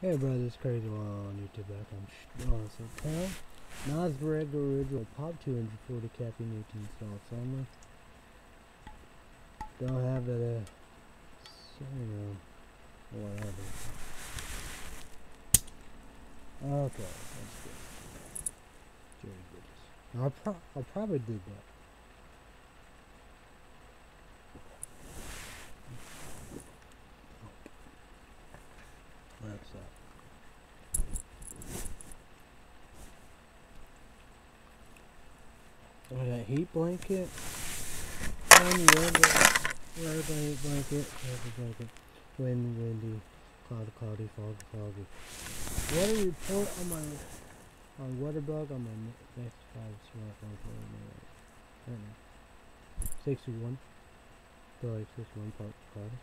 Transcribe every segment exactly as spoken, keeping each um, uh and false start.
Hey brother, it's Crazy One on YouTube back on uh, so town. Nas regular original pop two hundred forty caffeine eighteen installed summer. Don't have it uh so, you know whatever. Okay, that's good. Jerry Bridges. I'll pro I'll probably do that. That's that. I got heat blanket. One weather, weather heat blanket, weather blanket. Wind, windy, cloudy, cloudy, foggy, foggy. Weather report on my on WeatherBug on my next five smartphone for right now. sixty-one. Still like sixty-one part cloudy.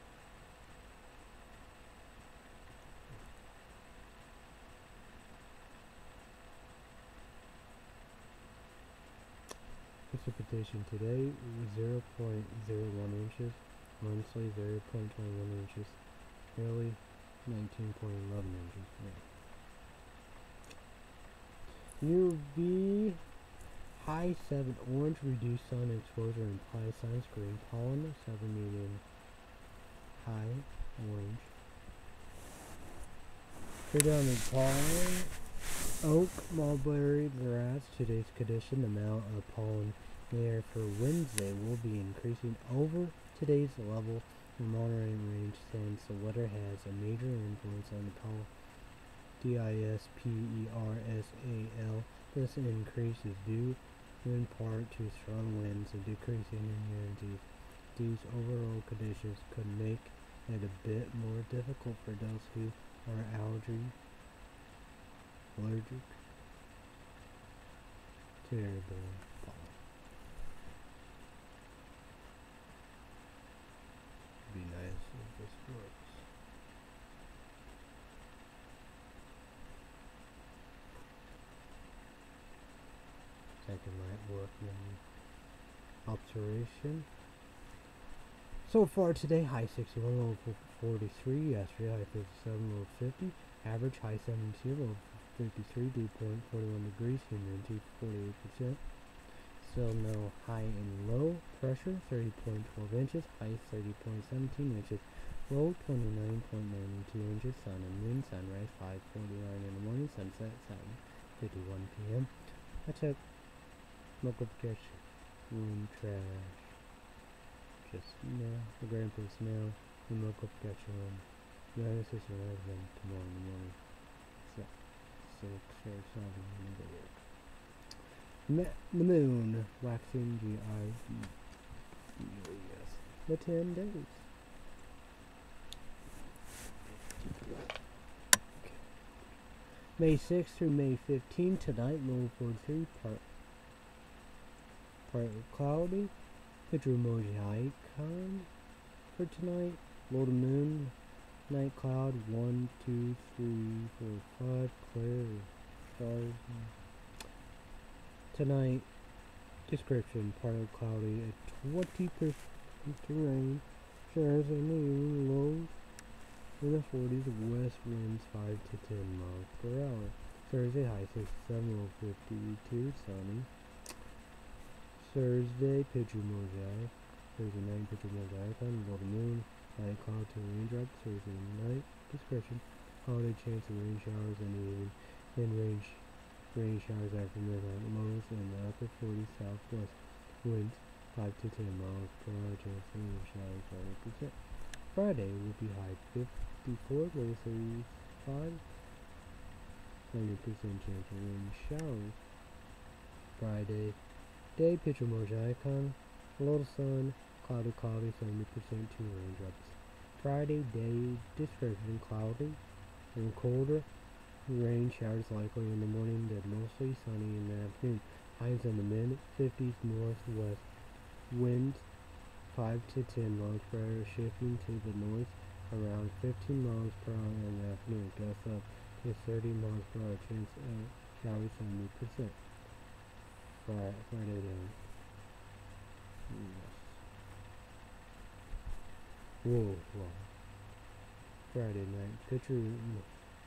Precipitation today zero point zero one inches. Monthly zero point two one inches. Daily nineteen point one one inches. Yeah. U V high seven orange, reduced sun exposure and apply sunscreen. Pollen seven medium high orange. Predominant pollen oak, mulberry, grass. Today's condition, the amount of pollen in the air for Wednesday will be increasing over today's level in monitoring range, since the weather has a major influence on the pollen. D I S P E R S A L. This increase is due in part to strong winds and decreasing humidity. These overall conditions could make it a bit more difficult for those who are allergy allergic to airborne pollen. It'd be nice if this works. Second light workman observation. So far today, high sixty-one, low forty-three. Yesterday, high fifty-seven, low fifty. Average high seventy, low fifty-three. Dew point forty-one degrees. Humidity forty-eight percent. Still no high and low pressure. thirty point one two inches. High thirty point one seven inches. Low twenty-nine point nine two inches. Sun and moon. Sunrise five forty-nine in the morning. Sunset seven fifty-one p m I check smoke up catch room trash. Just smell the grandpa smell. We smoke up catch room. The other sister has them tomorrow in the morning. So six or seven in the day. Me- the moon waxing G I V E S the ten days. May sixth through May fifteenth. Tonight, low forty-three, part partly cloudy. Picture emoji icon for tonight. Low to moon. Night cloud. One, two, three, four, five. Clear. Stars. Tonight. Description. Partly cloudy. At twenty percent rain. Showers in the evening. Lows in the forties. West winds five to ten miles per hour. Thursday, high sixty-seven, low fifty-two. Sunny. Thursday, picture mosaic. Thursday night, picture mosaic on low to moon. Night cloud to raindrops. Thursday night. Description. Holiday chance of rain showers in the evening. Then rain, sh rain showers after midnight. Lows in the upper forties. Southwest winds five to ten miles per hour. Chance of rain showers thirty percent. Friday will be high fifty-four, low thirty-five. ninety percent chance of rain showers. Friday. Day picture emoji icon. Low to sun. Cloudy, cloudy. seventy percent two raindrops. Friday day description. Cloudy and colder. Rain showers likely in the morning. Then mostly sunny in the afternoon. Highs in the mid fifties. Northwest winds five to ten miles per hour, shifting to the north around fifteen miles per hour in the afternoon. Gusts up to thirty miles per hour. Chance of showers seventy percent. Friday, Friday down. Yes. Whoa, whoa. Friday night. Picture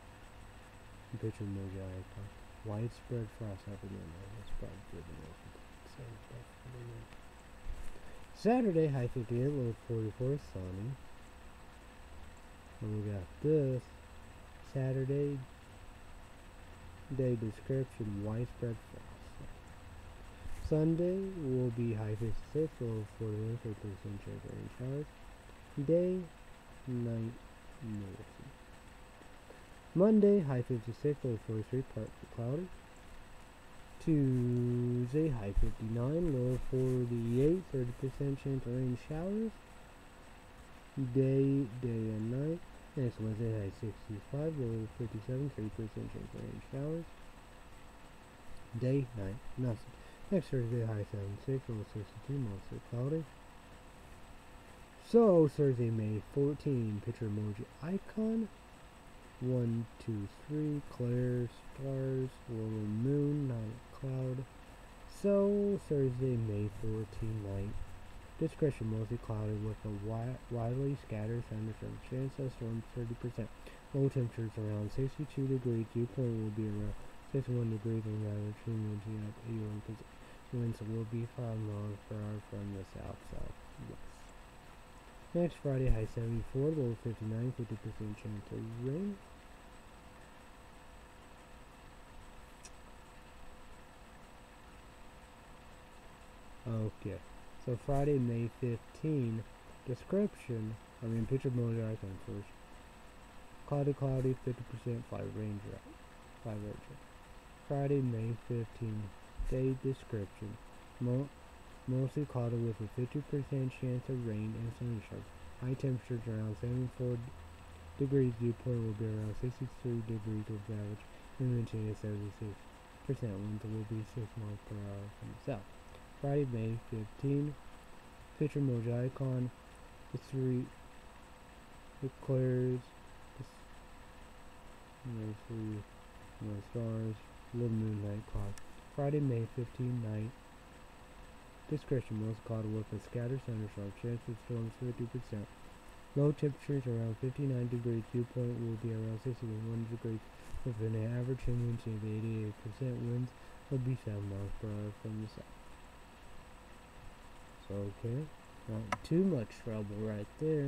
Picture emoji icon. Widespread frost happening. That's probably the most same stuff. Saturday, high fifty-eight, low forty-four, sunny. And we got this. Saturday, day description, widespread frost. Sunday will be high fifty-six, low forty-one, thirty percent chance of rain showers. Day, night, north. Monday, high fifty-six, low forty-three, partly cloudy. Tuesday, high fifty-nine, low forty-eight, thirty percent chance of rain showers. Day, day and night. Next Wednesday, high sixty-five, low fifty-seven, thirty percent chance of rain showers. Day, night, nothing. Next Thursday, high seventy-six, low sixty-two, mostly cloudy. So, Thursday, May fourteenth, picture emoji icon. One, two, three, clear, stars, little moon, not a cloud. So, Thursday, May fourteenth, night. Discretion, mostly cloudy with a wi widely scattered thunderstorms. Chance of storms, thirty percent. Low temperatures around sixty-two degrees. Dew point will be around sixty-one degrees and average humidity at eighty-one percent. Winds will be five miles per hour from the south-southwest. Next Friday, high seventy-four, low fifty-nine, fifty percent chance of rain. Okay, so Friday, May fifteenth, description, I mean picture emoji icon first. Cloudy, cloudy, fifty percent, five rain drought. five rain drought. Friday, May fifteenth, day description. Mo Mostly cloudy with a fifty percent chance of rain and thunderstorms. High temperatures around seventy-four degrees. Dew point will be around sixty-three degrees with average humidity at seventy-six percent. Winds will be six miles per hour from the south. Friday, May fifteenth. Picture emoji icon. The three. It clears. There's three more stars. Little moon, night cloud. Friday, May fifteenth, night. Discretion, most cloudy with a scattered thunderstorm. Chance of storms fifty percent. Low temperatures around fifty-nine degrees. Dew point will be around sixty-one degrees with an average humidity of eighty-eight percent. Winds will be seven miles per hour from the south. So, okay, not too much trouble right there.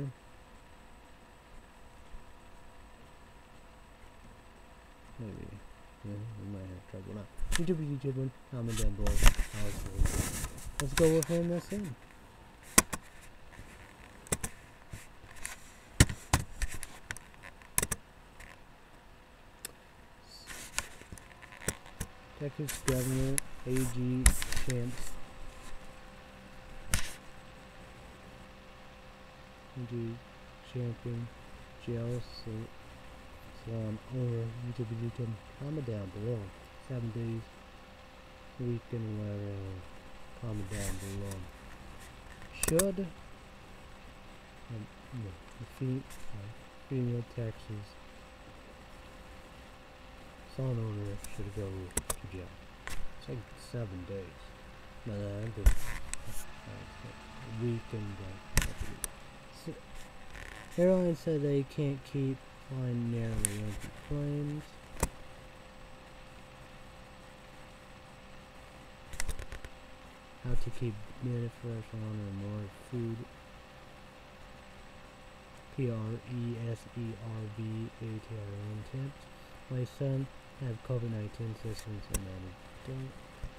Maybe, yeah, we might have trouble now. YouTube, YouTube, comment down below. Let's go with him this in. Texas Governor A G Chance A G Champion Jail Salon owner YouTube YouTube comment down below. Seven days weekend weather comment down below. Should um, no, defeat uh, female Texas salon owner should go to jail. It's like seven days. No, no, I think uh, weekend. Uh, so, airline said they can't keep flying nearly empty planes. How to keep minute fresh on or more food. P R E S E R V A T R N temps. My son had COVID nineteen systems and I don't.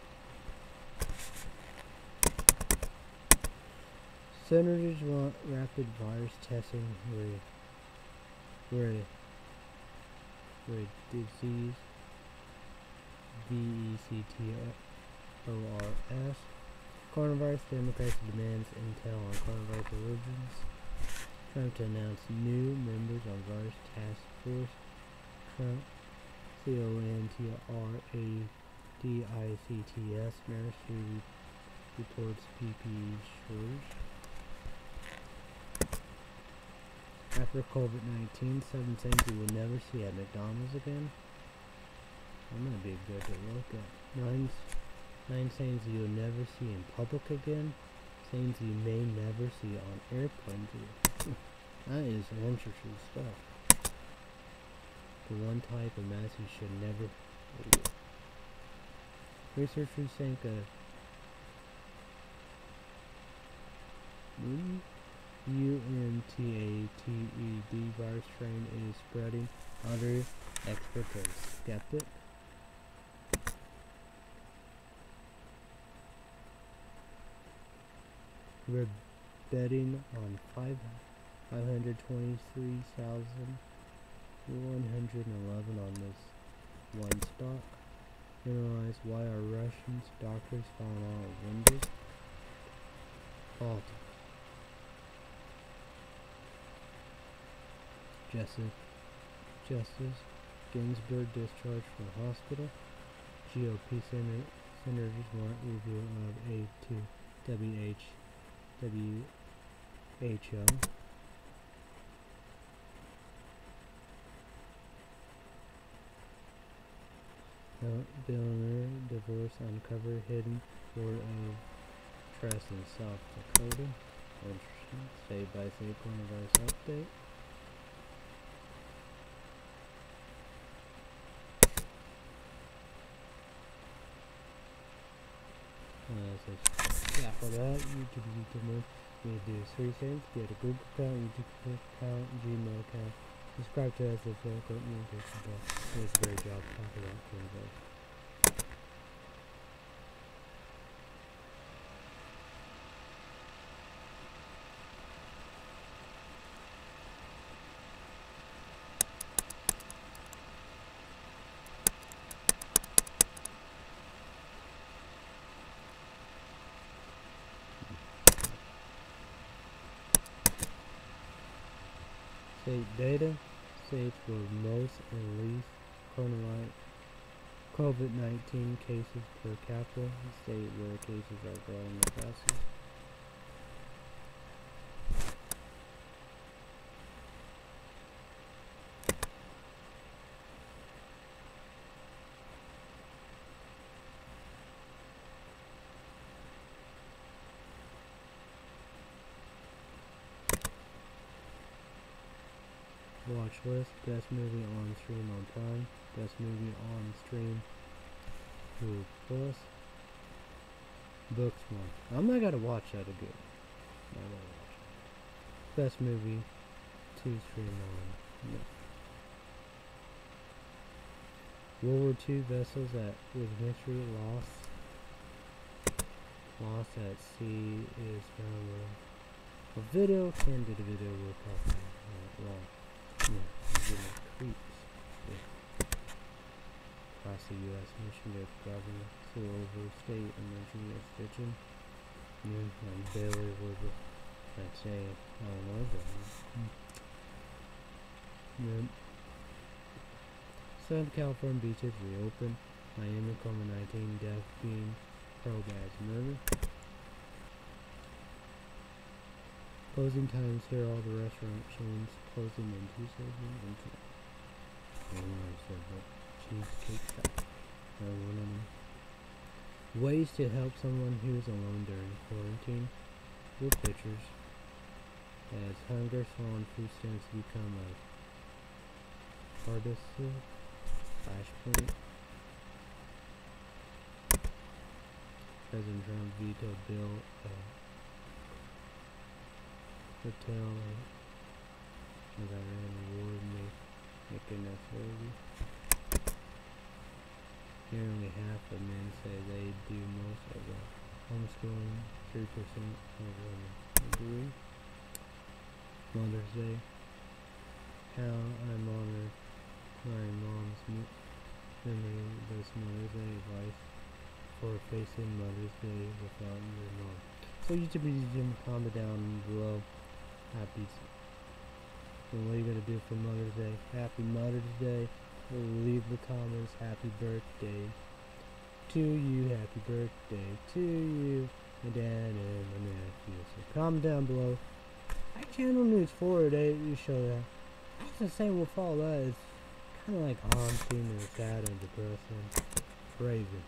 Senators want rapid virus testing where where where disease V E C T O R S. Coronavirus Democrats demands intel on coronavirus origins. Trump to announce new members on virus task force. Trump C O N T R A D I C T S Ministry reports P P E shortage. After COVID nineteen, seven things you will never see at McDonald's again. I'm gonna be good to look at. Nine, nine things you'll never see in public again. Things you may never see on airplanes again. That is interesting stuff. The one type of mask you should never eat. Researchers think a U N T A T E D virus strain is spreading under experts. Skeptic. We're betting on five hundred twenty-three thousand one hundred eleven on this one stock. Analyze why our Russian doctors found out Windows. Fault. Justice, Justice Ginsburg discharged from hospital. G O P Senator, senators want review of aid to W H W H O. Uh, Billionaire divorce uncover hidden hoard of trust in South Dakota. Interesting. State by state coronavirus update. Uh, so yeah, for that, YouTube, YouTube mode, you need to do three things: get a Google account, YouTube account, Gmail account, subscribe to us as well, go notification bell. It's a great job talking about coronavirus. State data, states with most and least COVID nineteen cases per capita, state where cases are growing the fastest. Watch list, best movie on stream on Prime, best movie on stream Hulu Plus, Booksmart. I'm not gonna watch that again. I'm not gonna watch it. Best movie to stream on. No. World War Two vessels that with mystery lost lost at sea is found with a video candid video we're talking about wrong. Yeah, creeps. Yeah. Across the U S mission with government to overstate emerging jurisdiction. Yeah, and Bailey was a, I'd say, I don't know, but yeah. Southern California beaches reopen. Miami COVID nineteen death being probed as murder. Closing times here, all the restaurant chains closing in two thousand eighteen. I don't know what I said, but Cheesecake Factory. I don't want any. Ways to help someone who's alone during quarantine. Your pictures. As hunger, swollen food stamps become a partisan flashpoint. President Trump vetoed bill. Uh, Hotel as I ran award make, making that thirty. Nearly half of men say they do most of the homeschooling, three percent of women agree. Mother's Day. How I honor my mom's memory this Mother's Day advice for facing Mother's Day without your mom. So YouTube, you can comment down below. Happy. And what are you gonna do for Mother's Day? Happy Mother's Day. Leave the comments. Happy birthday to you. Happy birthday to you, my dad and my nephew. So comment down below. My channel news for today. You show that. I have to say, with all that, it's kind of like haunting and sad and depressing. Crazy.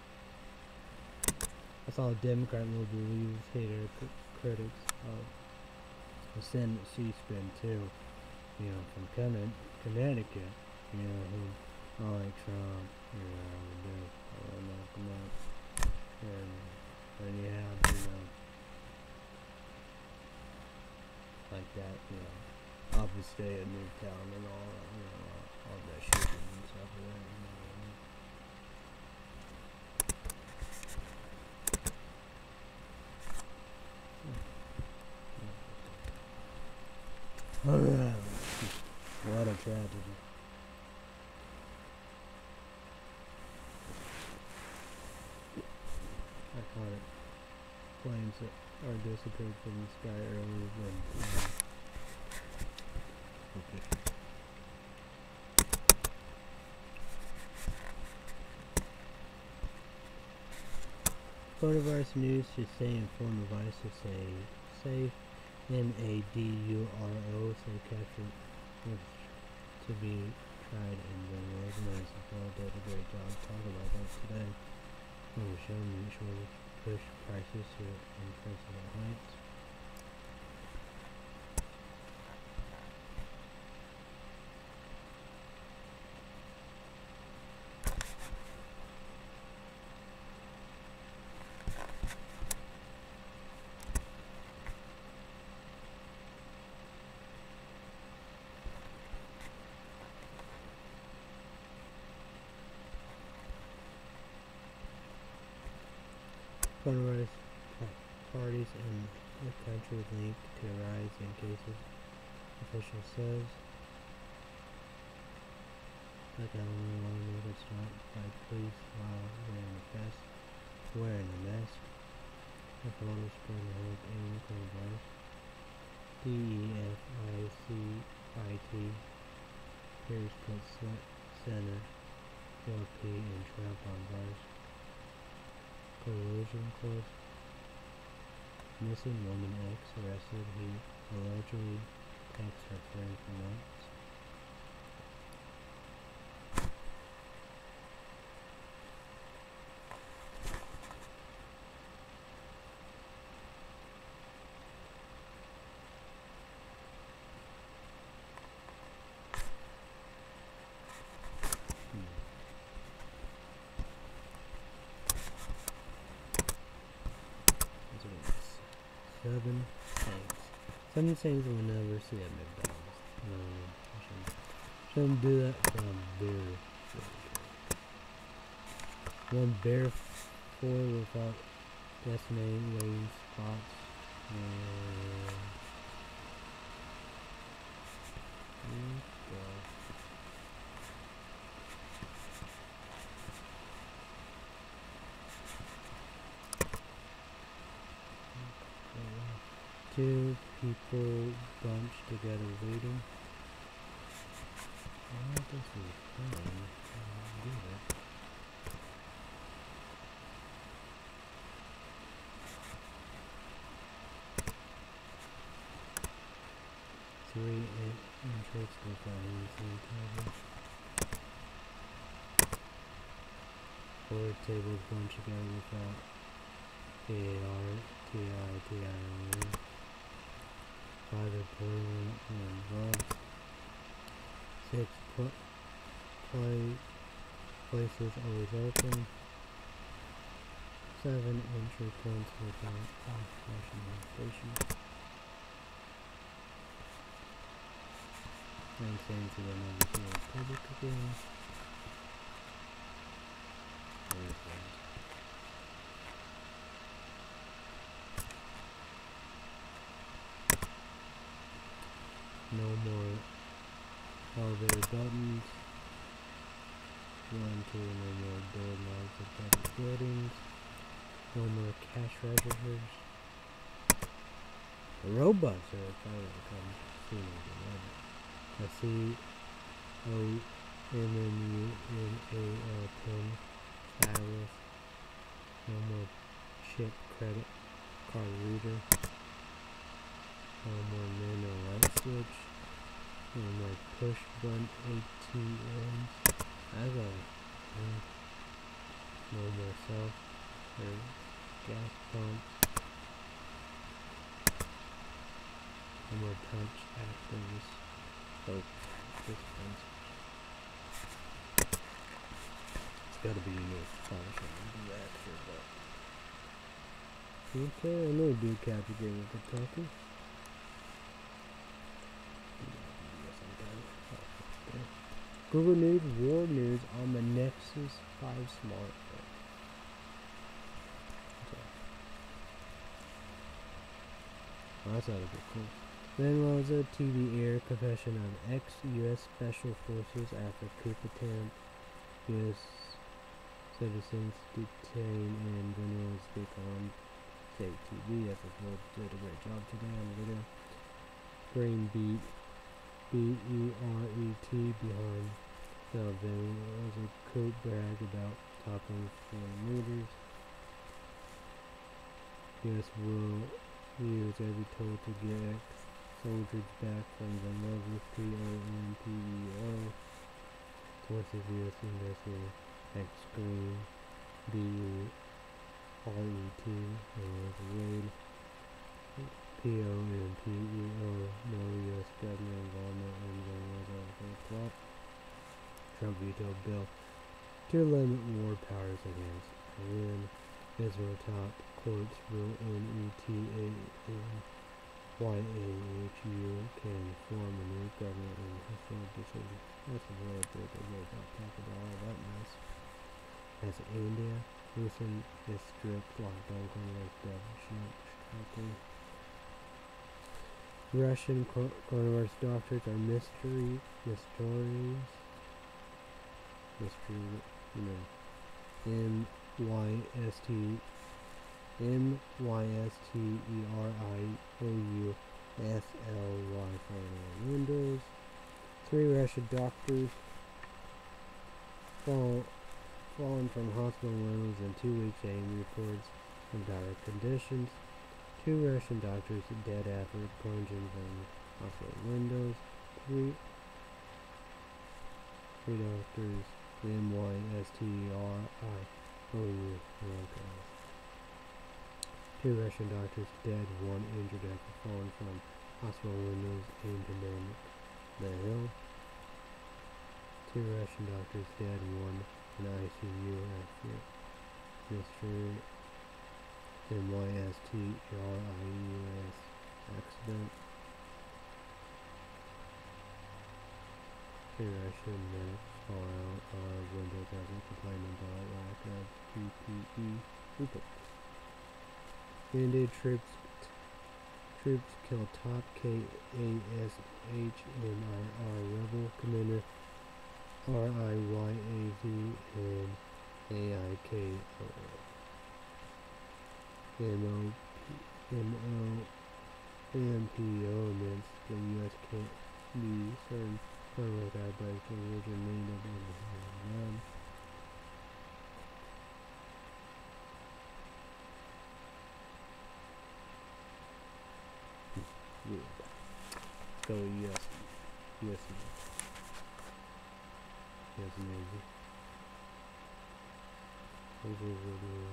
That's all Democrat will believe. Hater critics of. Senate C-SPAN too, you know, from Connecticut. You know, who, oh, like Trump, you know, this, oh, knock him out. And then you have, you know, like that, you know, Opposite Day at Newtown and all that, you know, all, all that shit and stuff like that, you know. What a tragedy. Iconic planes that are disappeared from the sky earlier than um, okay. Coronavirus news to stay informed. Advice to stay safe. N A D U R O, so captured to be tried and then organized as well. Did a great job talking about that today. On the show, make sure to push prices to unprecedented heights. Coronavirus parties in the country linked to a rise in cases, official says. Like I only one neighbor stopped by police while wearing a mask. Wearing a mask. The photo spread the hope in coronavirus. D E F I C I T. Here's put center. L P and Trump on virus. Collusion close. Missing woman X arrested. He allegedly texts her friend for months. Seven things. Seven things we'll never see at McDonald's. No, I shouldn't, shouldn't do that from beer. One bear four without decimating waiting spots. And two people bunched together waiting. Oh, this is fun. I'll do that. Three entrance without anything covered. Four tables bunched together without P A R T I T I O N. Five employment and gloves. Six pl play places always open. Seven entry points without national station. Nine saying to the never see a public again. No more elevator buttons. One, two, no more door knobs of public buildings. No more cash registers. The robots are probably to come sooner than ever. I see O M M U N A L pin stylus. No more chip credit card reader. No more manual light switch. No more push button A T Ms. I got uh, no more self or gas pumps. No more touch actors. Soap dispensers. gotta be unique. Probably shouldn't do extra, but. Okay, I know do capture game with Kentucky. Google News World News on the Nexus five smartphone. Okay. Well, that's ought to be cool. Then was a T V air confession of ex-U S Special Forces after coup attempt. U S citizens detained and generals speak on state T V. F F O did a great job today on the video. Green beat B E R E T behind the video was a coup brag about toppling foreign leaders. U S will use every tool to get ex-soldiers back from the lovely P O N P E O. Sources U S investigator ex-Green B E R E T was raid. P O N P E O, no U S government involvement in the Republican plot. Trump vetoed bill to limit war powers against Iran. Israel top courts rule N E T A N Y A H U can form a new government in historic decision. That's a little bit of what I'll talk about all that mess. As India loosened its strict lockdown coronavirus definition sharply. Russian coronavirus doctors are mystery mysteries. Mystery, you know, M Y S T M Y S T E R I O U S L Y for Windows. Three Russian doctors fall, fallen from hospital rooms in two weeks, aid reports of dire conditions. Two Russian doctors dead after plunging from hospital windows. Three, three doctors, M Y S T E R I O U. Two Russian doctors dead, one injured after falling from hospital windows in pandemic. The Hill. Two Russian doctors dead, one in I C U after Mister M Y S T R I U S accident. Two Russian medics fall out of windows after complaining about lack of P P E reports. Indian troops troops kill top K A S H N I R rebel commander R I Y A V and A I K O. M O M P O amidst the U S can't be certain coronavirus outbreak in the region native in the realm. Yeah. Let's go U S. U S. Yes, amazing. Over video.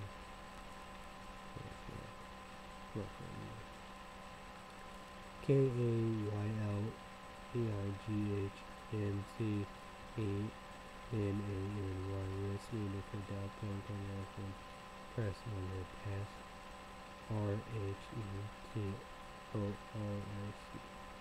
K A Y L E I G H N C A N A N Y U S needed for Dow Point press on their pass R H E T O R S C.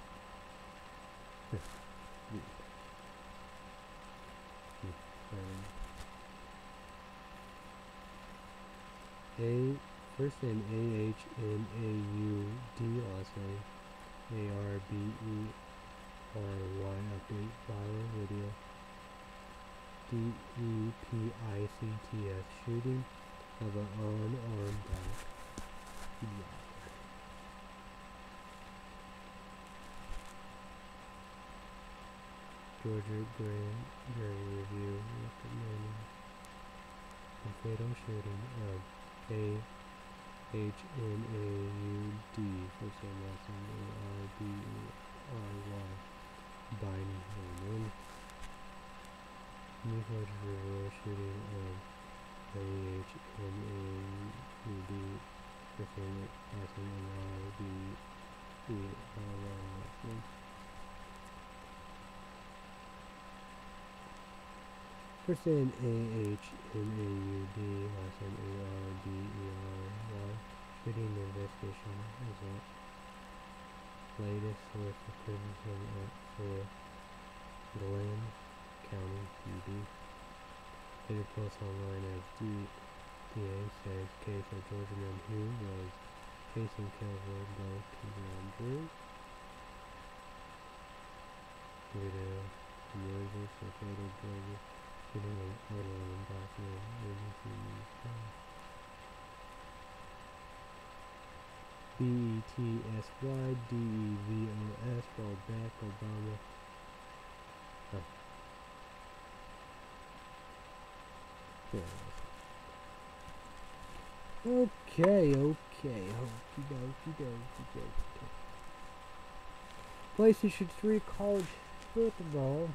A first name A H N A U D, last name A R B E R Y, update viral video. D E P I C T S, shooting of an unarmed black blogger. Georgia Grand Jury Review recommending the fatal shooting of A H N A U D, first name last name A R B E R Y, Biden Hammond. New footage reveal shooting of A H N A U D, first name last name A R B E R Y, last name. First name A H M A U D, last name A R D E R Y. Shooting investigation is the latest source of criticism for Glenn County P D. Later post online as D A says case of Georgia man who was facing California goes to grand jury. Video emerges of fatal Georgia shooting an Orlando document agency news. B E T S Y D E V O S rolled back Obama. Oh. Okay, okay, okie dokie dokie dokie. PlayStation three college football.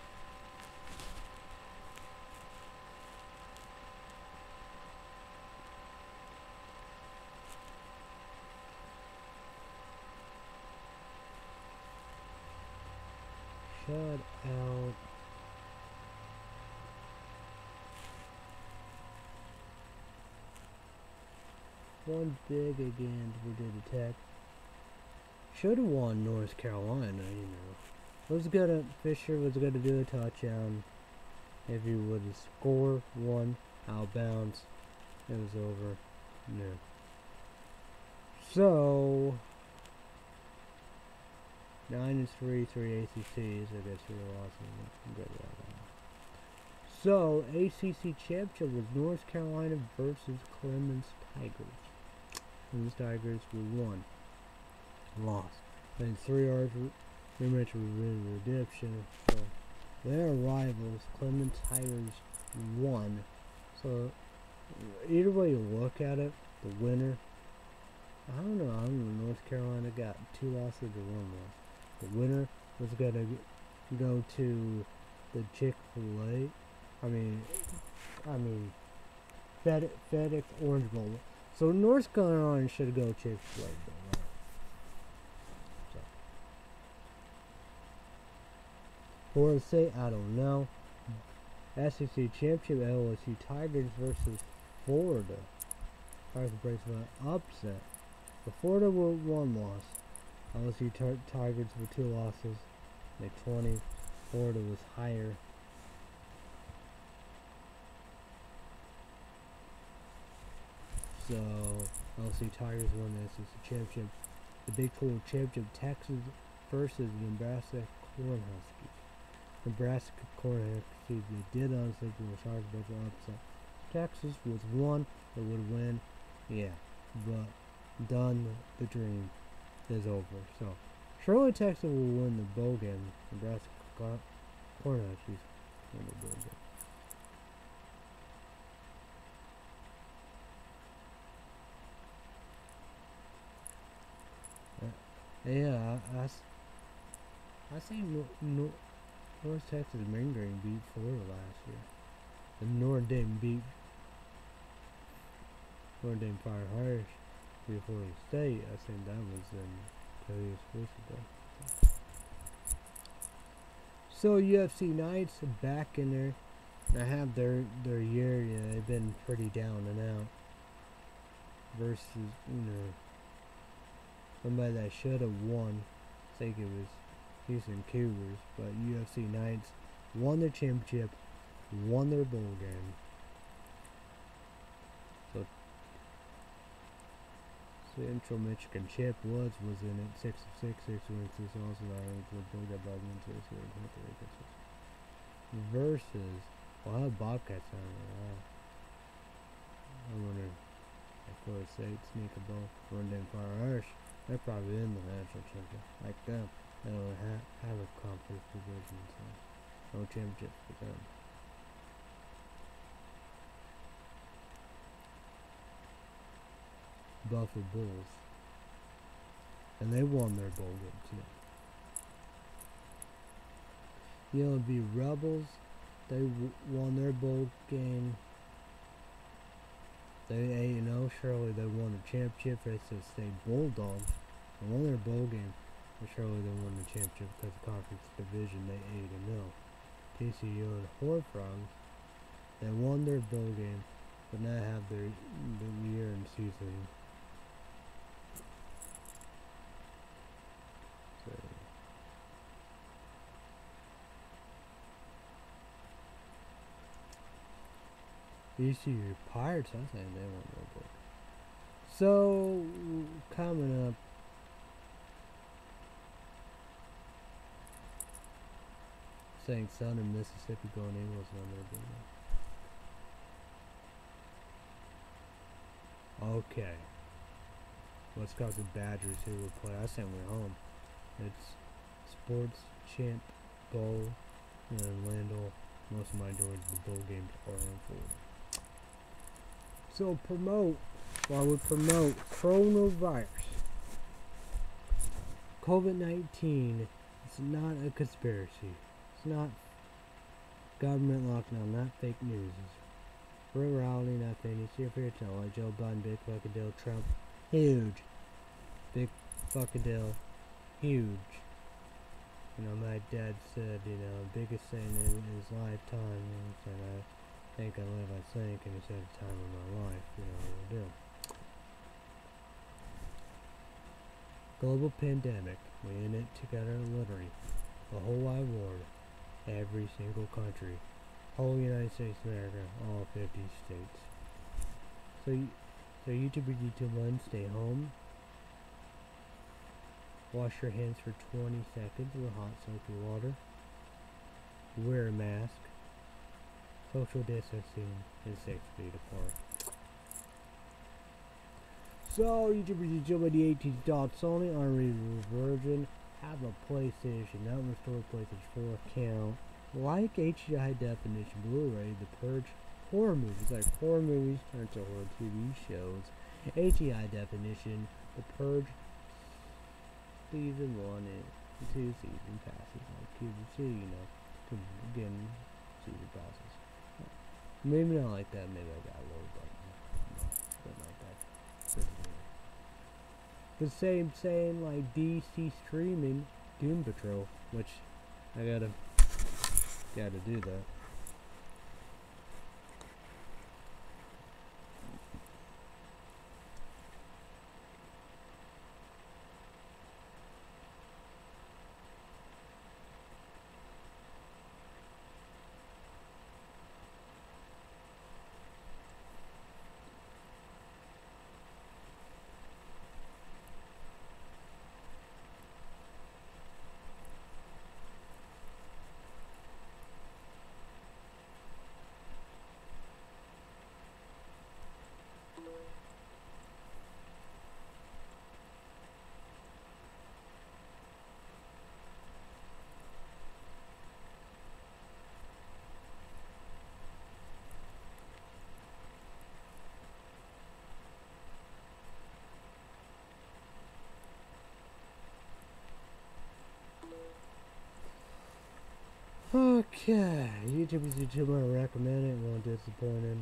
Shut out. One big again for Virginia Tech. Should have won North Carolina, you know. Was gonna Fisher was gonna do a touchdown if he would have scored one out of bounds. It was over. No. So nine is three, three A C Cs. I guess you're awesome. Good one. So A C C championship was North Carolina versus Clemens Tigers. Clemens Tigers were won. Lost. Then three hours rematch with redemption. So their rivals, Clemens Tigers, won. So either way you look at it, the winner. I don't know. I don't know. North Carolina got two losses or one loss. The winner was gonna go to the Chick-fil-A. I mean, I mean, Fed, FedEx Orange Bowl. So North Carolina should go Chick-fil-A. Right? So, Florida State, I don't know. S E C Championship, L S U Tigers versus Florida. Tigers breaks by upset. The Florida were one loss. L S U Tigers were two losses. Like twenty. Florida was higher. So L S U Tigers won the S E C Championship. The Big twelve Championship, Texas versus Nebraska Cornhuskers. Nebraska Cornhuskers, they did honestly do a Tigers break by upset. Texas was one, they would win. Yeah, but done, the dream is over. So surely Texas will win the bowl game. Nebraska Cornhuskers win the bowl game. Uh, yeah, I, I, I say no, no, North Texas Mean Green beat Florida last year. And Notre Dame beat Notre Dame Fire Harsh. Florida State, I think that was in two years ago. So U F C Knights back in there. They have their their year. Yeah, they've been pretty down and out. Versus, you know, somebody that should have won. I think it was Houston Cougars, but U F C Knights won their championship, won their bowl game. So Central Michigan Chip Woods was in it, six of six, six wins, six losses. I don't know if they got versus, well, how Bobcats on it? I wonder if Florida State sneak a ball, run down Fire Irish. They're probably in the national championship. Like them, they don't have, have a conference division, so no championship for them. Buffalo Bulls, and they won their bowl game too. U N B Rebels, they w won their bowl game. They eight and oh. Surely they won the championship. They said State Bulldogs, they won their bowl game, but surely they won the championship because of conference division. They eight and oh. T C U and Horned Frogs, They won their bowl game, but not have their the year and season. So. E C U Pirates, I think they won their bowl. So coming up. Saying Southern Mississippi going Eagles on their game. Okay. Wisconsin Badgers who will play. I sent we're home. It's Sports Champ Bowl in Orlando. Most of my doors the bowl games are in Florida. So promote while we promote coronavirus. COVID nineteen is not a conspiracy. It's not government lockdown, not fake news. It's real reality, not fake news. Here for your tell, like Joe Biden, big fucking deal. Trump, huge. Big fucking deal. Huge. You know, my dad said, you know, biggest thing in his lifetime. And he said, I think I live, I think. And he said, the time of my life, you know, what we'll do. Global pandemic. We in it together, literally. The whole wide world. Every single country, whole United States of America, all fifty states. So, you, so YouTube, YouTube one, stay home. Wash your hands for twenty seconds with hot soapy water. Wear a mask. Social distancing is six feet apart. So, YouTubers, YouTube, the eighteen dots only, unrated version. Have a PlayStation, not restored PlayStation four account. Like H D high definition Blu-ray, The Purge horror movies, like horror movies turned to horror T V shows. H D high definition, The Purge season one and two season passes, like Q V C, you know, to begin season passes. Maybe not like that. Maybe I got a little bit, something like that. The same saying like D C streaming Doom Patrol, which I gotta gotta do that. Okay, YouTube is YouTube. I recommend it. Won't disappoint.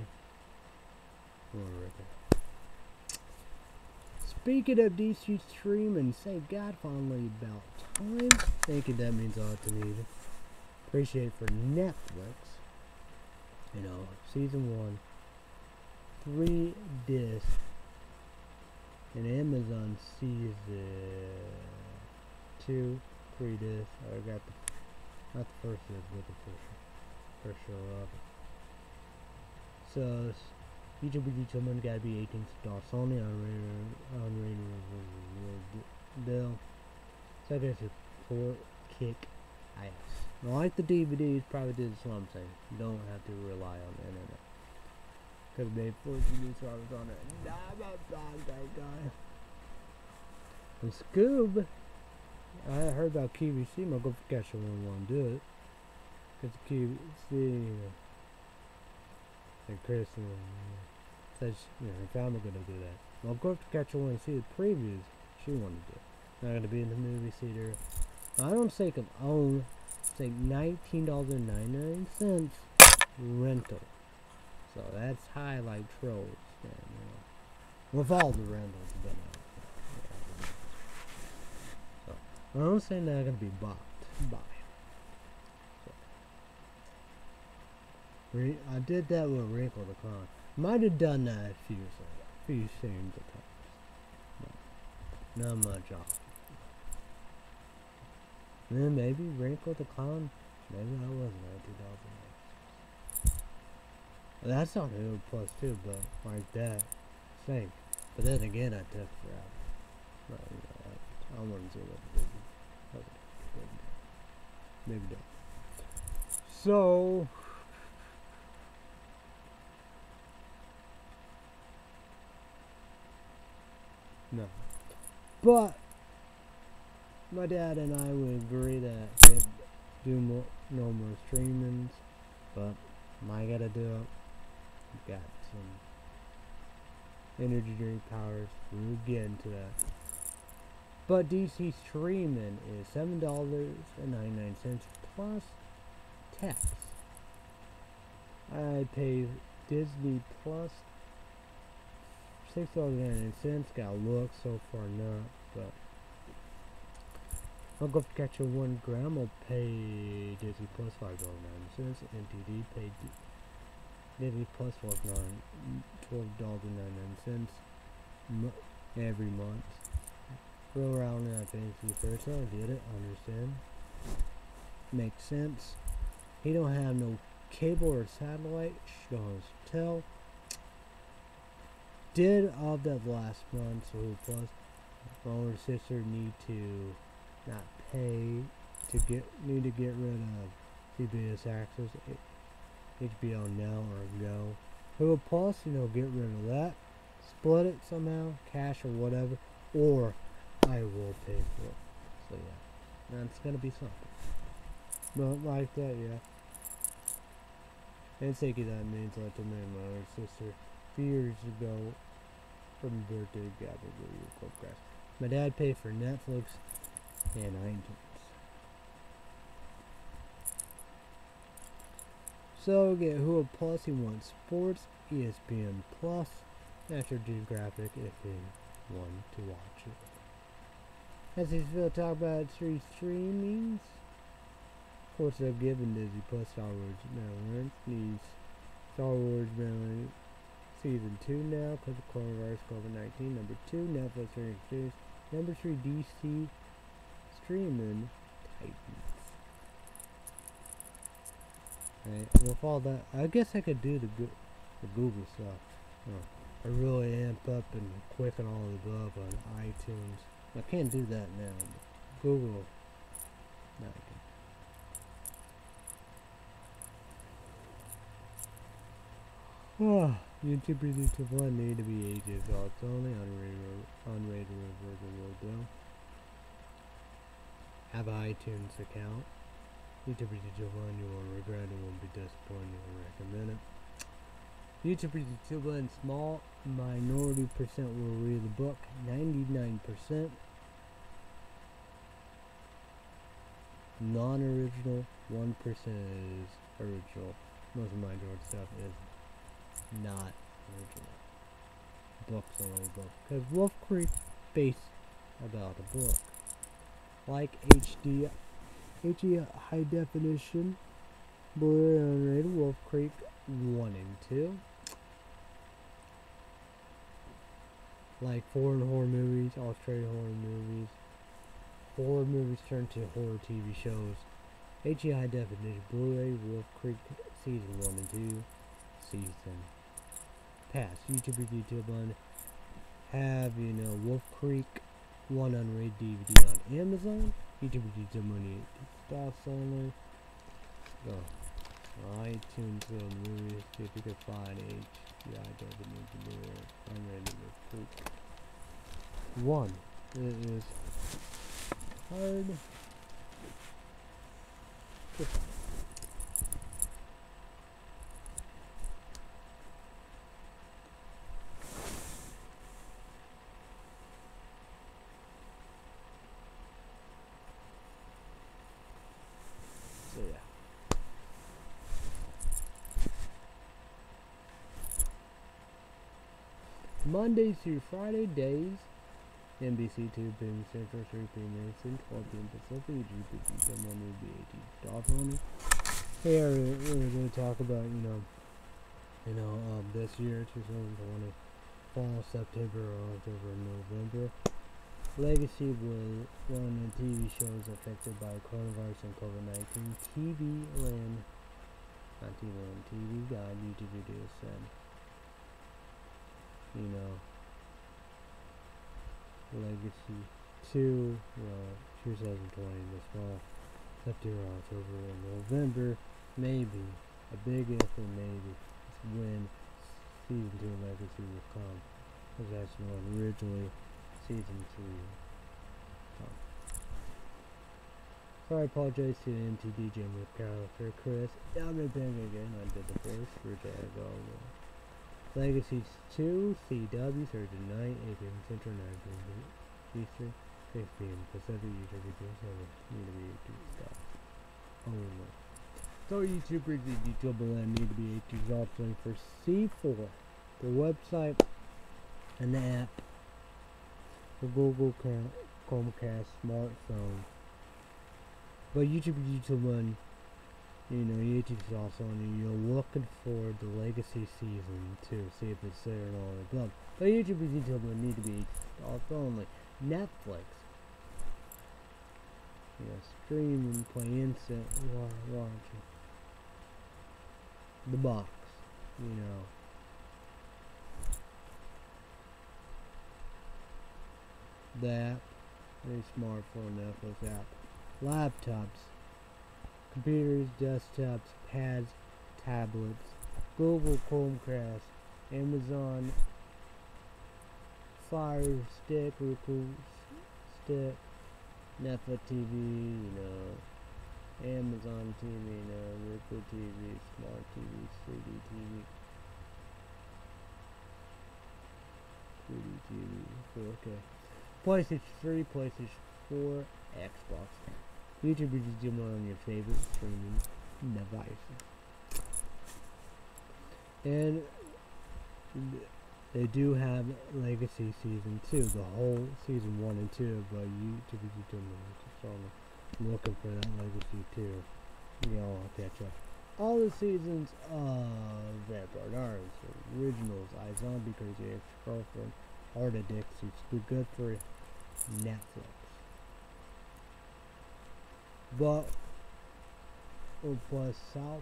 Speaking of D C streaming, say God finally about time. Thinking that means a lot to me. Appreciate for Netflix. You know, season one, three discs, and Amazon season two, three discs. I got the not the first disc, but the first first show of it. So YouTube YouTube gotta be eighteen dollars only on radio on radio bill. So there's a poor kick ass. Now, like the D V Ds, probably did what I'm saying. You don't have to rely on the internet. Could have made four D V Ds so I was on it. Nah, I'm not that guy. And Scoob, I heard about Q V C. I'm gonna go catch one one do it. Cause Q V C and Chris and said, you know, her family gonna do that. Well, I'll go up to catch one and see the previews. She wanted to do it. Not gonna be in the movie theater. I don't think of own. It's like nineteen dollars and ninety-nine cents rental. So that's high like trolls. Yeah, you know. With all the rentals, but uh, yeah. So I'm saying they're gonna be bought by. So. Re I did that with Wrinkle the Clown. Might have done that a few, a few scenes of times. But not much off. Then maybe Wrinkle the Clown. Maybe I wasn't at two thousand eight. That's not Hulu Plus too, but like that. Same. But then again, I took forever. But, you know, I, I wanted to see what it did. Maybe not. So. No. But my dad and I would agree that we do more, no more streamings, but I gotta do it. Got some energy drink powers. We'll get into that. But D C streaming is seven dollars and ninety-nine cents plus tax. I pay Disney Plus six dollars and ninety-nine cents. Gotta look, so far not, but I'll go catch a one gram. I'll pay Disney Plus five dollars and ninety cents. N T D paid Disney Plus twelve dollars and ninety-nine cents every month. Roll around in that fancy first. I get it. Understand. Makes sense. He don't have no cable or satellite. She don't tell. Did of that last month, so plus my older sister need to not pay to get need to get rid of C B S Access, H B O Now or Go. Hulu Plus, you know, get rid of that. Split it somehow, cash or whatever, or I will pay for it. So yeah, that's gonna be something. But like that, yeah. And thank you, that means a lot to me and my older sister. A few years ago, from birthday, got a video club crash. My dad paid for Netflix and iTunes. So get Hulu Plus. He wants sports, E S P N Plus, National Geographic if he wanted to watch it. As he's going to talk about three streamings. Of course, they're giving Disney Plus Star Wars Mandalorian. Needs Star Wars Mandalorian Season two now because of coronavirus COVID nineteen. Number two, Netflix streaming series. Number three, D C streaming Titans. Alright, with all that, I guess I could do the, go the Google stuff. Oh, I really amp up and quicken all the above on iTunes. I can't do that now, but Google, no, I can. Oh, YouTubers YouTube one need to be ages old. It's only unrated, unrated version will do. Have an iTunes account. YouTubers YouTube one, you won't regret it, won't be disappointed, you will recommend it. YouTubers YouTube one, small minority percent will read the book. ninety-nine percent non-original, one percent is original. Most of my majority stuff is not original. Books only book. Because Wolf Creek based about a book. Like H D, H D high definition, Blu-ray unrated, Wolf Creek one and two. Like foreign horror movies, Australian horror movies. Horror movies turned to horror T V shows. H D high definition, Blu-ray, Wolf Creek season one and two. Season pass. YouTubers YouTube one have, you know, Wolf Creek one unrated D V D on Amazon. YouTubers YouTube one stocks only. Go. iTunes little movies. See if you can find H D high definition Blu-ray unrated Wolf Creek one. It is hard. So yeah. Monday through Friday days. N B C two p m Central, three p m Eastern, twelve p m Pacific, G P T one will be eighteen dollars only. here we're going to talk about, you know, you know, um, this year, twenty twenty, fall, September, October, November. Legacy was one of the T V shows affected by coronavirus and COVID nineteen. T V Land, not T V Land, T V Guide YouTube video said, you know, Legacy two, you know, twenty twenty, this fall, September, October, and November, maybe, a big if and maybe, is when season two Legacy will come. Because that's when originally season three come. So I apologize to the M T D J with Carol for Chris. Yeah, I'm gonna bang again. I did the voice for Jago. Legacy two, C W, Thursday night, eight p m Central, nine p m Eastern, six p m Pacific, YouTube videos, and need to be eighteen stuff. Only. So YouTubers and YouTube land need to be eighteen option for C four, the website and the app for Google Chromecast smartphone. But YouTube YouTube one, you know, YouTube's also on. You're looking for the Legacy season two, see if it's there and all that above. But YouTube and YouTube one need to be also only. Netflix, you know, streaming, play instant, watching. The box, you know. The app, a smartphone Netflix app. Laptops, computers, desktops, pads, tablets, Google Chromecast, Amazon Fire Stick, Roku Stick, Netflix T V, you know, Amazon T V, you know, Roku T V, Smart T V, three D T V, three D T V, four K, PlayStation three, PlayStation four, Xbox. YouTube is doing on your favorite streaming devices. And they do have Legacy season two, the whole season one and two, but YouTube is doing it. I'm looking for that Legacy two. You know, I'll catch up. All the seasons of Vampire Diaries, originals, iZombie, Crazy Ex-Girlfriend, Heart Addicts, it's good for Netflix. But or plus South,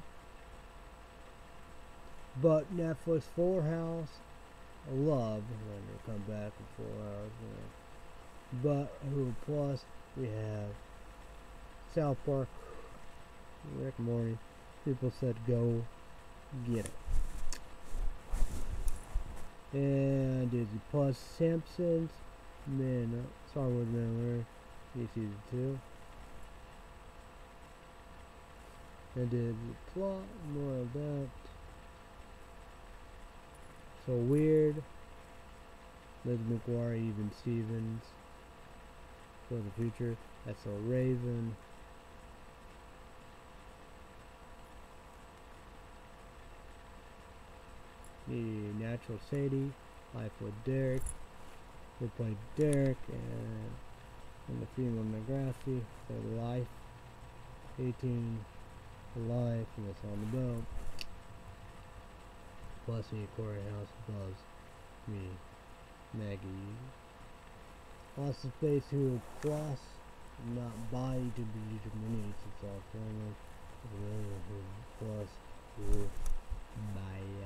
but Netflix Full House, I love when they come back in four hours. You know. But Hulu Plus, we have South Park, Rick and Morty. People said go get it. And Disney Plus, Simpsons, then uh, Star Wars Mandalorian, season two. And did the plot, more of that. So Weird, Liz McGuire, Even Stevens, For the Future, That's So Raven, The Natural Sadie, Life with Derek, who played Derek, and, and the female McGrathie, for Life, eighteen, Life, and that's on the boat. Plus me, Corey House, Buzz, me, Maggie. Lost of Space, Hulu Plus, not buy to be YouTube Mini, it's all formal. Hulu Plus, Hulu, buy it.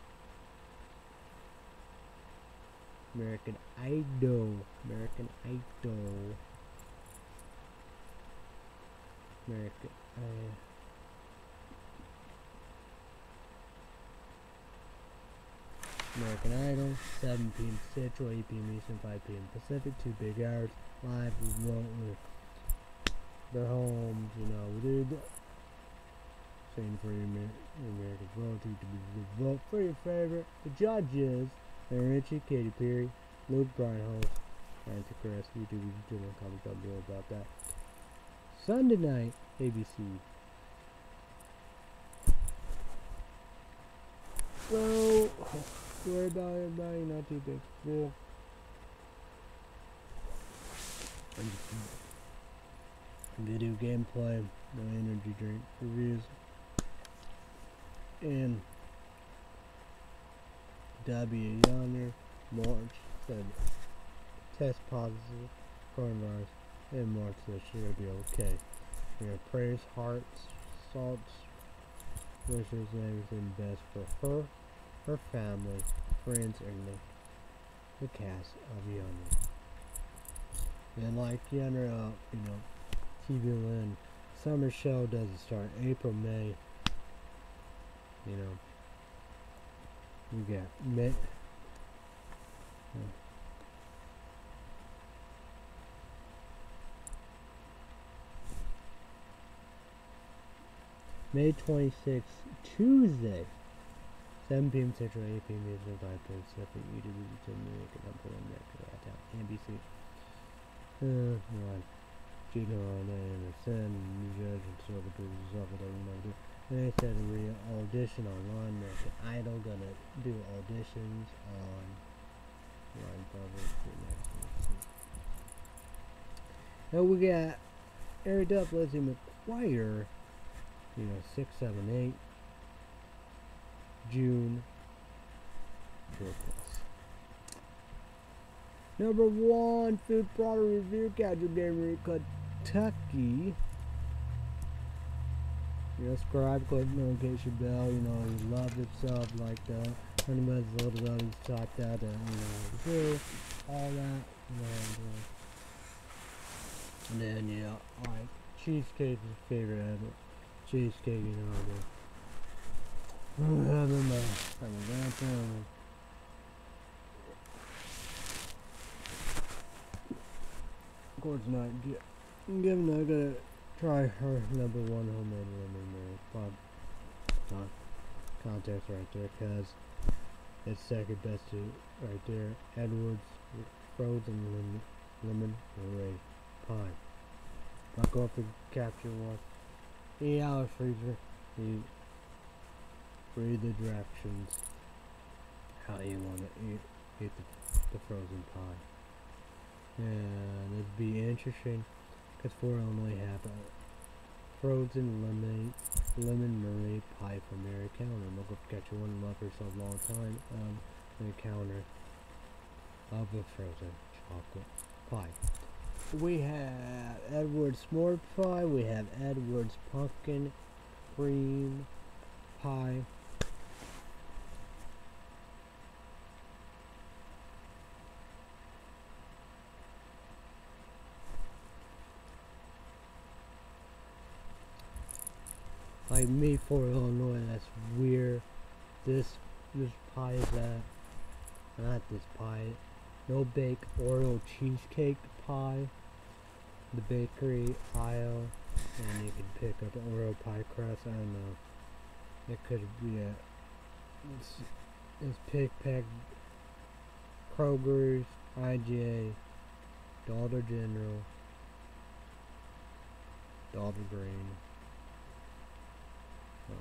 American Idol, American Idol, American Idol. American Idol, seven p m Central, eight p m Eastern, five p m Pacific, two big hours, live, remotely, their homes, you know, dude. Same for your American vote, to vote for your favorite. The judges, Aaron Ritchie, Katy Perry, Luke Bryan host, Nancy Chris, YouTube, YouTube, and comment down below about that. Sunday night, A B C. So, worry about everybody, not too big. Yeah. Video gameplay, no energy drink reviews. And W. Yonder, March said test positive coronavirus, and March said she'll be okay. You know, prayers, hearts, salts, wishes and everything best for her, her family, friends, and the, the cast of Yonder. And like Yonder, uh, you know, T V Land, summer show doesn't start April, May. You know, we got May. Uh, May twenty-sixth, Tuesday, seven p m Central, eight p m Eastern, five p m Pacific, U W to make it up on that N B C. Uh, one. Gino and the Sun, New Judge, and so the producers of it, I don't know. And they said a real audition online, American Idol, gonna do auditions on line public. Now we got Eric Duff, Lizzie McGuire, you know, six, seven, eight, June, Plus. Number one, food product review, Gadget Gamer, Kentucky. You know, subscribe, click the notification bell, you know, he loved himself like that. Honey Mud's Little Buddies typed out, uh, you know, here, all that, you know, and, uh, and then, yeah, like, cheesecake is his favorite ever. Cheesecake, you know, the, I'm having my, having downtown. Of course not, get, given I gotta try her number one homemade lemon pub con contest right there, cause it's second best to right there. Edwards frozen lemon lemon meringue pie. I'll go up and capture one. Eight hour freezer. You read the directions how you want to eat, eat the, the frozen pie. And it'd be interesting because for only have a frozen lemon lemon meringue pie from Mary Counter. I'm gonna go catch one love for so long time um on the counter of a frozen chocolate pie. We have Edwards s'more pie, we have Edwards pumpkin cream pie. Like me for Illinois, that's weird. This this pie is that not this pie. No bake Oreo cheesecake pie. The bakery aisle, and you can pick up Oreo pie crust. I don't know. It could be a it's, it's pick pack Kroger's, I G A, Dollar General, Dollar Green. Um,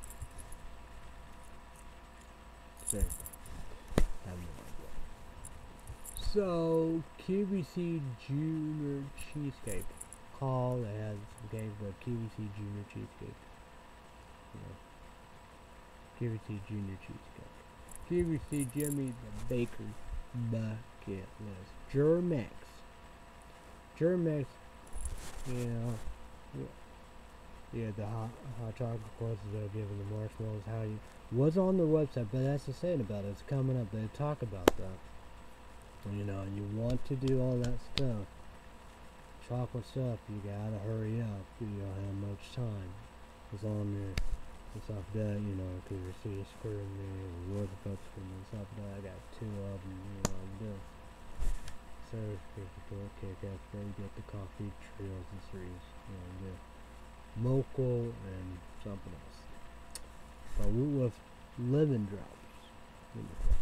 so, I have no idea. So, Q V C Junior Cheesecake. Call that has gave the Q V C Junior Cheesecake. You know, Q V C Junior Cheesecake. Q V C Jimmy the Baker's Bucket List. Germex. Germex, you know, yeah. Yeah, the hot, hot chocolate courses they're giving the marshmallows, how you was on their website, but that's the saying about it. It's coming up. They talk about that. You know, and you want to do all that stuff, chocolate stuff. You gotta hurry up. You don't have much time. It's on there. And stuff that you know, because you see a square in there, or word about and stuff that. I got two of them. You know, I'm doing. So, okay, guys, then get the coffee trios and series. You know, I'm doing. Mocha and something else. But we with lemon drops. Lemon drops.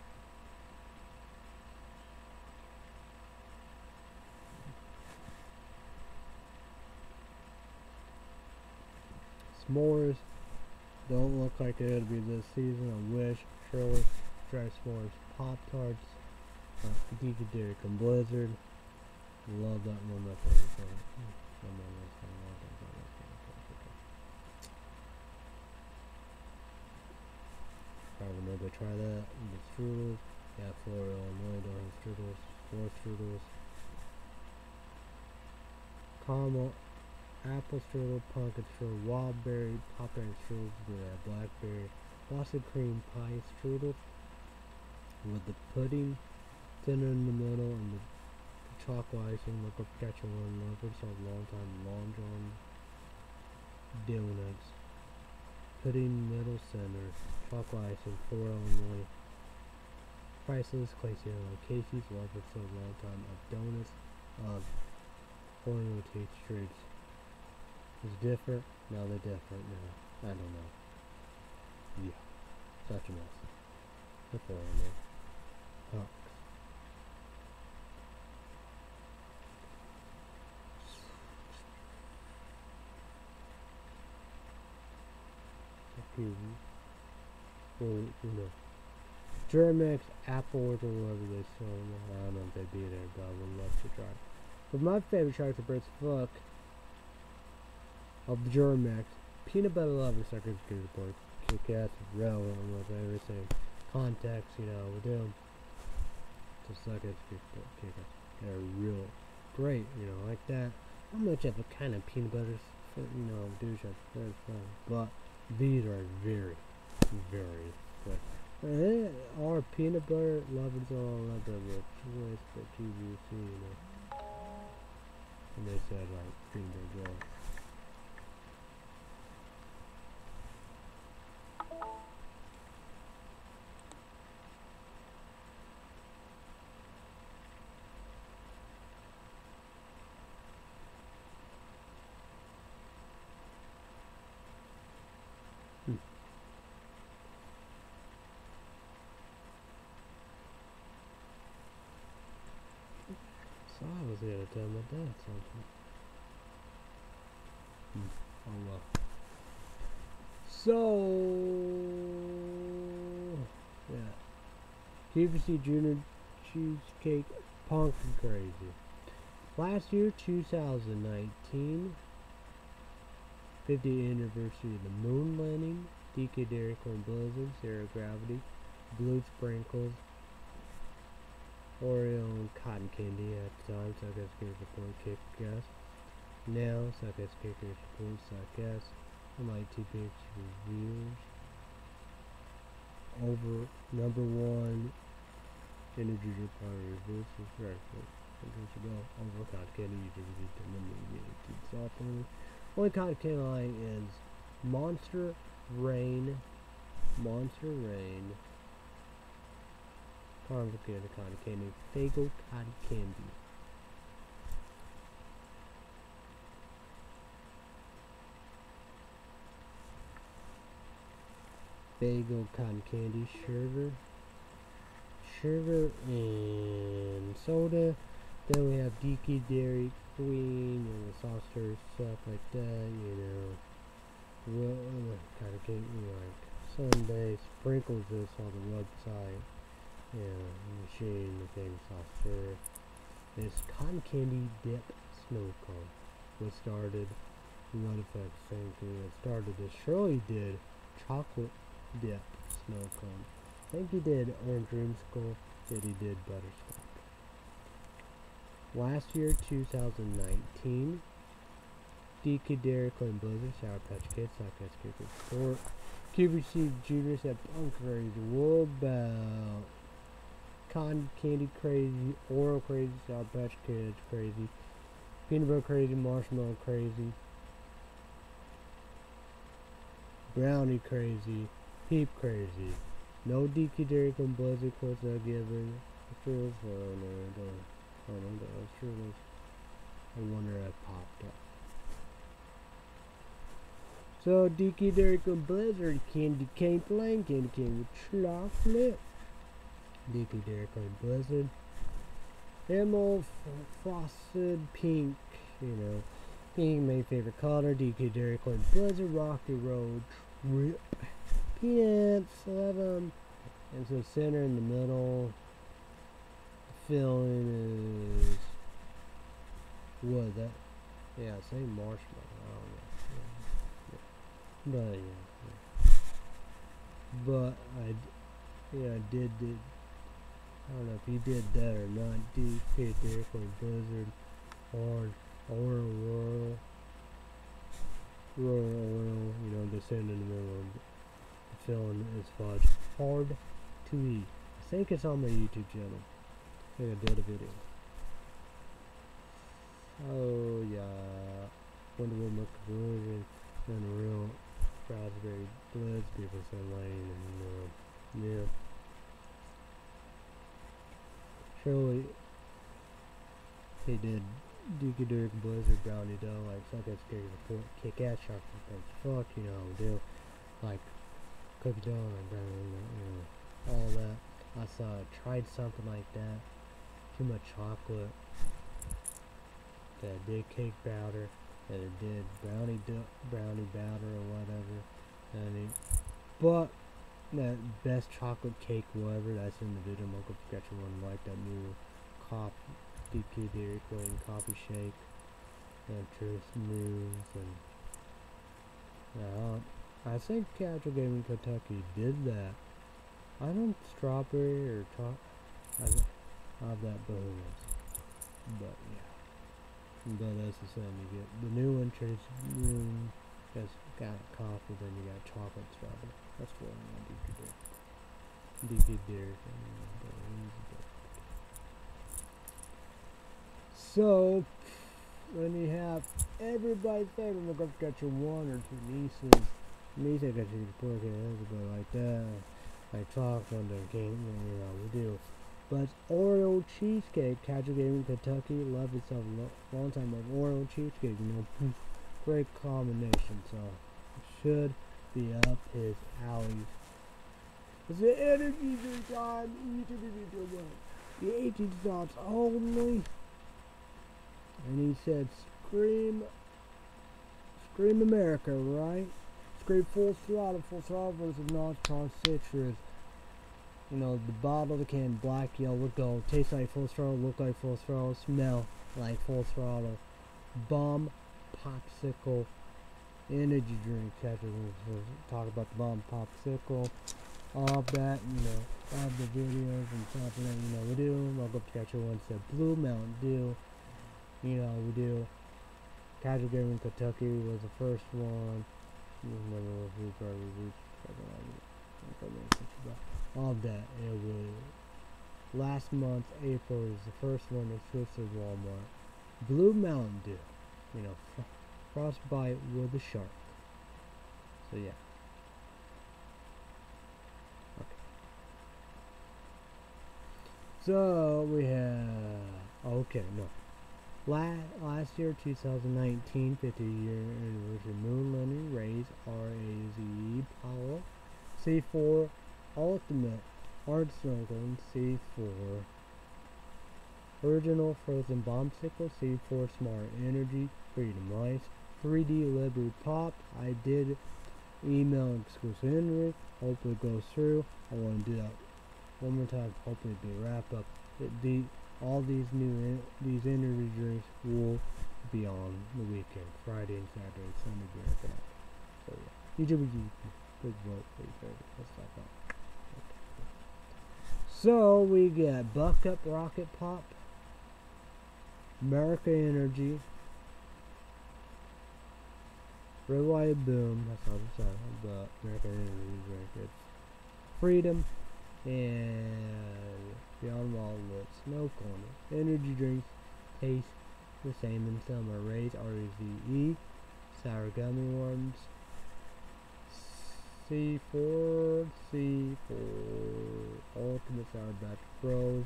S'mores don't look like it'll be this season. I wish. Shirley, dry s'mores, Pop Tarts, uh, Deacon Derrick and Blizzard. Love that one. That thing. Illinois, try that. The strudels. Yeah, Florida, Illinois don't have strudels. Four strudels. Caramel, apple strudel, pumpkin strudel, wild berry, popcorn strudels, yeah, blackberry, Boston cream pie strudel with the pudding center in the middle and the chocolate icing. Look up catch one lovers a long time long john donuts. Pudding middle center, chocolate icing, four Illinois. Priceless, Clay like Casey's, lovers a long time of donuts of Oreo taste treats. It's different. Now they're different now. I don't know. Yeah. Such a mess. That's all I know. Hucks. Well, you know. Germex, Apple, or whatever they sell. I don't know if they'd be there, but I would love to try. But my favorite chocolate bread's fuck of the Germex. Peanut butter lover suckers good report. Kick ass relevant with everything. Contacts, you know, with them. So suckers kick ass. They're real great, you know, like that. I'm much of a kind of peanut butter, you know, douche at first fun. But these are very, very good. And our peanut butter lovers are all like the choice for T V C, you know. And they said like peanut butter jelly. So I was here to tell my dad something. Hmm. Oh well. So yeah. T V C Junior Cheesecake Pumpkin Crazy. Last year, two thousand nineteen, fiftieth anniversary of the moon landing. D K Dairy Queen Blizzard, Zero Gravity, Blue Sprinkles, Oreo and cotton candy at the time, so I guess give the point kick guess. Now, so I guess kickers points, so I guess. I might T P X reviews. Over number one energy drink power reviews is very good. Years ago, over cotton candy, you just need to eliminate it softly. Only cotton candy line is Monster Rain, Monster Rain. Complicated cotton candy, Faygo cotton candy. Faygo cotton candy, sugar, sugar and soda. Then we have D K Dairy Queen and the saucer stuff like that. You know, well, cotton candy like Sunday sprinkles this on the website. Yeah, machine, the famous saucer. It's cotton candy dip snow cone. What started, what effect, same thing that started this. Shirley did chocolate dip snow cone. I think he did orange dreamsicle, that he did butterscotch. Last year, two thousand nineteen, D K Dairy Queen Blizzard, Sour Patch Kids, Sour Patch Kids Sport, Q V C Juniors at Bunkers, World Bout, Cotton Candy Crazy, Oreo Crazy, Sour Patch Kids Crazy, Peanut Butter Crazy, Marshmallow Crazy, Brownie Crazy, Peep Crazy. No D K Dairy Queen Blizzard quotes are given. I don't know. I don't know. That's true. I wonder if it popped up. So D K Dairy Queen Blizzard candy cane plain candy cane with chocolate. D K Dairy Queen Blizzard. Emerald frosted pink. You know, pink my favorite color. D K Dairy Queen Blizzard Rocky Road Trip. Peanuts, eleven, and so center in the middle. The filling is what is that? Yeah, say marshmallow. I don't know. Yeah. Yeah. But yeah, yeah. But I yeah, did did I don't know if you did that or not. D K Derek or Blizzard or Oil Royal Royal Oil, you know, the sand in the middle of the filling is fudge. Hard to eat. I think it's on my YouTube channel. I think I did a video. Oh yeah. Wonder Woman conversion and a real raspberry blitz, people say lane and uh, yeah. Surely he did Dookie Dirk Blizzard Brownie Dough, like suck ass scary report, kick ass shark things. Fuck, you know, do like cookie dough and brownie, you know, all that. I saw tried something like that. Too much chocolate. That did cake batter. That it did brownie do brownie batter or whatever. And it, but that best chocolate cake whatever, that's in the video. I'm gonna get you one like that new cop D K Dairy Queen coffee shake and Truth News and yeah, I think Casual Gaming Kentucky did that. I don't strawberry or top I have that bonus. But yeah. But that's the same you get. The new one Truth Moon has got coffee, then you got chocolate strawberry. That's what I'm gonna do today. D K Dairy So when you have everybody's favorite, I'm gonna get you one or two nieces. Niece I got you the pork and everybody like that. Like chocolate and game, you know, we do. But Oreo cheesecake, Casual Gaming Kentucky, love itself a long time of Oreo cheesecake, you know, great combination. So it should be up his alley. It's the energy drink time. The eighteen stops only. And he said, "Scream, scream America, right? Scream full throttle, full throttle versus non-strong citrus." You know, the bottle, the can, black, yellow, gold. Tastes like full throttle, look like full throttle, smell like full throttle. Bomb popsicle energy drink. After we talk about the bomb popsicle, all of that, you know, all of the videos and stuff that, you know, we do. I'll go catch one said Blue Mountain Dew. You know, we do. Casual Gaming Kentucky was the first one. Remember if we probably reached all of that. It was last month, April is the first one exclusive Walmart. Blue Mountain Dew. You know, fr frostbite with a shark. So yeah. Okay. So we have okay, no. Last, last year, two thousand nineteen, fifty year anniversary moon landing rays R A Z Apollo C four Ultimate Hard Snorkeling C four Original Frozen Bombsicle C four Smart Energy Freedom Ice three D Liberty Pop. I did email exclusive entry. Hope it goes through. I want to do that one more time. Hopefully it be wrap up. It, the all these new these energy drinks will be on the weekend, Friday and Saturday, Sunday be working out. So yeah, YouTube is big vote for your favorite. Let's talk about. So we get Buck Up Rocket Pop, America Energy, Red White Boom. That's all I'm saying. But America Energy drink. It's Freedom and Beyond Walnut Snow Corner. Energy drinks taste the same in summer. Rays R E Z E. Sour gummy worms. C four C four Ultimate Sour Batch Bros.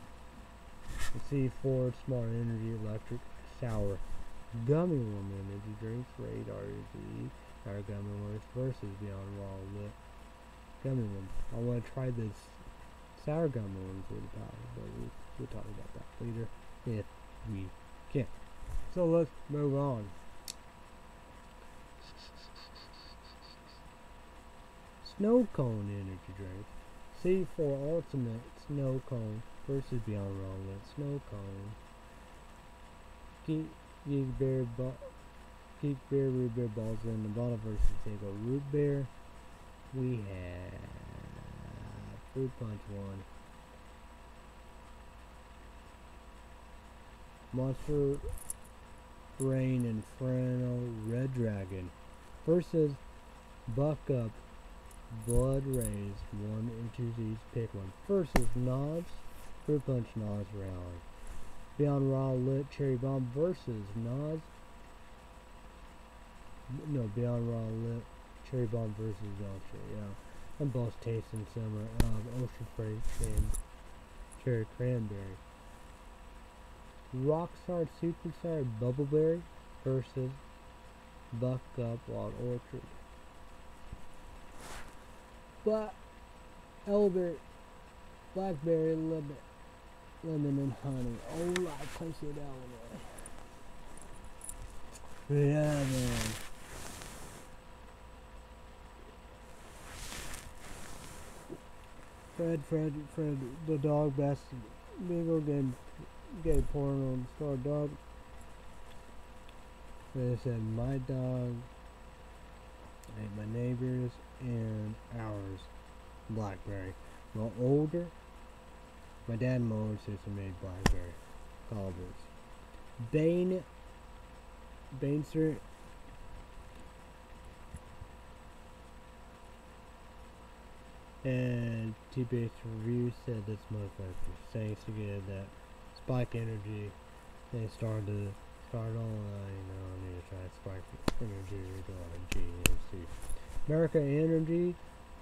C four Smart Energy Electric Sour Gummy Worm Energy Drinks. Rays R E Z E. Sour gummy worms versus Beyond Walnut Gummy worms. I want to try this sour gummy worms with the power, but we, we'll talk about that later if we can. So let's move on. Snow Cone Energy Drink. C four Ultimate Snow Cone versus Beyond Walnut Snow Cone. Geek, Geek Bear Ball. Geek Bear Root Beer Balls in the bottle versus Tego Root Beer. We have Fruit Punch one. Monster Rain Inferno Red Dragon versus Buck Up Blood Rays one and two Z's. Pick one. Versus Knobs Fruit Punch Nas Rally. Beyond Raw Lit Cherry Bomb versus Nas. No, Beyond Raw Lit Cherry Bomb versus Ultra. Yeah. And both taste and summer of Ocean Freight and Cherry Cranberry. Rockstar Superstar Bubbleberry versus Buck Up Wild Orchard. Black Elder Blackberry Lemon Lemon and Honey. Oh, I place it Illinois. Yeah, man. Fred, Fred, Fred, the dog best bingo game, gay porn on Star Dog. They said my dog ate my neighbors and ours. Blackberry. Well, older, my dad and my older sister made blackberry cobblers. Bane, Banester. And T B H Review said this motherfucker thanks to get that Spike Energy. They started to start on, uh, you know, I need to try Spike Energy or G M C. America Energy,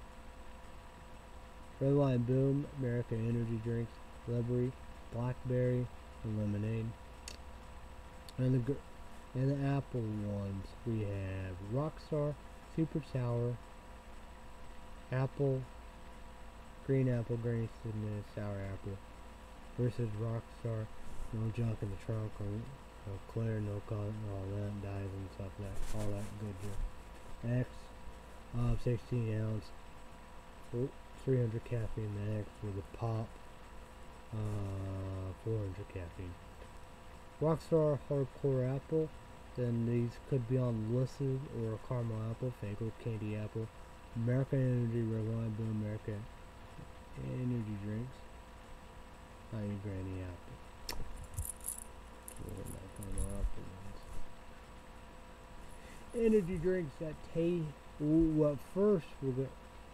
Red Line Boom, America Energy Drinks, Liberty, Blackberry, and Lemonade. And the and the Apple ones we have Rockstar, Super Sour, Apple. Green apple, green cinnamon, sour apple versus Rockstar, no junk in the trunk, or no clear, no color, all that, dyes and stuff like that, all that good junk. X of sixteen ounce, three hundred caffeine max with a pop, uh, four hundred caffeine. Rockstar Hardcore Apple, then these could be on listed, or caramel apple, Fago candy apple, American Energy, Reliable America Energy Drinks. I eat Granny Apple. Energy drinks that taste. Well, first we'll go.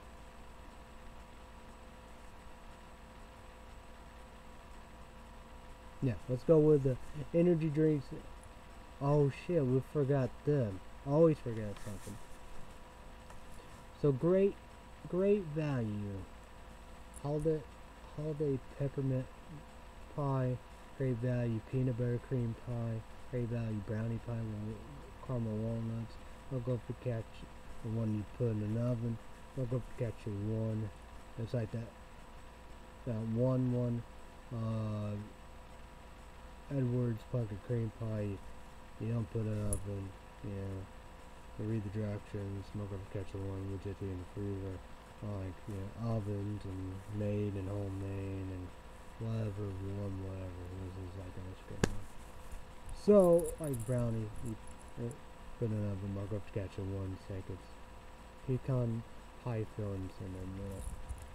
Yeah, let's go with the energy drinks. Oh shit, we forgot them. Always forget something. So great, great value. Holiday, holiday peppermint pie, great value peanut butter cream pie, great value brownie pie with caramel walnuts. I'll go for catch the one you put in an oven. I'll go for catch your one. It's like that. That one one. Uh, Edwards pumpkin cream pie. You, you don't put it in an oven. Yeah. You read the directions. Smoke up for catch your one. We just in the freezer. Like, you know, ovens and made and homemade and whatever, warm, whatever. This is like an extra one. So, like brownie, you uh, put in an oven, mark up to catch in one seconds. Pecan pie fillings in the middle.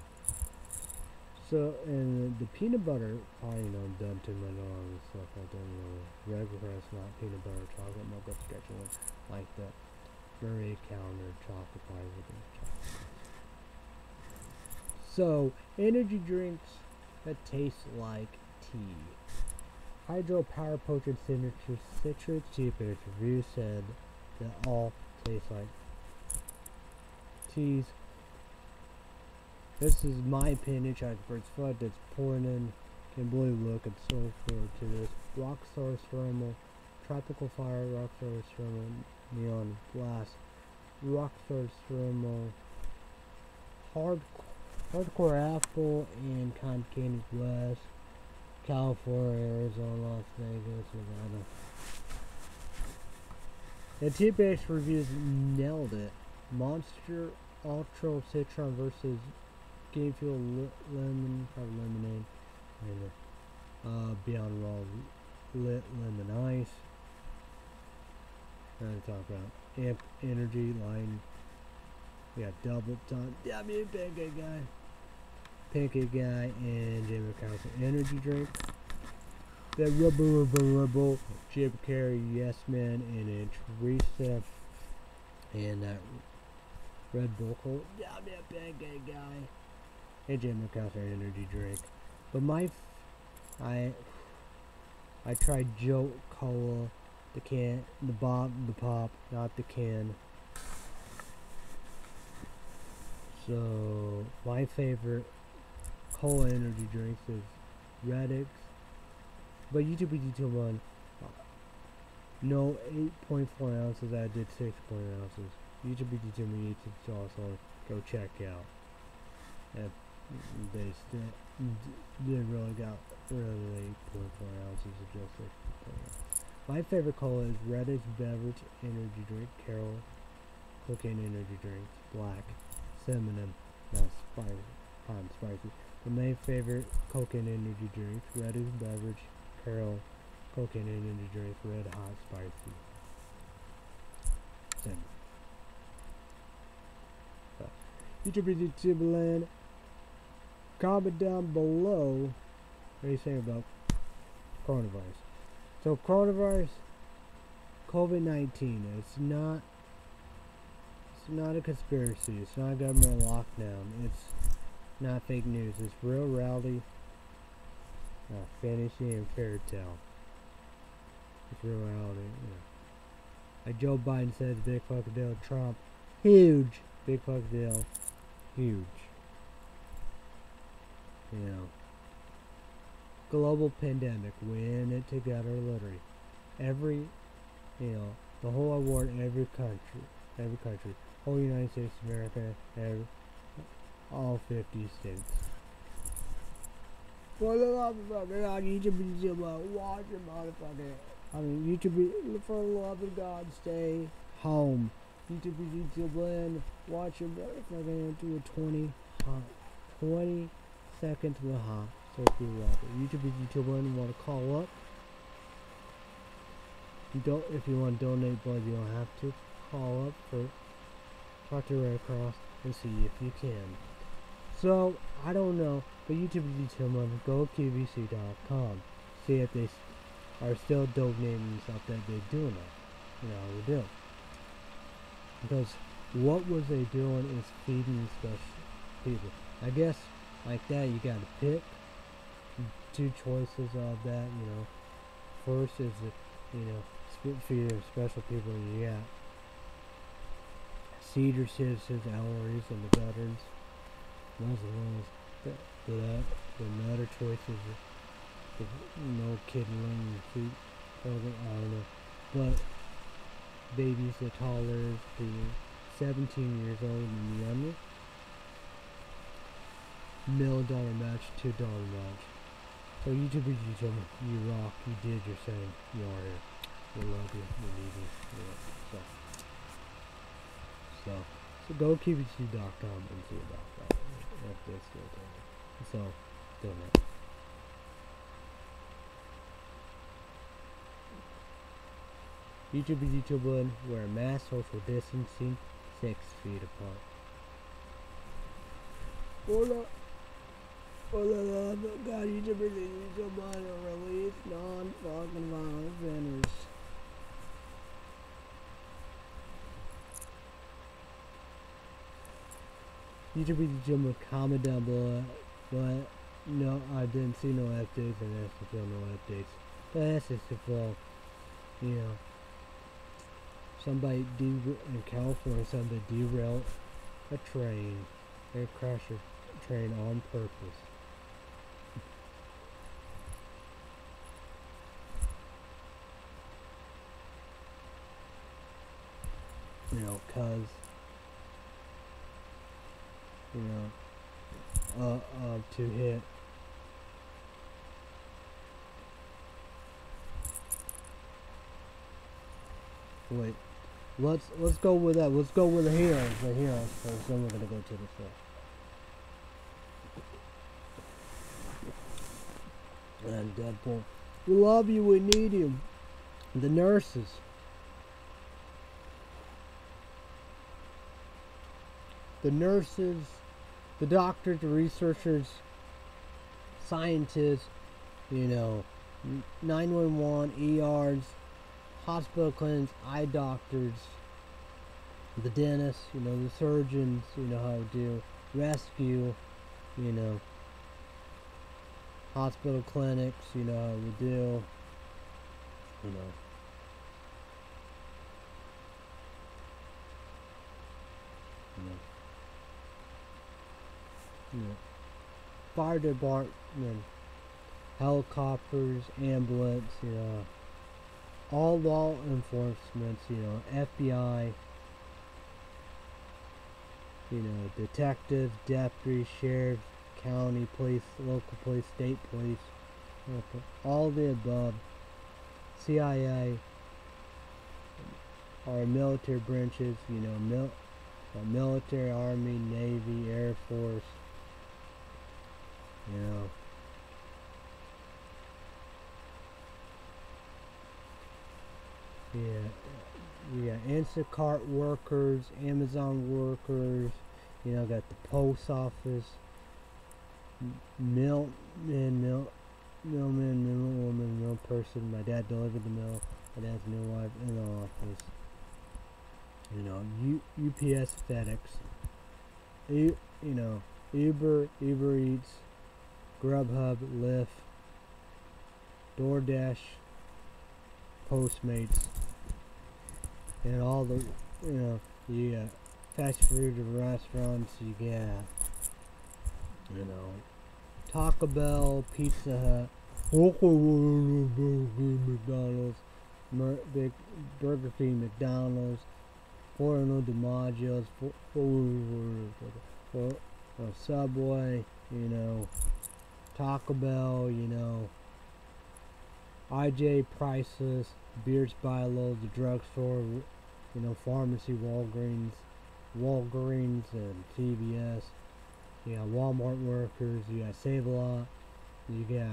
So, and the peanut butter pie, you know, done to my dog and stuff like that, you know, regular, it's not peanut butter, chocolate, mark up to catch one, like that. Very counter chocolate pie with the chocolate. So, energy drinks that taste like tea. Hydro Power Potion Signature Citrus Cheapest Review said that all taste like teas. This is my opinion. Chocolate Bird's Flood that's pouring in in blue look and so forward to this. Rockstar Thermal, Tropical Fire, Rockstar Thermal, Neon Blast, Rockstar Thermal, Hard Hardcore Apple, and Cotton Candy West, California, Arizona, Las Vegas, Nevada. And T B H Reviews nailed it. Monster Ultra Citron versus Game Fuel li Lemon, probably Lemonade, and uh, Beyond Raw Lit Lemon Ice. And talk about Amp Energy Line. We got Double Time. Yeah, me a big guy. Pancake Guy, and Jim Council energy drink. That Rubble Rubble Rubble, Jim Carrey, Yes Man, and then Teresa, and that Red Bull Cola. Yeah, I'm a Pancake Guy, and Jim Council energy drink. But my, f I, I tried Joe Cola, the can, the Bob, the pop, not the can. So my favorite cola energy drinks is Radix, but YouTube YouTube one, no eight point four ounces. I did six point ounces. YouTube YouTube me to also go check out. And they still they really got really eight point four ounces of just six point ounces. My favorite cola is Radix beverage energy drink, Carol cocaine energy drinks, black. Cinnamon, not spicy, hot and spicy. But my favorite cocaine energy drinks, Red's beverage, Carol, cocaine energy drink, red, hot, spicy. Cinnamon. So, YouTube, YouTube land. Comment down below what you think about coronavirus. So coronavirus, COVID nineteen. It's not. It's not a conspiracy. It's not a government lockdown. It's not fake news. It's real reality, not fantasy and fairy tale. It's real reality. Yeah. Like Joe Biden says, big fucking deal. Trump, huge. Big fucking deal, huge. You know, global pandemic. We in it together, literally. Every, you know, the whole award. Every country, every country. Whole United States of America, every, all fifty states. For the love of fucking God, YouTube, YouTube, watch your motherfucker. I mean, YouTube, for the love of God, stay home. YouTube, YouTube, land, watch your motherfucker do a twenty, hot, twenty seconds with hot, so if you want it. YouTube, YouTube, land, want to call up. You don't, if you want to donate blood, you don't have to call up for. Talk to Red Cross and see if you can. So, I don't know, but YouTube YouTube on go Q V C dot com. See if they are still donating stuff that they do not. You know, they do. Because what was they doing is feeding special people. I guess like that you gotta pick two choices of that, you know. First is you know, feeding special people, you got senior citizens, Elleries, and the veterans. Those are the ones that, that the other choices, the no kidney feet program, I don't know. But babies, the toddlers, the seventeen years old and younger, middle dollar match, two dollar match. So YouTube, YouTube, you rock, you did your thing, you are here. We love you, we need you. Yeah, so. So, so go Q V C dot com and see about that. If they still do it. So, donate. YouTube is YouTube one, wear a mask, social distancing, six feet apart. Hola. Hola, God, YouTube is YouTube one, or release non-fucking violent offenders. YouTube YouTube would comment down below, but no, I didn't see no updates, and that's still no updates. But that's just if, uh, you know, somebody de- in California, somebody derailed a train, they crashed a train on purpose. You know, cause you know, uh, uh, to hit wait, let's, let's go with that, let's go with the heroes, the heroes first, then we're gonna go to the stuff. And Deadpool, we love you, we need you. The nurses. The nurses, the doctors, the researchers, scientists, you know, nine one one, E Rs, hospital clinics, eye doctors, the dentists, you know, the surgeons, you know how to do, rescue, you know, hospital clinics, you know how to do, you know. You know, you know, fire department, helicopters, ambulance, you know, all law enforcement, you know, F B I, you know, detectives, deputies, sheriffs, county police, local police, state police, all the above, C I A, our military branches, you know, mil uh, military, army, navy, air force, you know, yeah, we got Instacart workers, Amazon workers, you know, got the post office, milkman, milk, millman, mill woman, mill person. My dad delivered the mail. My dad's new wife in the office. You know, U UPS, FedEx, U, you know, Uber, Uber Eats, Grubhub, Lyft, DoorDash, Postmates, and all the, you know, you got fast food restaurants, you got, you know, Taco Bell, Pizza Hut, McDonald's, Mer Big Burger King, McDonald's, Forno DiMaggio's, for, for, for, for Subway, you know, Taco Bell, you know, I J Priceless, Beards by Loads, the drugstore, you know, pharmacy, Walgreens, Walgreens, and C V S. You got Walmart workers, you got Save-A-Lot, you got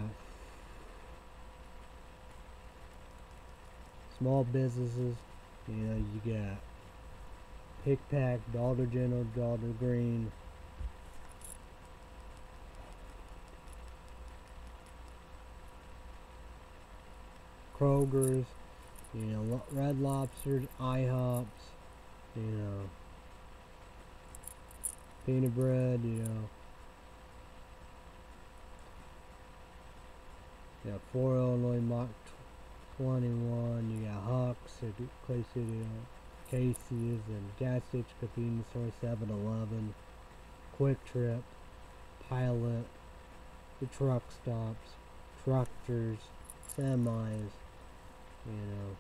small businesses, you know, you got Pick Pack, Dollar General, Dollar Green, Kroger's, you know, Red Lobsters, IHOPs, you know, Peanut Bread, you know, you got four Illinois Mach twenty-one, you got Huck's, Clay City, you know, Casey's, and gas station, convenience store, seven eleven, Quick Trip, Pilot, the truck stops, tractors, semis, you know,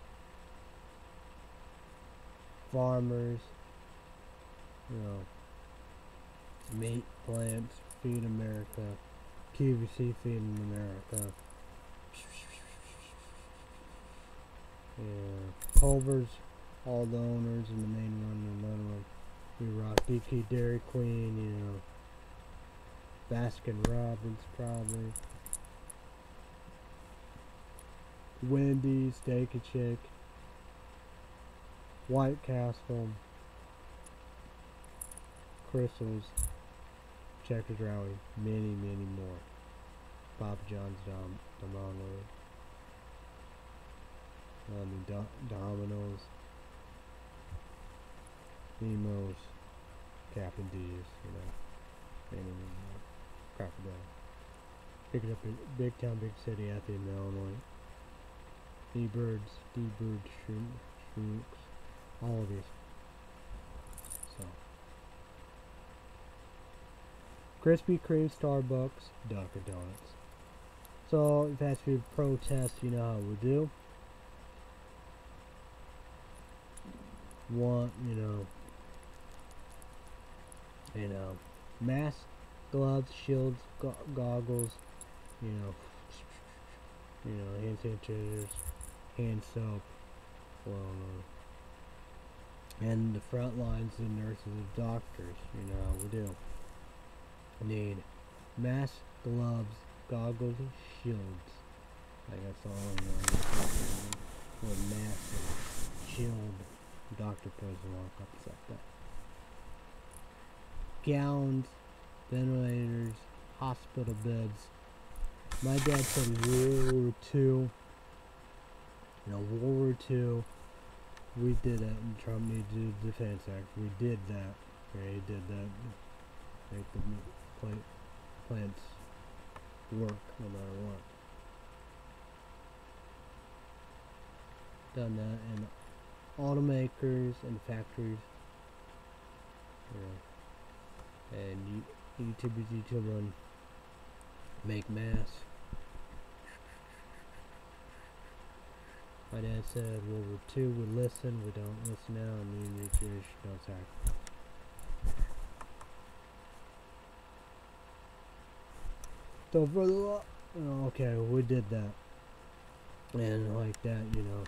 farmers, you know, meat plants, Feed America, Q V C Feeding America, yeah, Culver's, all the owners and the main one, another one, we rock D K Dairy Queen, you know, Baskin Robbins probably, Wendy's, Steak and Shake, White Castle, Crystals, Checkers Rally, many, many more. Papa John's, Dom Domino's, I mean Do Domino's, Nemo's, Captain D's, you know, many, many more. Crocodile. Picking up in Big Town, Big City, Athens, Illinois. D-Birds, D-Bird Shrinks, all of these. So, Krispy Kreme, Starbucks, Dunkin' Donuts. So, fast food protest, you know how we do. Want, you know, you know, masks, gloves, shields, go goggles, you know, you know, hand sanitizers, hand soap, well, and the front lines, the nurses and doctors, you know how we do. Need masks, gloves, goggles, and shields. I guess all in one. With mask and shield, doctor prison lockups like that. Gowns, ventilators, hospital beds, My dad said World War Two. You know, World War Two. We did it, and Trump needed to do the Defense Act. We did that. Yeah, he did that. Make the plant, plants work no matter what. Done that, and automakers and factories. Yeah. And YouTubers, YouTuber make masks. My dad said World War Two, we listen, we don't listen now, and the new generation don't act. So for the law, you know, okay, we did that. And like that, you know.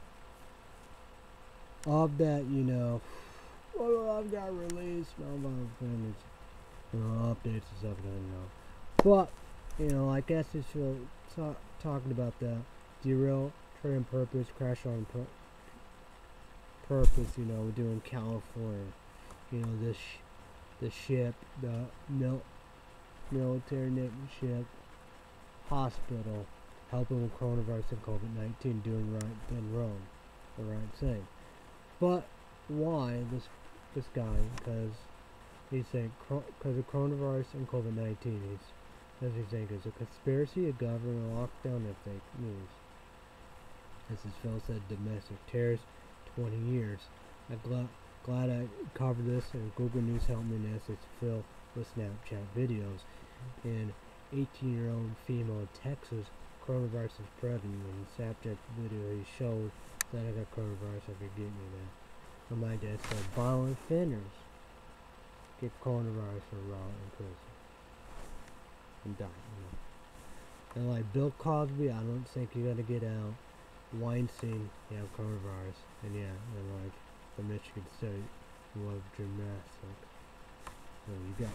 Of that, you know, well, I've got released, no more things, you know, updates and stuff, you know. But, you know, I guess it's uh, talking about that. Derail, train purpose, crash on pur purpose, you know, we're doing California. You know, this sh the ship, the mil military ship, hospital, helping with coronavirus and COVID nineteen, doing right, doing wrong, the right thing. But why this this guy? Because he's saying because of coronavirus and COVID nineteen, he's as he's saying it's a conspiracy, a government lockdown, and fake news. As his Phil said, domestic terrorist, twenty years. I'm glad glad I covered this, and Google News helped me as it's Phil with Snapchat videos. And eighteen-year-old female in Texas, coronavirus is spreading. In Snapchat video, he showed that I got coronavirus, I could get me there. And my dad said, violent offenders get coronavirus or rot in prison and die. You know? And like Bill Cosby, I don't think you're gonna get out. Weinstein, you have coronavirus, and yeah, and like the Michigan State, love gymnastics. There you go.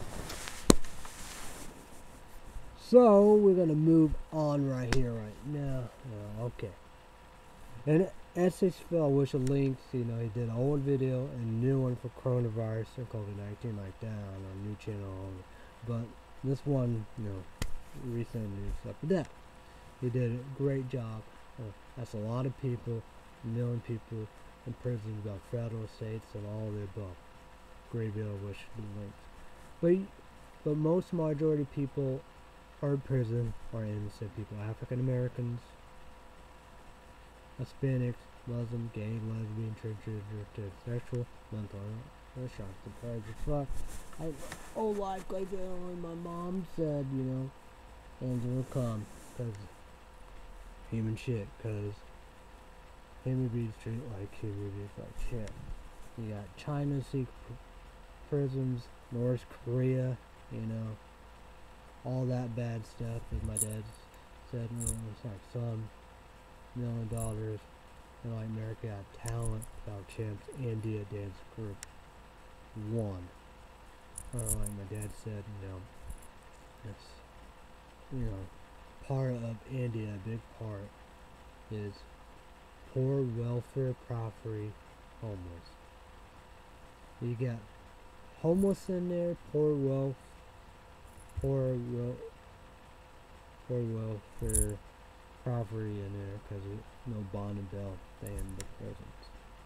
So we're gonna move on right here, right now. Uh, okay. And S H Phil, which links, you know, he did an old video and new one for coronavirus and COVID nineteen like that on our new channel. But this one, you know, recent news stuff. But that, he did a great job. Uh, that's a lot of people, a million people in prison, about federal, states, and all of the above. Great video, which the links. But, but most majority people are in prison are innocent people. African Americans, Hispanics, Muslim, gay, lesbian, transgender, sexual, mental health, shock, surprise, as fuck. I, oh, life like that, only my mom said, you know, and will come, because human shit, because human beings treat like human beings like shit. You got China, Sikh prisons, North Korea, you know, all that bad stuff, as my dad said, no, it's like some million dollars, and like America Got Talent, Got Champs, India Dance Group won. Or like my dad said, you know, it's, you know, part of India, a big part, is poor, welfare, poverty, homeless. You got homeless in there, poor wealth, poor, wel poor welfare, poverty in there, because no bond and bail, they in the prisons.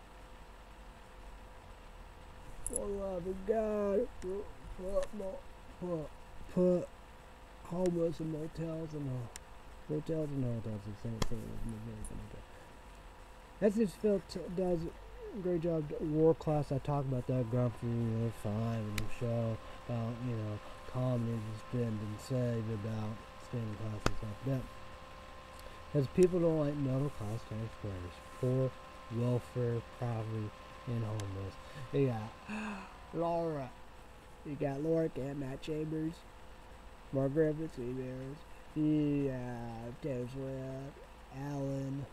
For the love of God, put, put, put homeless in motels and all. Hotels and hotels, the same thing as the American hotel. That's just Phil does a great job. War Class, I talk about that graph for, you know, five and the show about, you know, comedy that's been been said about spending class and stuff like that. Because people don't like middle class taxpayers, poor, welfare, poverty, and homeless. You got Laura, you got Laura and Matt Chambers, Mark Griffith, Bears, you have Taylor Swift, Alan,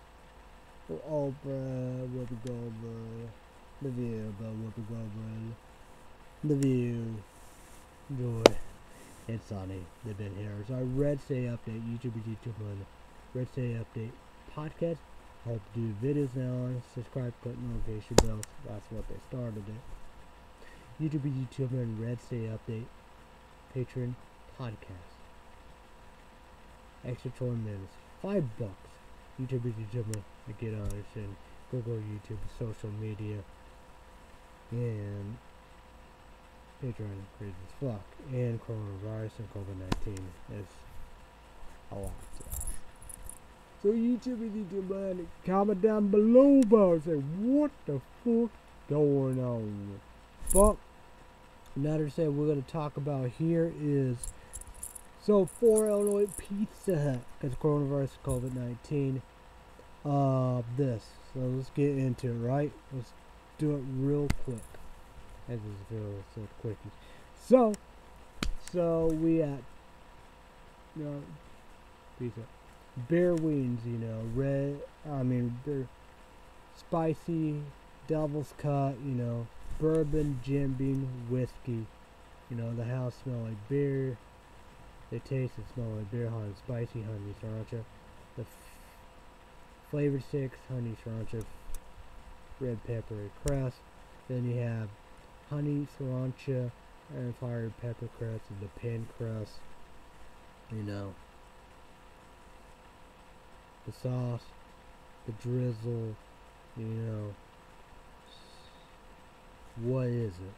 Oprah, Whoopi Goldberg, The View, but Whoopi Goldberg, The View, Joy, and Sunny. They've been here. So our Red State Update, YouTube, YouTube, and Red State Update podcast. I hope to do videos now. Subscribe, click notification bells. That's what they started it. YouTube, YouTube, and Red State Update, Patreon, podcast. extra twenty minutes, five bucks. YouTube is YouTube. I get on it and Google YouTube, social media, and Patreon crazy as fuck, and coronavirus and COVID nineteen is a lot. So YouTube is YouTube, man. Comment down below about say what the fuck going on. But another thing we're gonna talk about here is so for Illinois Pizza Hut because coronavirus COVID nineteen. Uh, this. So let's get into it, right? Let's do it real quick. As this video is so quickie. So, so we at you know, pizza, beer wings, you know, red. I mean, beer, spicy, devil's cut, you know, bourbon, Jim Beam, whiskey. You know, the house smell like beer. They taste and smell like beer. Hot and spicy, honey sriracha. The flavor sticks, honey sriracha, red pepper and crust. Then you have honey sriracha and fire pepper crust and the pan crust. You know, the sauce, the drizzle. You know, what is it?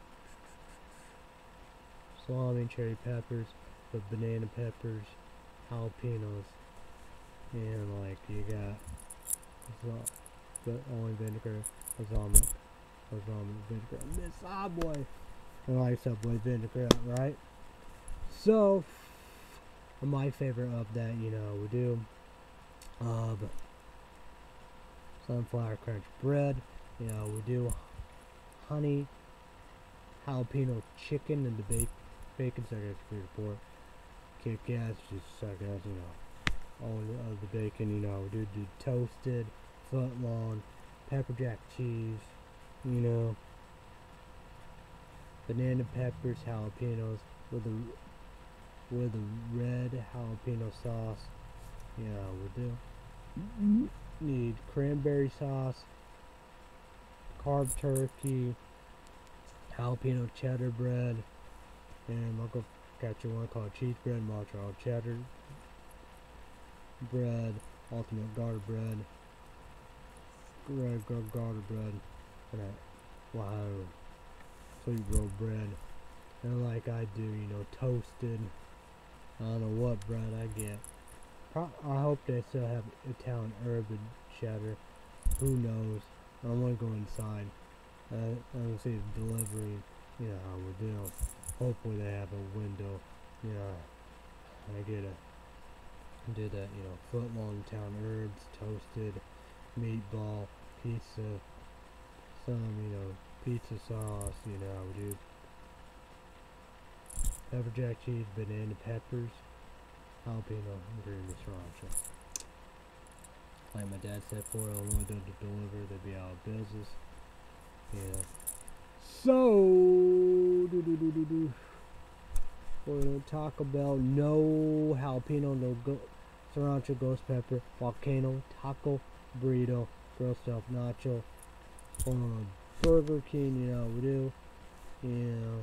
Salami, cherry peppers, the banana peppers, jalapenos, and like you got the only vinegar, balsamic, balsamic vinegar, Miss Subway, and like Subway vinegar, right? So, my favorite of that, you know, we do uh, sunflower crunch bread, you know, we do honey jalapeno chicken and the bacon, bacon suckers for your pork, Kit Kats, just suckers, you know, all of the bacon, you know, we do do toasted, foot long, pepper jack cheese, you know, banana peppers, jalapenos with a with a red jalapeno sauce. Yeah, we do. Need cranberry sauce, carb turkey, jalapeno cheddar bread, and I'll go catch you one called cheese bread, mozzarella cheddar bread, ultimate garter bread, red garter bread, and that wow, sweet roll bread, and like I do, you know, toasted. I don't know what bread I get. Pro I hope they still have Italian urban cheddar. Who knows? I want to go inside. Uh, I don't see the delivery. You know how we do. Hopefully they have a window. You know, I get a did that. You know, foot long Italian herbs, toasted meatball, pizza, some you know pizza sauce. You know how we do. Pepper jack cheese, banana peppers, jalapeno, and green sriracha. Like my dad said, for Illinois to deliver, they'd be out of business. Yeah. So, do do do do do. We're gonna talk about no jalapeno, no go sriracha, ghost pepper, volcano, taco, burrito, grilled stuffed nacho, on Burger King. You know we do. You know.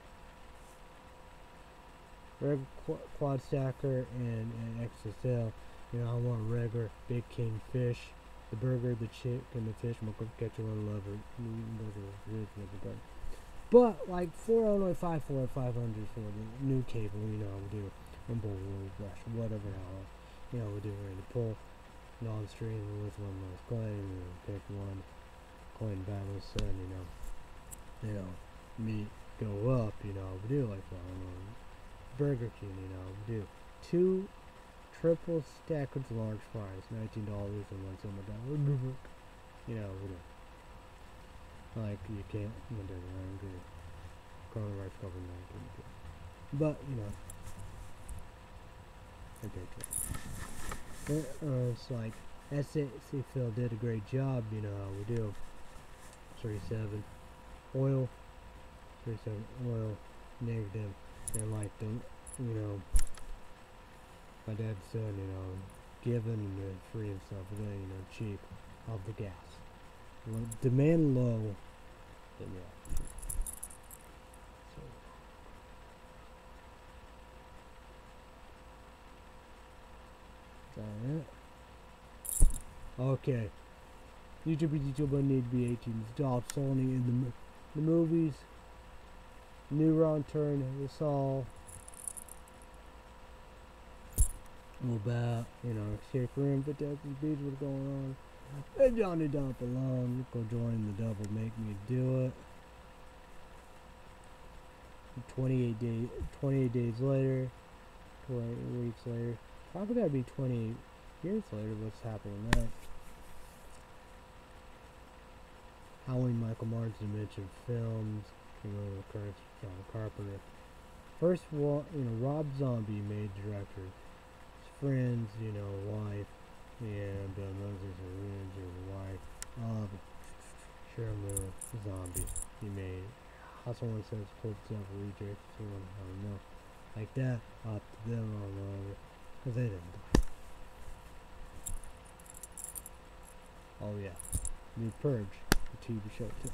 Regular qu quad stacker and, and X S L. You know, I want regular big king fish, the burger, the chicken, the fish. I'm gonna catch you one lover. Burger. But like four Illinois five four five hundred for the new cable. You know, we do rumble, rush, whatever. How you know we do ready to pull non-stream with one last claim. You know, pick one coin battle son. You know, you know, meat go up. You know, we do like that. Burger King, you know, we do two triple stack with large fries, nineteen dollars and one silver dollar. You know, we do. Like you can't, I'm gonna do coronavirus COVID nineteen. But you know, okay. Uh, it's like S C Phil did a great job. You know how we do. thirty-seven oil, thirty-seven oil, negative. And like the, you know, my dad said, you know, given and free and stuff, then, you know, cheap of the gas. Well, demand low, then yeah. So. Is that it? Okay. YouTube and YouTube need to be eighteen. Stop Sony in the, mo the movies. New wrong turn. It's all about, you know, escape room, but Texas Beach, what's going on? And Johnny Dump alone. Go join the double. Make me do it. twenty-eight days. twenty-eight days later. twenty weeks later. Probably gotta be twenty-eight years later. What's happening now? Howling Michael Marsden mentioned films. You know, occurrence John Carpenter. First of all, you know, Rob Zombie made director. His friends, you know, wife, and uh, Moses and his wife of Sharon Zombie. He made. How someone says pulled self reject, someone I don't know. Like that, up to them or whatever. Because they didn't die. Oh yeah. New Purge, the T V show too.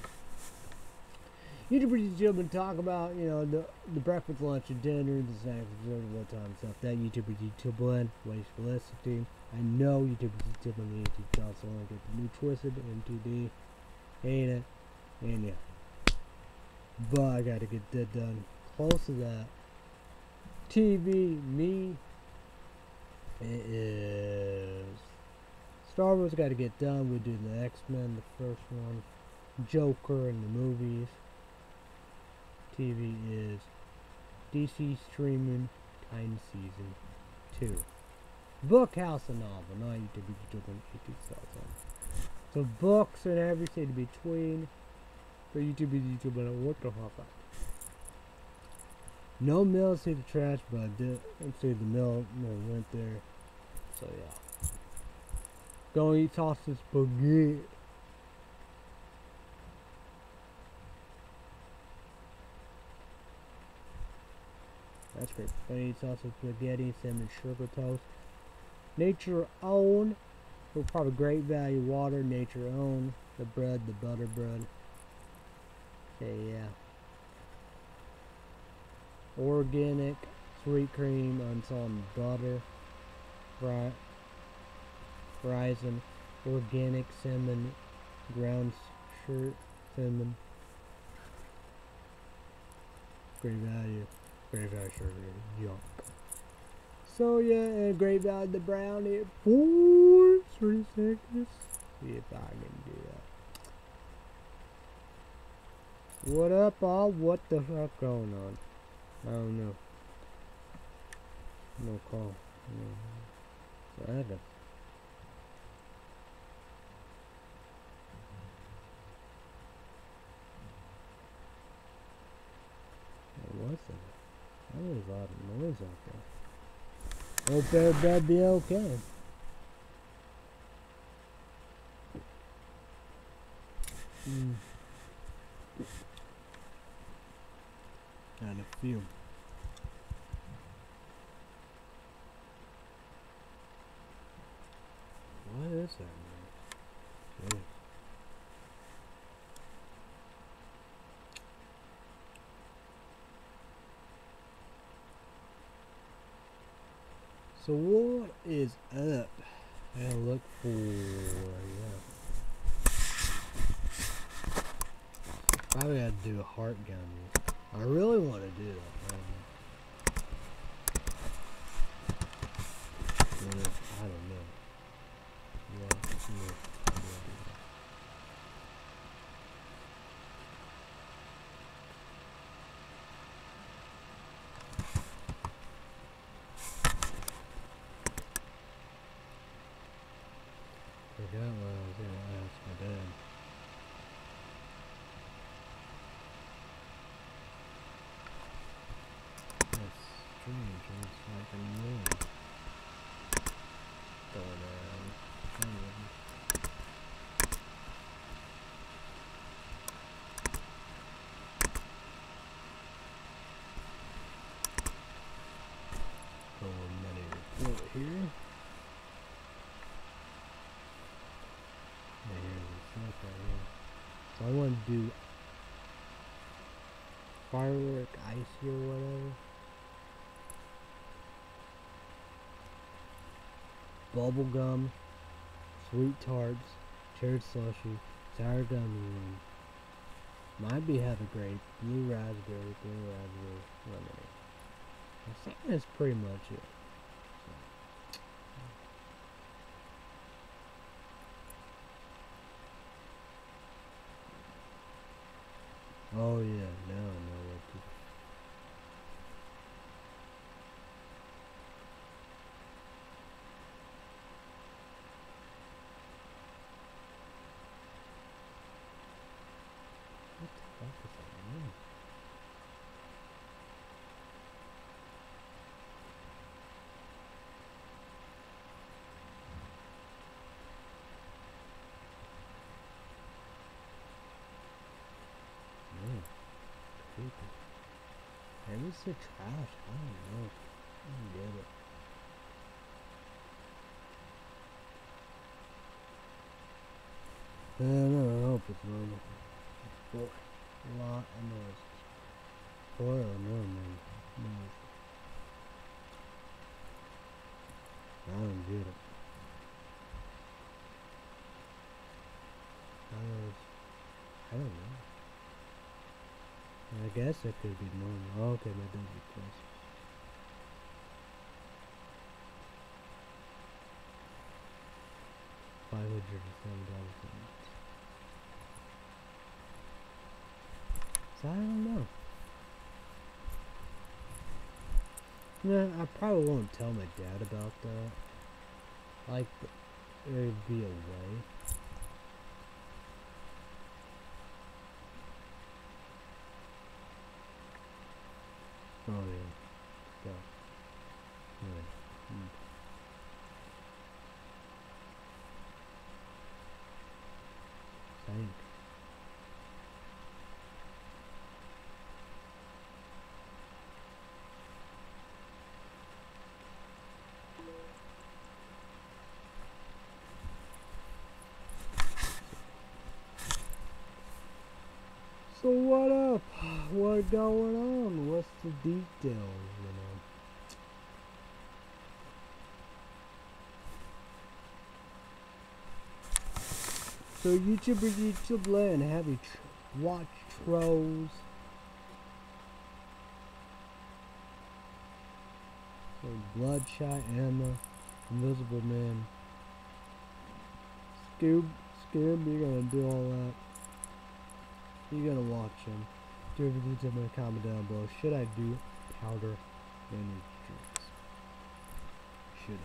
YouTubers YouTube talk about, you know, the the breakfast, lunch, and dinner, the snacks, dessert, what time stuff. That YouTubers YouTube blend, waste felicity. I know YouTubers YouTube on the YouTube channel, so I want to get the new Twisted M two D. Hate it. And yeah. But I gotta get that done. Close to that. T V, me. It is Star Wars. Got to get done. We do the X-Men, the first one. Joker in the movies. T V is D C streaming Titan season two. Book House and novel. Not YouTube. YouTube eighteen thousand. So books and everything between. For YouTube is YouTube, but what the fuck? No mill, see the trash, but I did see the mill, mill went there. So yeah. Go eat sausage spaghetti. That's great. Go eat sausage spaghetti, cinnamon sugar toast. Nature own. For probably great value water, nature own. The bread, the butter bread. Okay, yeah. Organic sweet cream, unsalted butter, fry, Verizon, organic cinnamon, ground shirt cinnamon, great value, great value sugar, junk. So yeah, and great value the brownie, four, three seconds. See if I can do that. What up, all? What the fuck going on? I don't know. No call. No. So I had to. What was that? That was a lot of noise out there. Hope everybody be okay. Hmm. And a few. What is that, man? Jeez. So what is up? I look for yeah. Probably gotta do a heart gun. I really want to do that. Um, I don't know. Yeah, yeah, yeah. Forgot what I was gonna ask my dad. That's strange. It's like a noise going around. Anyway. Go money report here. Yeah, here's the stuff right here. So I want to do firework icy or whatever. bubble gum, sweet tarts, cherry slushy, sour gummy worm. Might be have a grape, blue raspberry, blue raspberry, lemonade. I think that's pretty much it. Oh yeah, now I know what to do. What the fuck is that mean? Man, creepy. Maybe it's the trash, I don't know. I don't get it. I don't know, I hope it's normal. Boy, a lot of noise. Boy, oh no, man. Noise. I don't get it. I was, I don't know. I guess it could be normal. Okay, my dog is close. Five hundred and seven dollars. So I don't know. Yeah, I probably won't tell my dad about that. Like, there'd be a way. Oh yeah. So. Anyway. Hmm. Thank. So what up? What going on? What's the details, you know? So YouTuber, YouTube land, have you tr watched Trolls? So Bloodshot, Emma, Invisible Man, Scoob, Scoob, you're gonna do all that. You're gonna watch him. Do everything in the comment down below. Should I do powder energy drinks? Should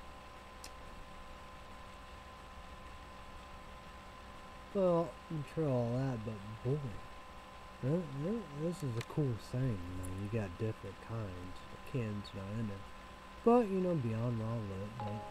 I? Well, I'm sure all that, but boy, th th this is a cool thing. You know, you got different kinds. The can's not in it, but you know, beyond all of it, but.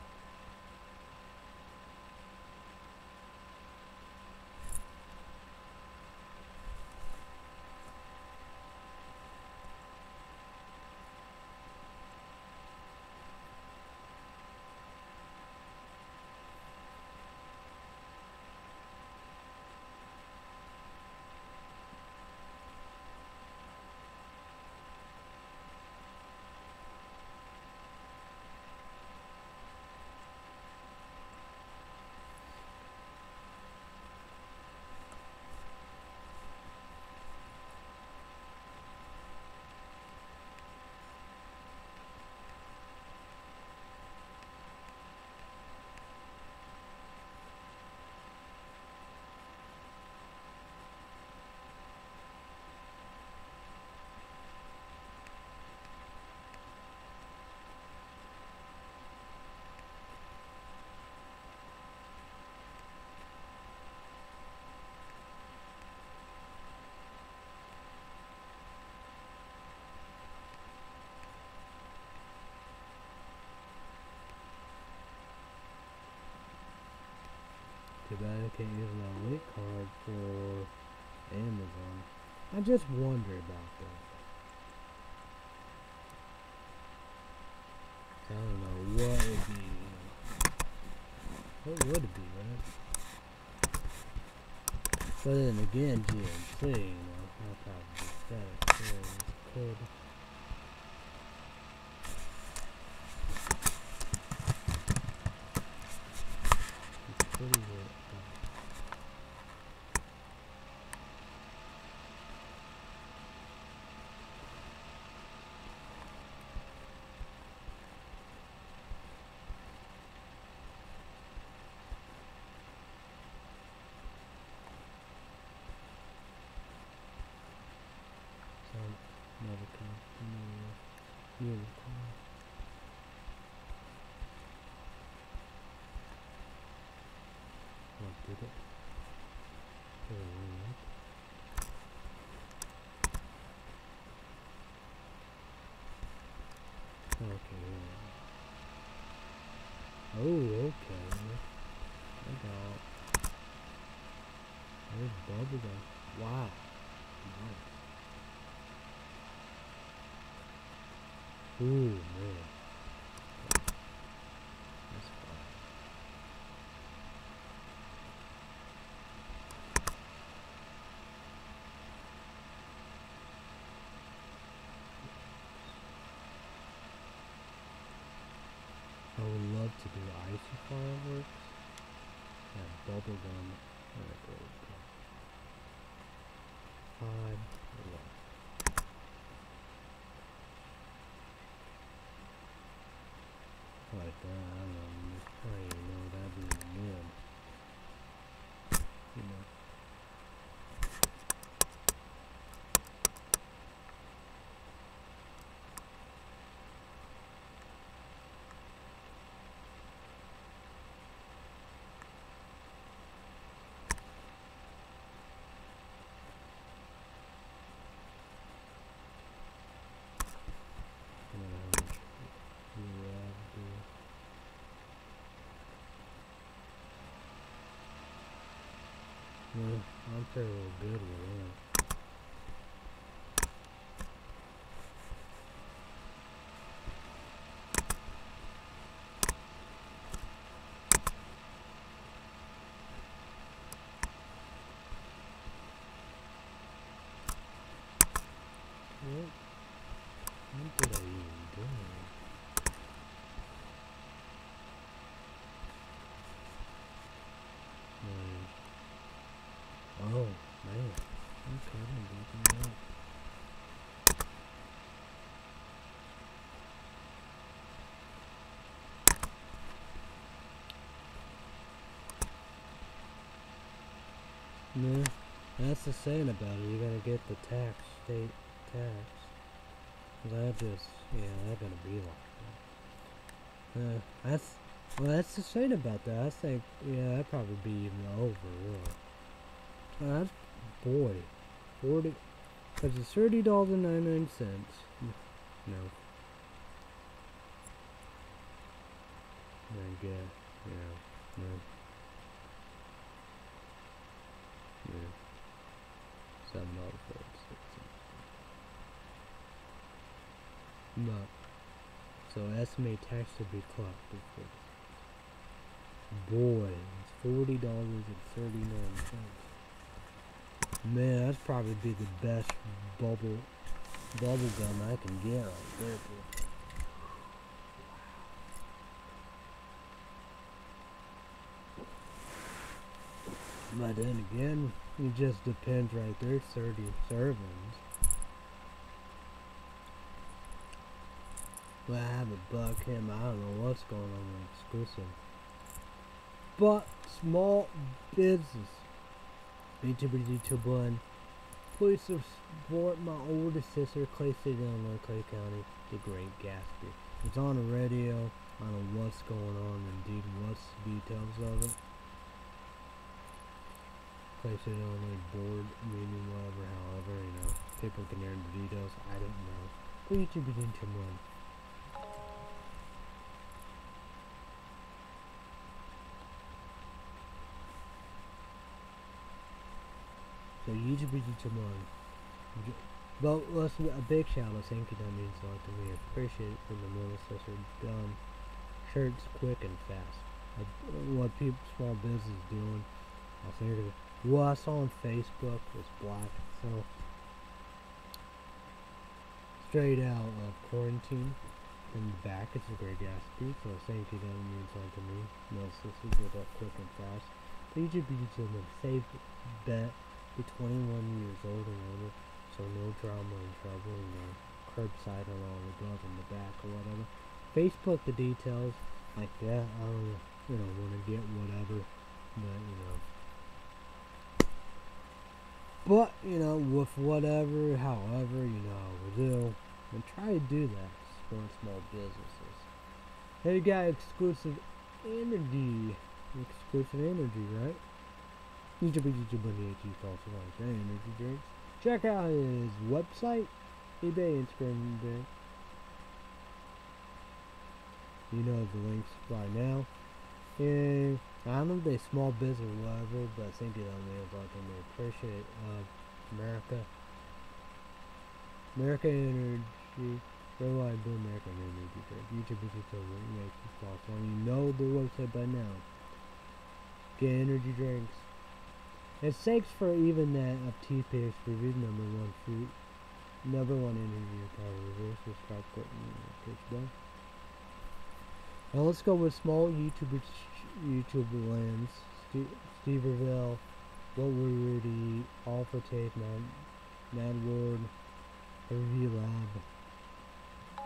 Too bad I can't use my link card for Amazon. I just wonder about that. I don't know what would be. What would it be, right? But then again, G M C, you know, I'll probably set it could. unicorn. What did it? Alright. Okay. Oh, okay. I got. There's bubblegum. Wow. Nice. Ooh, man. That's fun. I would love to do icy fireworks. Yeah, bubblegum. Alright, there we go. Five. One. Like that, I don't know. I don't even know what that'd be again. You know. I don't know how much you have to do. Well, I'm fairly good with that. What? What did I even do? Like, oh, man. Okay, I didn't do that. No, that's the saying about it. You gotta get the tax, state tax. That just, yeah, that's gonna be like that. Uh, that's, well, that's the saying about that. I think, yeah, that'd probably be even over, really. Uh, that's, boy, forty, because it's thirty dollars and ninety-nine cents. No. I guess, yeah, no. Yeah. Seven dollars forty-six cents. But so estimated tax to be collected for boy, it's forty dollars and thirty nine cents. Man, that's probably be the best bubble bubble gum I can get right there, boy. But then again, it just depends right there, thirty servings. Well, I haven't bugged him, I don't know what's going on with exclusive. But, small business. YouTuber, YouTuber, please support my older sister, Clay City, Illinois, Clay County, The Great Gatsby. It's on the radio, I don't know what's going on, indeed, what's the details of it. Place it on a board meeting, whatever, however, you know, people can hear the details, I don't know. But YouTube is into one. So YouTube is into one. But listen, a big shout out, thank you, that means a lot to me. I appreciate it from the little sister done. Shirts quick and fast. I, what people, small business doing. I was thinking, what I saw on Facebook was black, so straight out of quarantine. In the back, it's a Great Gatsby, so thank you, that means a lot to me. No sisters with that quick and fast. But YouTube is a safe bet. Be twenty-one years old and older, so no drama and trouble, you know, curbside or all above in the back or whatever. Facebook, the details, like that, I don't, you know, want to get whatever, but, you know. But, you know, with whatever, however, you know, I will do, and try to do that. support small businesses. Hey, you got exclusive energy. Exclusive energy, right? YouTube, YouTube, YouTube, also like that energy drinks. Check out his website, eBay, Instagram, eBay. You know the links right now. And I don't know if they small business or whatever, but I think it only is like I appreciate uh, America. America Energy. Where do I do American Energy drink? YouTube is just over. You make this possible. You know the website by now. Get energy drinks. And thanks for even that of T P X review number one food. Number one energy power review. Subscribe, click, and bell. Now let's go with small YouTube YouTube lands. St Steverville, What We Really, All for Taste, Mad, Mad World, Review Lab.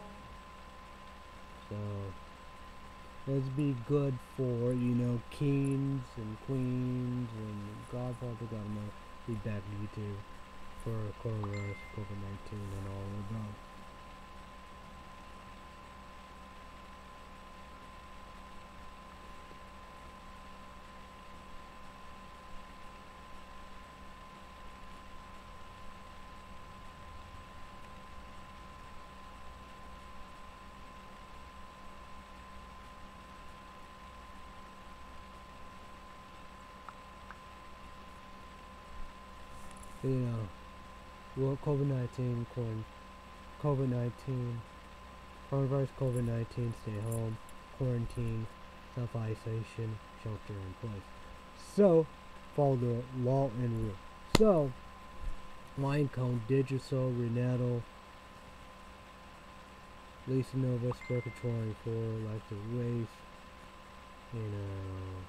So let's be good for, you know, kings and queens and Godfather. Got to be back to YouTube for coronavirus, COVID nineteen, and all of that. You know, well, COVID nineteen, COVID nineteen, coronavirus, COVID nineteen, stay home, quarantine, self isolation, shelter in place. So, follow the law and rule. So, Minecone, Digital, Renato, Lisa Nova, Sparker twenty-four, Like the Race, you know.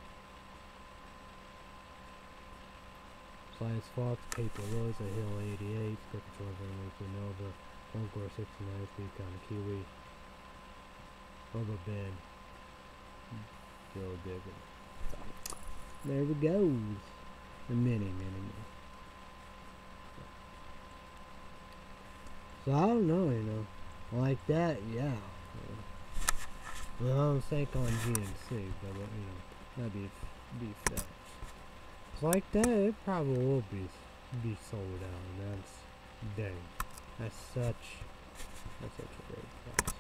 Science Fox, Paper Rose, A Hill eighty-eight, Scripture twenty-four, Lisa Nova, Concord sixty-nine, Speak on Kiwi, Rubber Band, Joe Digger. There we go. The mini, mini, mini. So I don't know, you know, like that, yeah. Well, I don't think on G N C, but you know, that'd be be fair. Like that, it probably will be be sold out, and that's dang. That's such that's such a great price.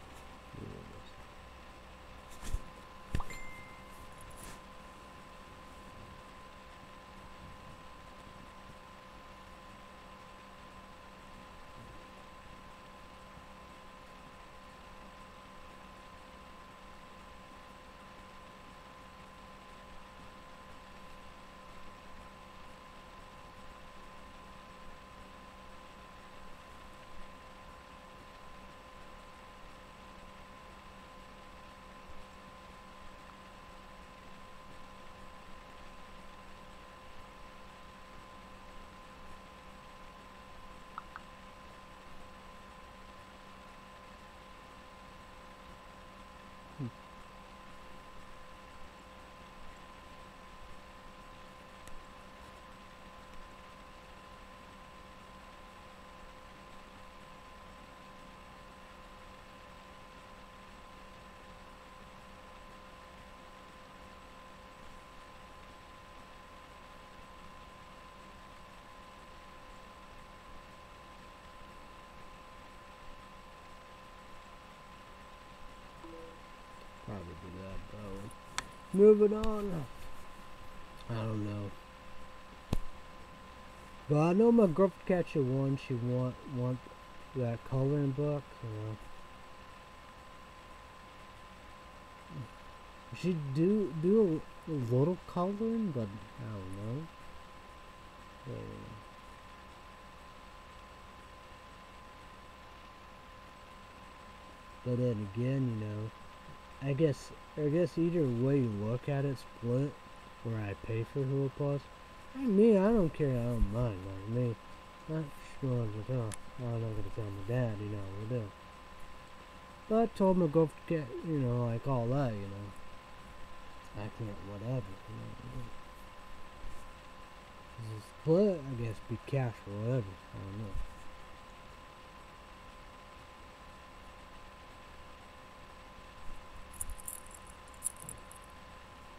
Probably do that, bro. Moving on. I don't know. But I know my girl catcher one. She want want that coloring book. You know. She do do a, a little coloring, but I don't know. Yeah. But then again, you know. I guess I guess either way you look at it, split, where I pay for Hulu Plus. I mean, I don't care. I don't mind. Like me, not sure to tell. I'm not gonna tell my dad. You know what to do. But I told him to go get, you know, like all that. You know, I can't. Whatever. You know, it's a split. I guess be cash or whatever. I don't know.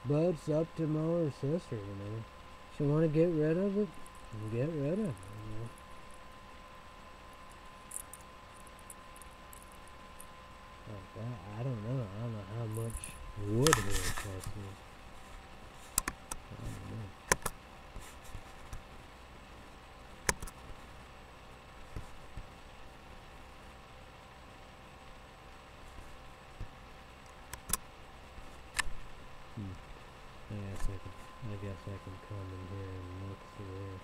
But it's up to my older sister, you know. She want to get rid of it, get rid of it, you know. Like that, I don't know. I don't know how much wood here it costs me. I don't know. Hmm. I guess I can. I guess I can come in here and look through.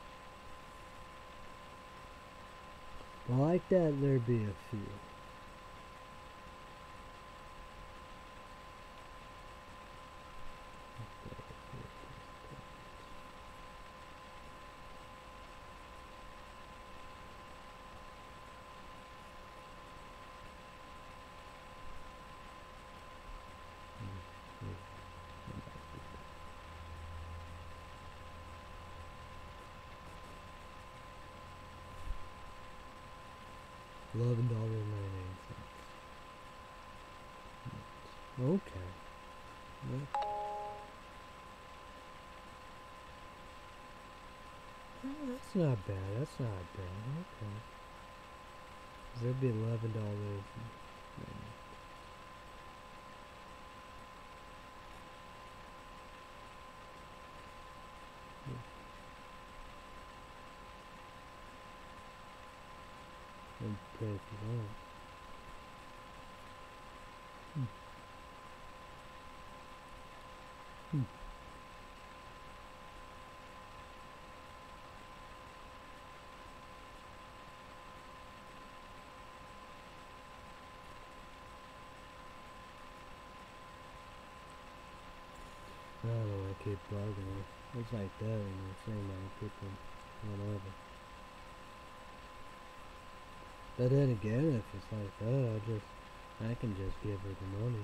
Well, like that, there'd be a few. Eleven dollars and ninety-eight cents. Okay. Yeah. Oh, that's not bad. That's not bad. Okay. There'd be eleven dollars. And pay for that. Hmm. Hmm. I don't know why I keep bugging it. It's like that when you're saying that people, whatever. But then again, if it's like that, I just, I can just give her the money.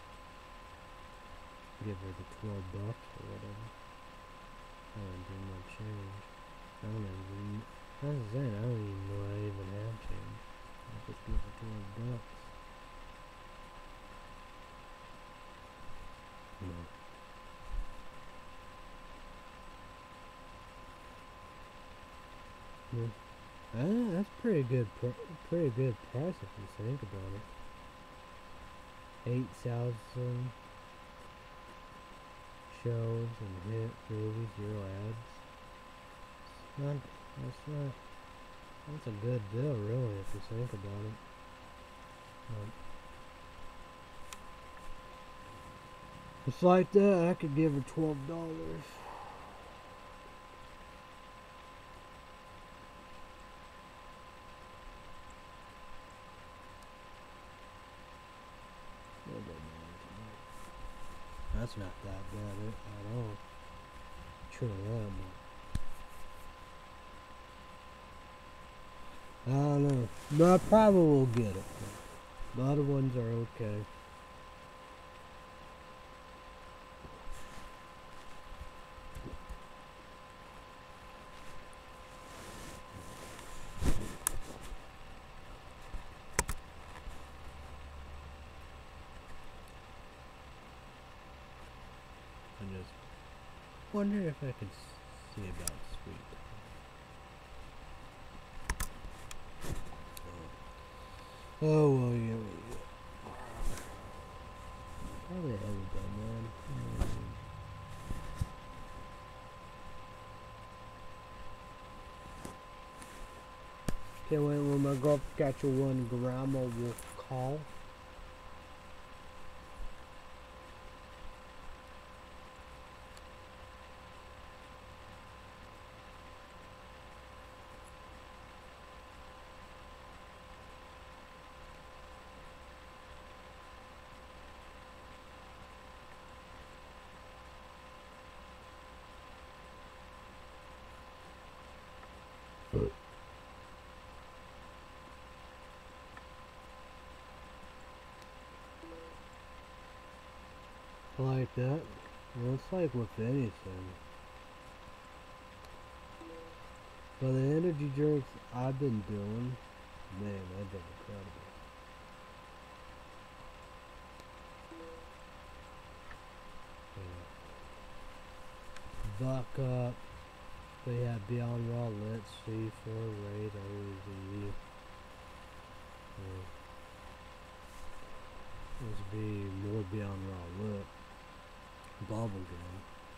Give her the twelve bucks or whatever. I don't do no change. I don't even, as I said, I don't even know I even have change. I just give her twelve bucks. No. Yeah. Ah, that's pretty good, pr pretty good price if you think about it. Eight thousand shows and hit movies, zero ads. It's not, that's not, that's a good deal, really, if you think about it. Um, it's like that. I could give her twelve dollars. That's not that bad at all. True that, but I don't know. But I probably will get it. The other ones are okay. I just wonder if I could see about Sweet. Oh, well, yeah, well, yeah. Probably haven't done that. Um, Can't wait when my golf catcher one grandma will call. Like that. Well, it's like with anything. But the energy drinks I've been doing, man, they've been incredible. Yeah. Buck Up. They have Beyond Raw Lit, C four Raid, O Z. Let's be more Beyond Raw Lit. Bubblegum.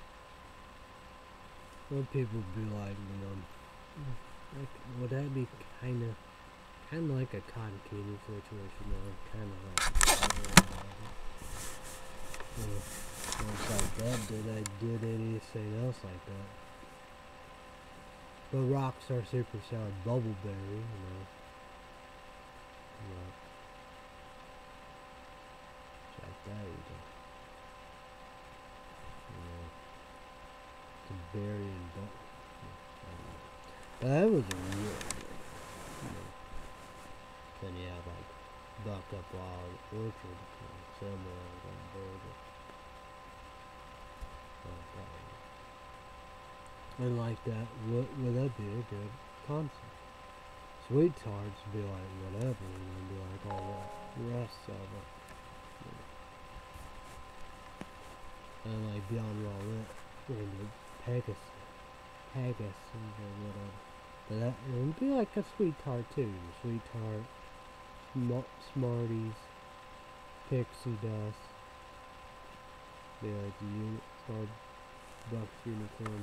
Some people be like, you know, like, would that be kind of, kind of like a cotton candy situation, though? Kind of like, uh, it's like that. Did I did anything else like that? But Rockstar Super Sour Bubbleberry, you know. Yeah. It's like that, you know. Yeah. It's a berry and butt. But that was a real good, you know. Then you have like Buck Up Wild Orchard, you know, somewhere on the border. Like that. And like that, would, would that be a good concept? Sweet tarts be like whatever, you know, be like all the rest of it. You know. And like Beyond Raw Lit, and the Pegasus, Pegasus or whatever. But that, it would be like a sweet tart too. Sweet tart, Sm Smarties, Pixie Dust. Be like the unit, hard Bucks Unicorn.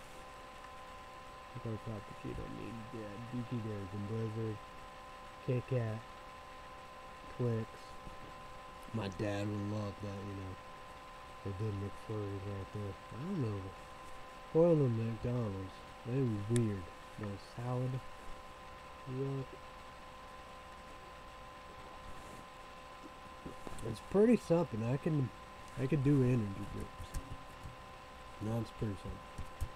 Dark Frappuccino, Need Dead, Dookie Dares and Blizzard, Kit Kat, Twix. My dad would love that, you know. They did McFlurries right there. I don't know. Oil and McDonald's. They were weird. No salad. Yuck. It's pretty something. I can I can do energy drinks. That's pretty something.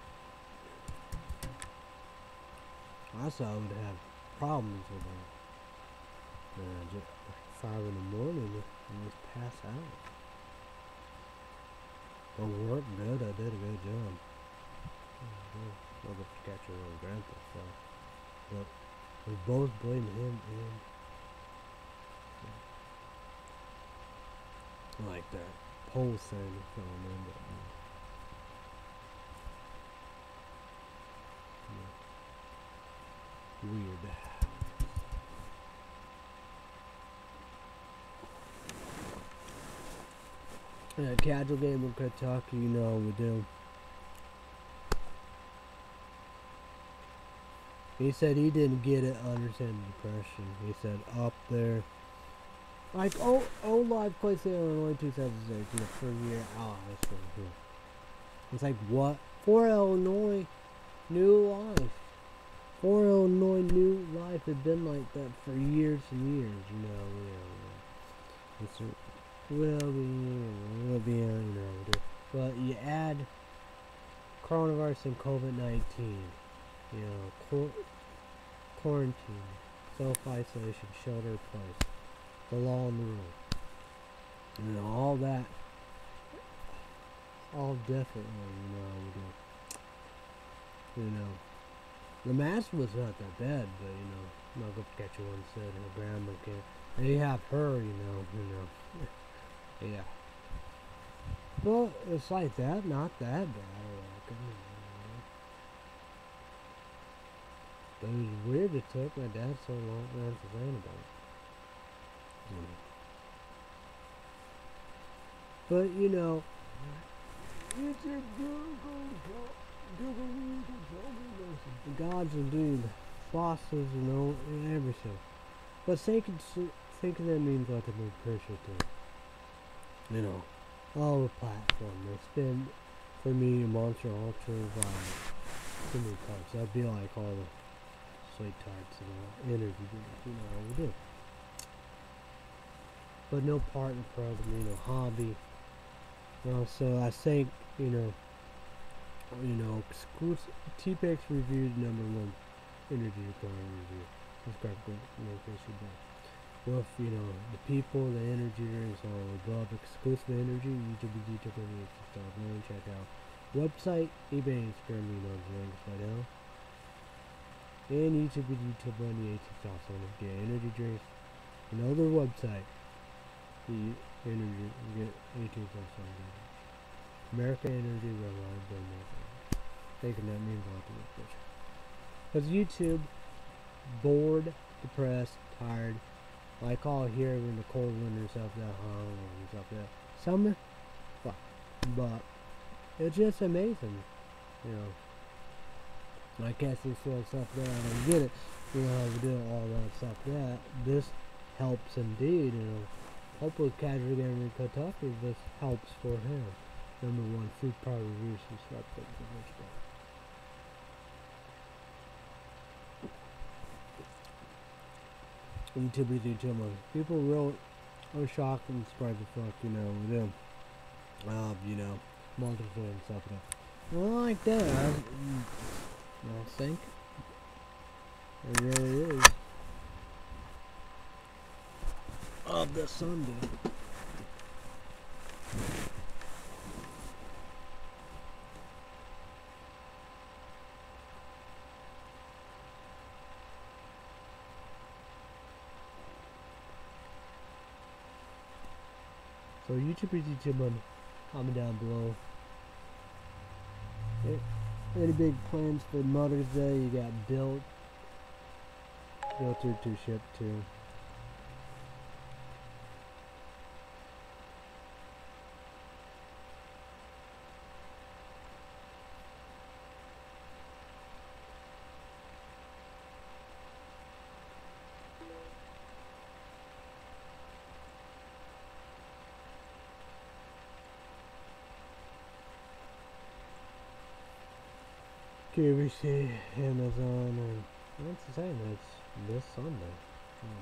I saw I would have problems with that. Uh, just five in the morning and just pass out. But work good, I did a good job. I'll go catch your own grandpa, so. But we both blame him and like that pole thing going in that. Weird. Uh, casual gamer Kentucky, you know we do. He said he didn't get it, understand depression. He said up there, like oh oh live place there in Illinois two thousand six in the first year. Oh, that's really cool. It's like what for Illinois new life. For Illinois New Life had been like that for years and years, you know, you know, it's a, will be, will be, you know, but you add coronavirus and COVID nineteen, you know, qu quarantine, self-isolation, shelter in place, the law and the rule, you know, all that, all definitely, you know, we do, you know. The mask was not that bad, but you know, I'm not gonna catch you one said her grandma can. They have her, you know, you know, yeah. Well, it's like that, not that bad. Like, but it was weird it took my dad so long to answer saying about it. But you know, it's a Google. The gods will do the bosses and all and everything. But thinking thinking that means like a new pressure thing. You know. All the platform. It's been for me Monster Ultra vibe. Too many cards. That'd be like all the sweet tarts and all energy drinks, you know how we do. But no partner program, you know, hobby. You know, so I think, you know, you know, exclusive T-Pex reviewed number one energy requirement review. Subscribe to notification bell. Well, you know, the people, the energy drinks, all above exclusive energy, YouTube, YouTube, and stuff. Man, check out website, eBay, Instagram, you know, the links right now. And YouTube, YouTube, and the eighteen stop sign. Get energy drinks. You know their website. The energy, get eighteen stop sign. American Energy Reliability. Taking that means a lot to me. Because YouTube, bored, depressed, tired, like all here in the cold winter stuff that, um, and stuff that. Summer, fuck. But it's just amazing, you know. I guess this sort of stuff that I don't get it. You know how we do all that stuff that. This helps indeed, you know. Hopefully Casual Gamer in Kentucky, this helps for him. Number one, food power reviews and stuff like that. YouTube is YouTube. People real are shocked and surprised the fuck, you know, with them. Um, you know, multiple and stuff like that. Well, like that, I, I think it really is. Of the Sunday. So YouTubers, YouTube, comment down below. Any big plans for Mother's Day? You got built, built here to ship to. Q V C, Amazon, and that's the same. It's this Sunday. Hmm.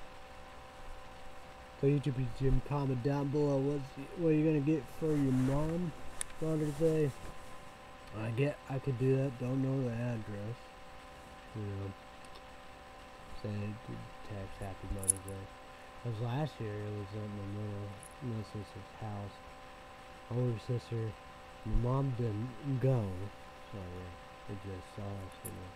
So YouTube, Jim, comment down below. What's what are you gonna get for your mom Mother's Day? I get I could do that. Don't know the address. You know, say text Happy Mother's Day. Because last year it was in the middle, my sister's house. Older sister, my mom didn't go, so. It just saw us, you know.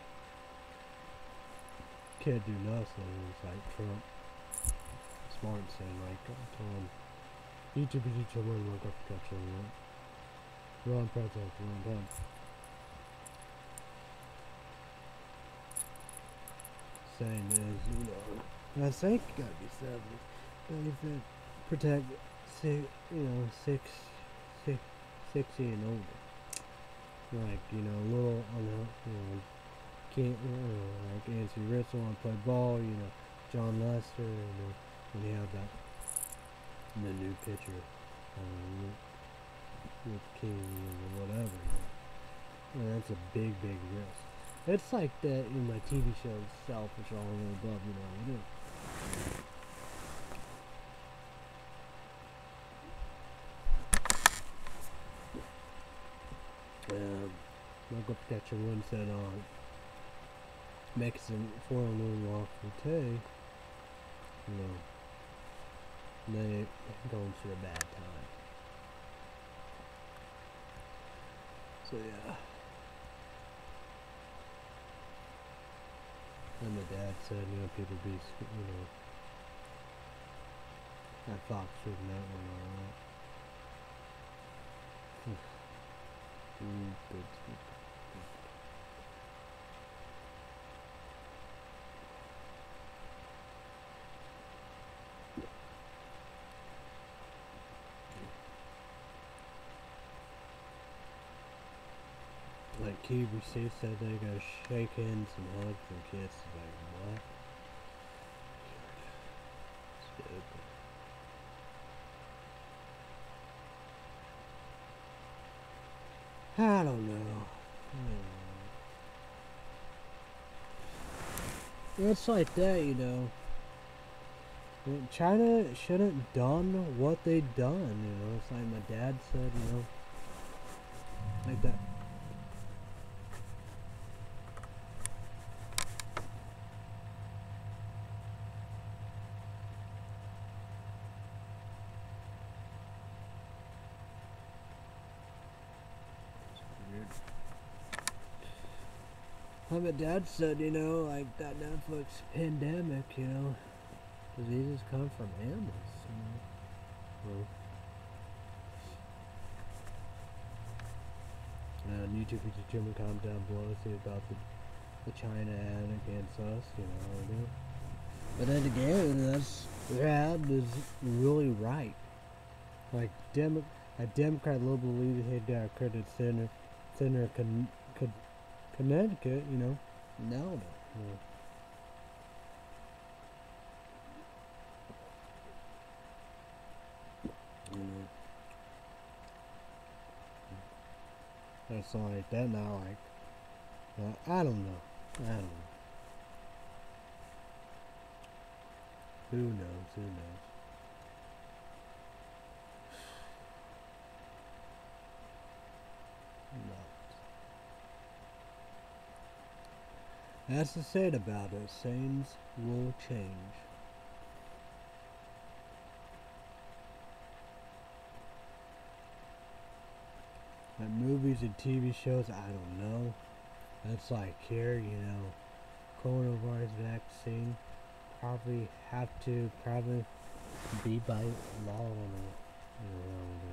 Can't do nothing. It's like Trump. Smart saying like Tom. YouTube is each other look up to catch on that. Wrong president, wrong time. Saying is, you know, I think you gotta be seventy. But if it protect six, you know, six, six, sixty and older. Like, you know, a little, you know, you know can't, you know, like Anthony Rizzo on play ball, you know, John Lester, you know, when he had that, the new pitcher, um, with King or whatever, you know. And that's a big, big risk. It's like that in my T V show itself, which are all the way above, you know, it is. Um, Michael Catcher one said on uh, Mexican four oh one walk for Tay, you know, they going through a bad time. So yeah. And my dad said, you know, people be, you know, that Fox shooting that one all right. Mm, good, good, good. Like Q V C said they go shake hands and hugs and kiss. Like what? Stupid. I don't know. It's like that, you know. China shouldn't done what they done, you know. It's like my dad said, you know. Like that. Like my dad said, you know, like that Netflix pandemic, you know, diseases come from animals, you know. Well, Uh, YouTube is a German comment down below, see about the, the China ad against us, you know. You know. But then again, that's that is really right. Like Demo, a Democrat liberal leader here down credit center, center con, con, Connecticut, you know, nailed it. You know. You know. That's something like that now, like, uh, I don't know. I don't know. Who knows? Who knows? No. That's the said about it. Things will change. Like movies and T V shows, I don't know. That's like here, you know, coronavirus vaccine probably have to probably be by law, you know.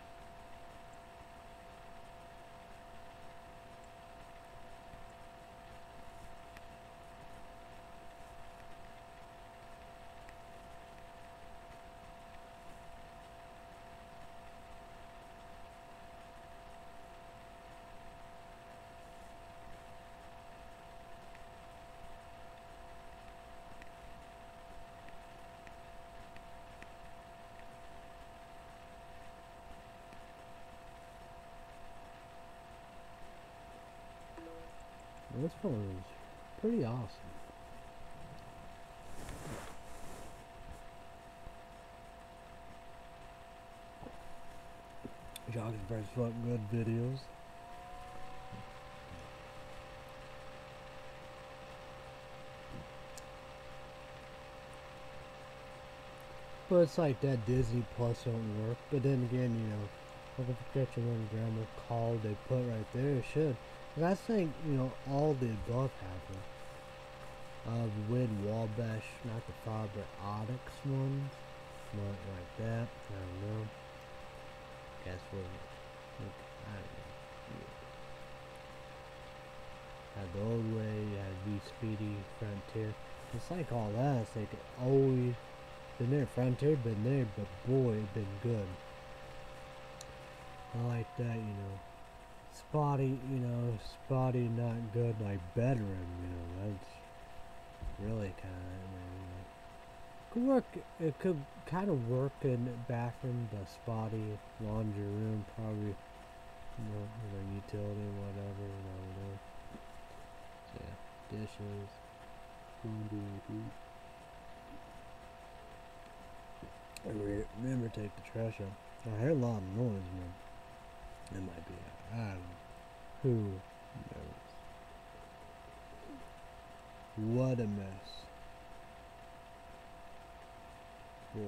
This one is pretty awesome. Jogging Press fuck good videos. But it's like that Disney Plus don't work. But then again, you know, look at the picture one grammar call they put right there, it should. And I think, you know, all the above happen. Uh, Wid Wabash, not the Fiber Onyx ones. Not like that. I don't know. Guess what? Look, I don't know. Yeah. Had the old way, you had V Speedy, Frontier. It's like all that. It's like always been there. Frontier been there, but boy, it been good. I like that, you know. Spotty, you know, spotty, not good, like bedroom, you know, that's really kind of, you know, could work, it could kind of work in the bathroom, the spotty laundry room, probably, you know, you know, utility, whatever, you know, you know. So, yeah, dishes, I remember take the trash out. I hear a lot of noise, man. It might be, I don't know. Who knows? What a mess. Boy.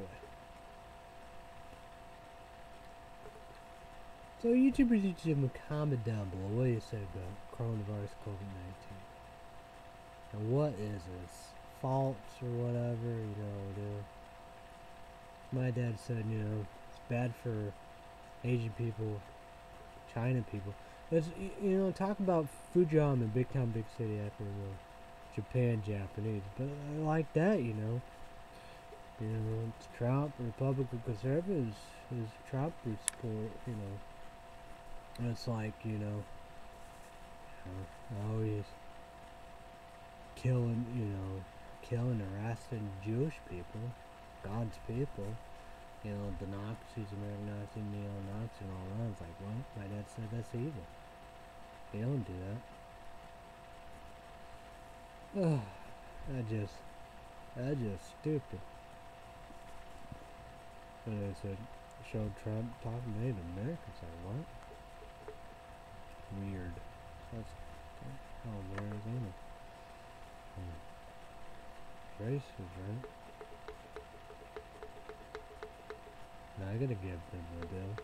So YouTubers, YouTube, comment down below what do you say about coronavirus COVID nineteen. And what is this? False or whatever, you know, dude. My dad said, you know, it's bad for Asian people, China people. It's, you know, talk about Fujiyama, big town, big city, after, you know, Japan, Japanese. But I like that, you know. You know, it's Trump, Republican conservatives is Trump support, you know. And it's like, you know, always killing, you know, killing, harassing Jewish people, God's people. You know, the Nazis, American Nazi, neo-Nazi, and all that. It's like, well, my dad said that's evil. You don't do that. Ugh, that just, that just stupid. And they said, showed Trump talking to Native Americans. Like, what? Weird. That's how Arizona. Hmm. Racist, right? Now I gotta give them a bill.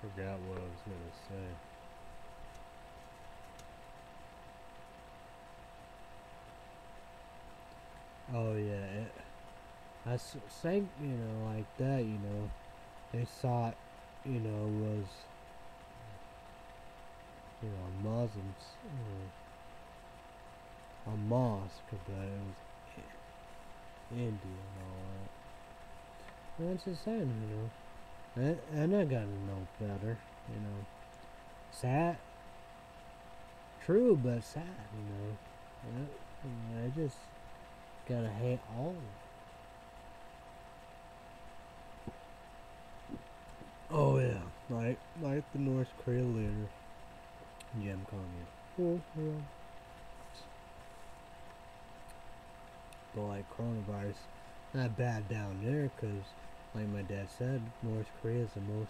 Forgot what I was gonna say. Oh yeah, it, I think, you know, like that, you know, they thought, you know, was, you know, Muslims, you know, a mosque, but it was India and all that. And that's the same, you know. And, and I gotta know better, you know. Sad, true, but sad, you know. And I, you know, I just gotta hate all of it. Oh yeah, like like the North Korea leader, Jim Comey. Oh yeah. But like coronavirus, not bad down there, cause like my dad said, North Korea is the most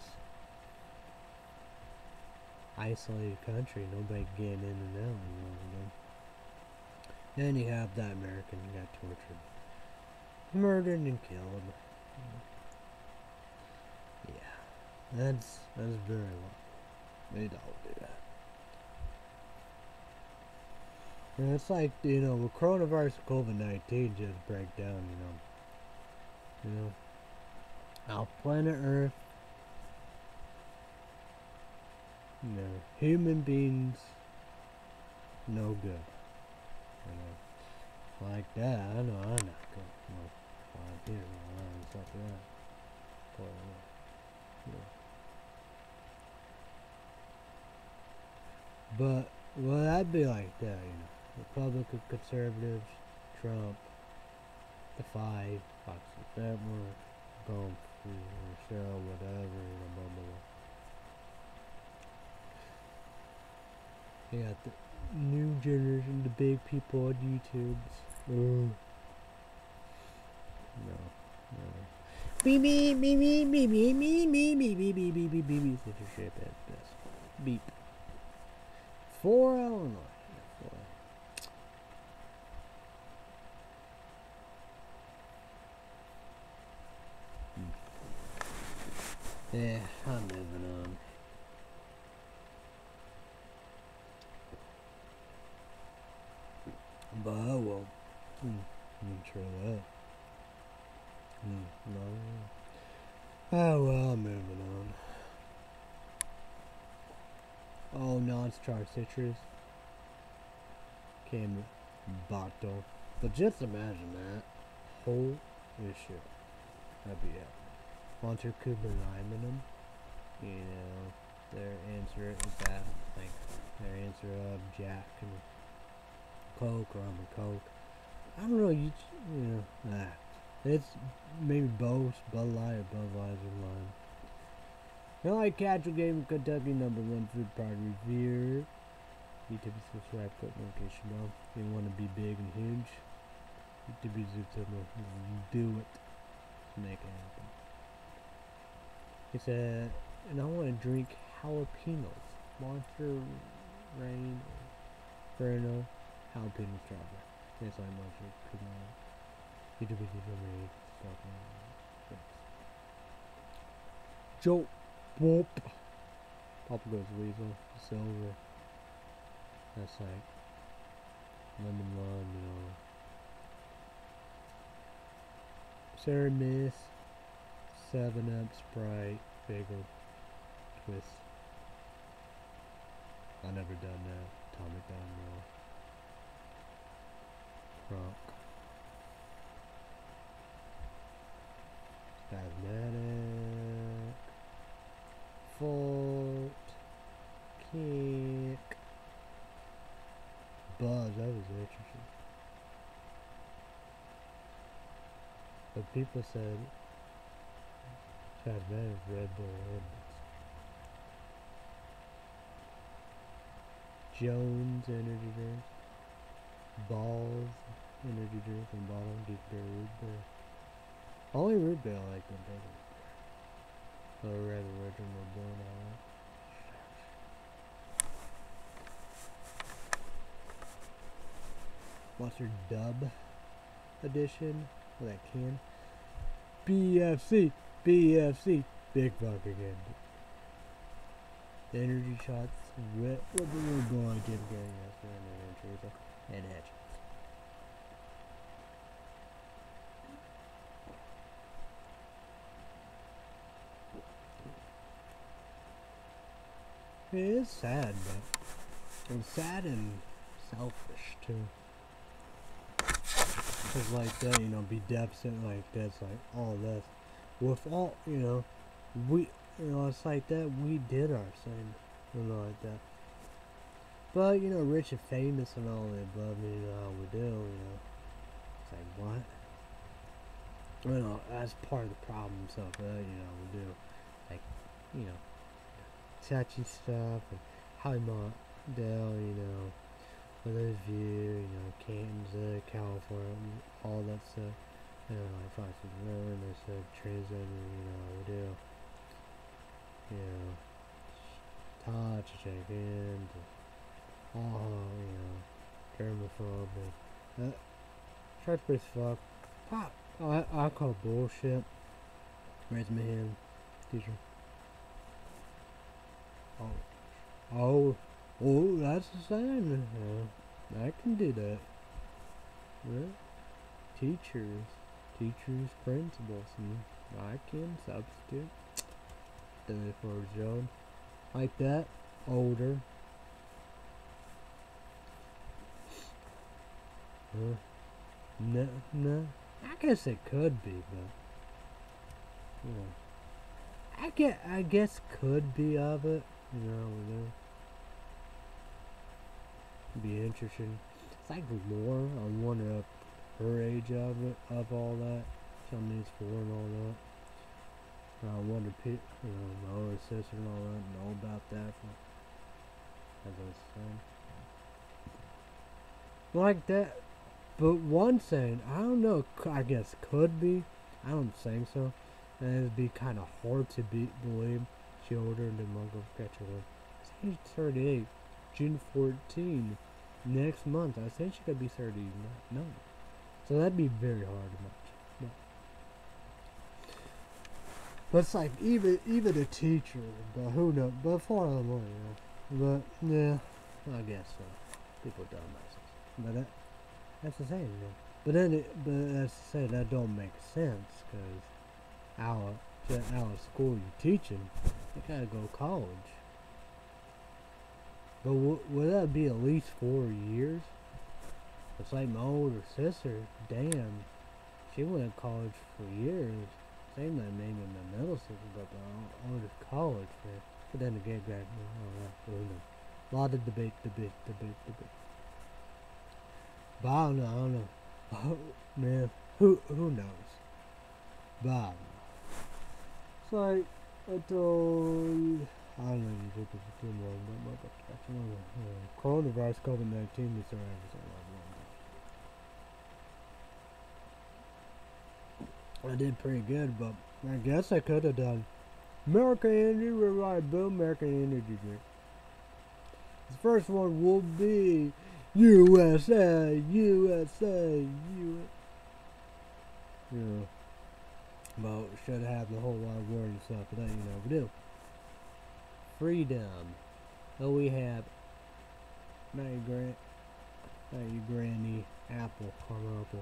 isolated country. Nobody getting in and out. You know. Then you have that American who got tortured, murdered, and killed. Yeah, that's that's very low. They don't do that. And it's like, you know, with coronavirus, COVID nineteen just break down. You know, you know, our planet Earth. You know, human beings, no good. You know, like that. I know I'm not good. You know, five here, and stuff like that. But, you know. But well, that'd be like that. You know, Republican, conservatives, Trump, the five, Fox and Family, Gump, Michelle, whatever. You know, blah blah blah. You got the new generation, the big people on YouTubes. Mm. No, no. Beep beep beep beep beep beep beep beep beep beep beep beep beep beep beep. Censorship at best. Beep. Four Illinois. Four. Hmm. Yeah, I'm moving on. But oh well. Hmm. I'm sure of that. Hmm. No. Oh well, I'm moving on. Oh, non-starch citrus. Came bottle. But just imagine that. Whole issue. That'd be it. Walter Cooper Lyman. You know, their answer is that, like, their answer of Jack and Coke or I'm a Coke. I don't know, you, you know, ah. It's maybe both Bud Light or Budweiser Lime. I like Casual Game Kentucky number one food product reviewer. YouTube subscribe, click notification bell. If you want to be big and huge, YouTube subscribe, do it. Make it happen. He said, and I want to drink jalapenos. Monster Rain, Inferno, jalapeno strawberry. That's like Monster Rain. YouTube subscribe, stuff. Joe, whoop. Papa goes Weasel, Silver. That's like lemon lime, you know. Sarah Miss, seven up, Sprite, Bagel, Twist. I never done that. Atomic Down Croc. Spasmatic. Fault. Kick. Buzz, that was interesting. But people said Spasmatic Red Bull Red Jones energy drink. Balls energy drink and bottle deep beer root beer. Only root beer I like them better. The red original Blue and all that. Monster Dub edition with that can. B F C, B F C, big fucking end. The energy shots, with the little boy Jim Carrey, yes, and Teresa, and Hitch. It is sad, but it's sad and selfish too. Cause like that, you know, be deficit like this, like all this. With all, you know, we, you know, it's like that. We did our thing, you know, like that. But you know, rich and famous and all the above, you know how we do, you know. It's like what? You know, that's part of the problem. So, uh, you know, we do, like, you know, touchy stuff and how Dell, you know, for those view, you know, Kansas, uh, California, all that stuff. You know, like Fox's River, and they said translated, you know, we do. You know, touch, check in, oh, you know, germaphobe. Uh, Shark's pretty fuck. Pop. Oh, I, I call bullshit. Raise my hand, teacher. Oh, oh, oh, that's the same. Yeah, I can do that. Yeah. Teachers, teachers, principals, and I can substitute. Done it for a job like that. Older. Huh? No, no. I guess it could be, but you know, I get, I guess could be of it. You know, you know. Be interesting. It's like lore. I wonder if her age of it, of all that. Something needs for and all that. I wonder, you know, my older sister and all that know about that. From, as I was saying, like that. But one saying, I don't know. I guess could be. I don't think so. And it'd be kind of hard to be believe. She older than my girl Catcher. She's thirty-eight. June fourteenth. Next month, I think she could be thirty-nine. So that'd be very hard to match. But, but it's like even even a teacher, but who knows? But for the money, you know. But yeah, I guess so. People dumb asses. But that, that's the same, you know. But then, it, but that's to say that don't make sense because our our school you teaching, you gotta go to college. But w would that be at least four years? It's like my older sister, damn, she went to college for years. Same like maybe in the middle school, but I went to college for it. But then again, grad, all right, a lot of debate, debate, debate, debate. But I don't know, I don't know. Oh, man, who who knows? But I don't know. It's like, I told, I don't know, you think it's too long, but my God, coronavirus, COVID nineteen is around. I did pretty good, but I guess I could have done American Energy Reliable American Energy Drink. The first one will be U S A, U S A, U S A. Yeah. Well, should have the whole lot of word and stuff, but that, you know, we do. Freedom. So we have Matty Grant, Matty Granny, Apple, Pineapple.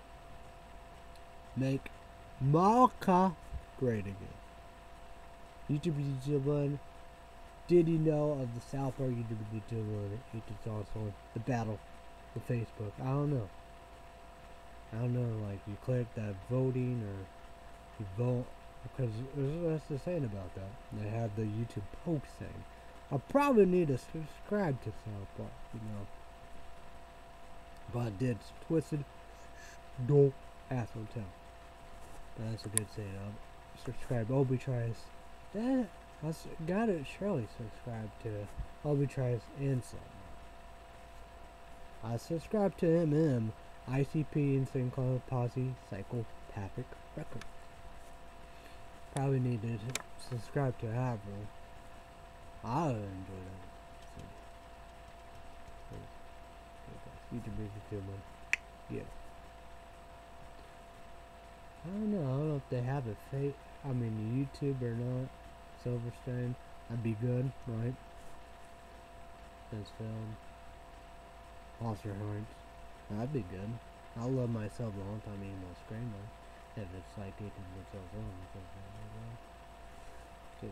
Make Malka great again. YouTube YouTube one. Did you know of the South Park YouTube YouTube one? It's also the battle with Facebook. I don't know. I don't know. Like you click that voting or you vote because what's the saying about that? They have the YouTube post thing. I probably need to subscribe to South Park, you know. But I did Twisted Don't Ass Hotel. That's a good saying. I'll subscribe. Obi tries. That I got it. Surely subscribe to Obi tries and some. I subscribe to M M, I C P, Insane Clown Posse, Psychopathic Records. Probably need to subscribe to Avril. I would enjoy that. YouTube is a good one. Yeah. I don't know. I don't know if they have a fake. I mean, YouTube or not. Silverstone. That'd be good, right? This film. Monster Hunts. That'd be good. I'll love myself a long time eating those screamers. If it's like eating themselves on. Dude.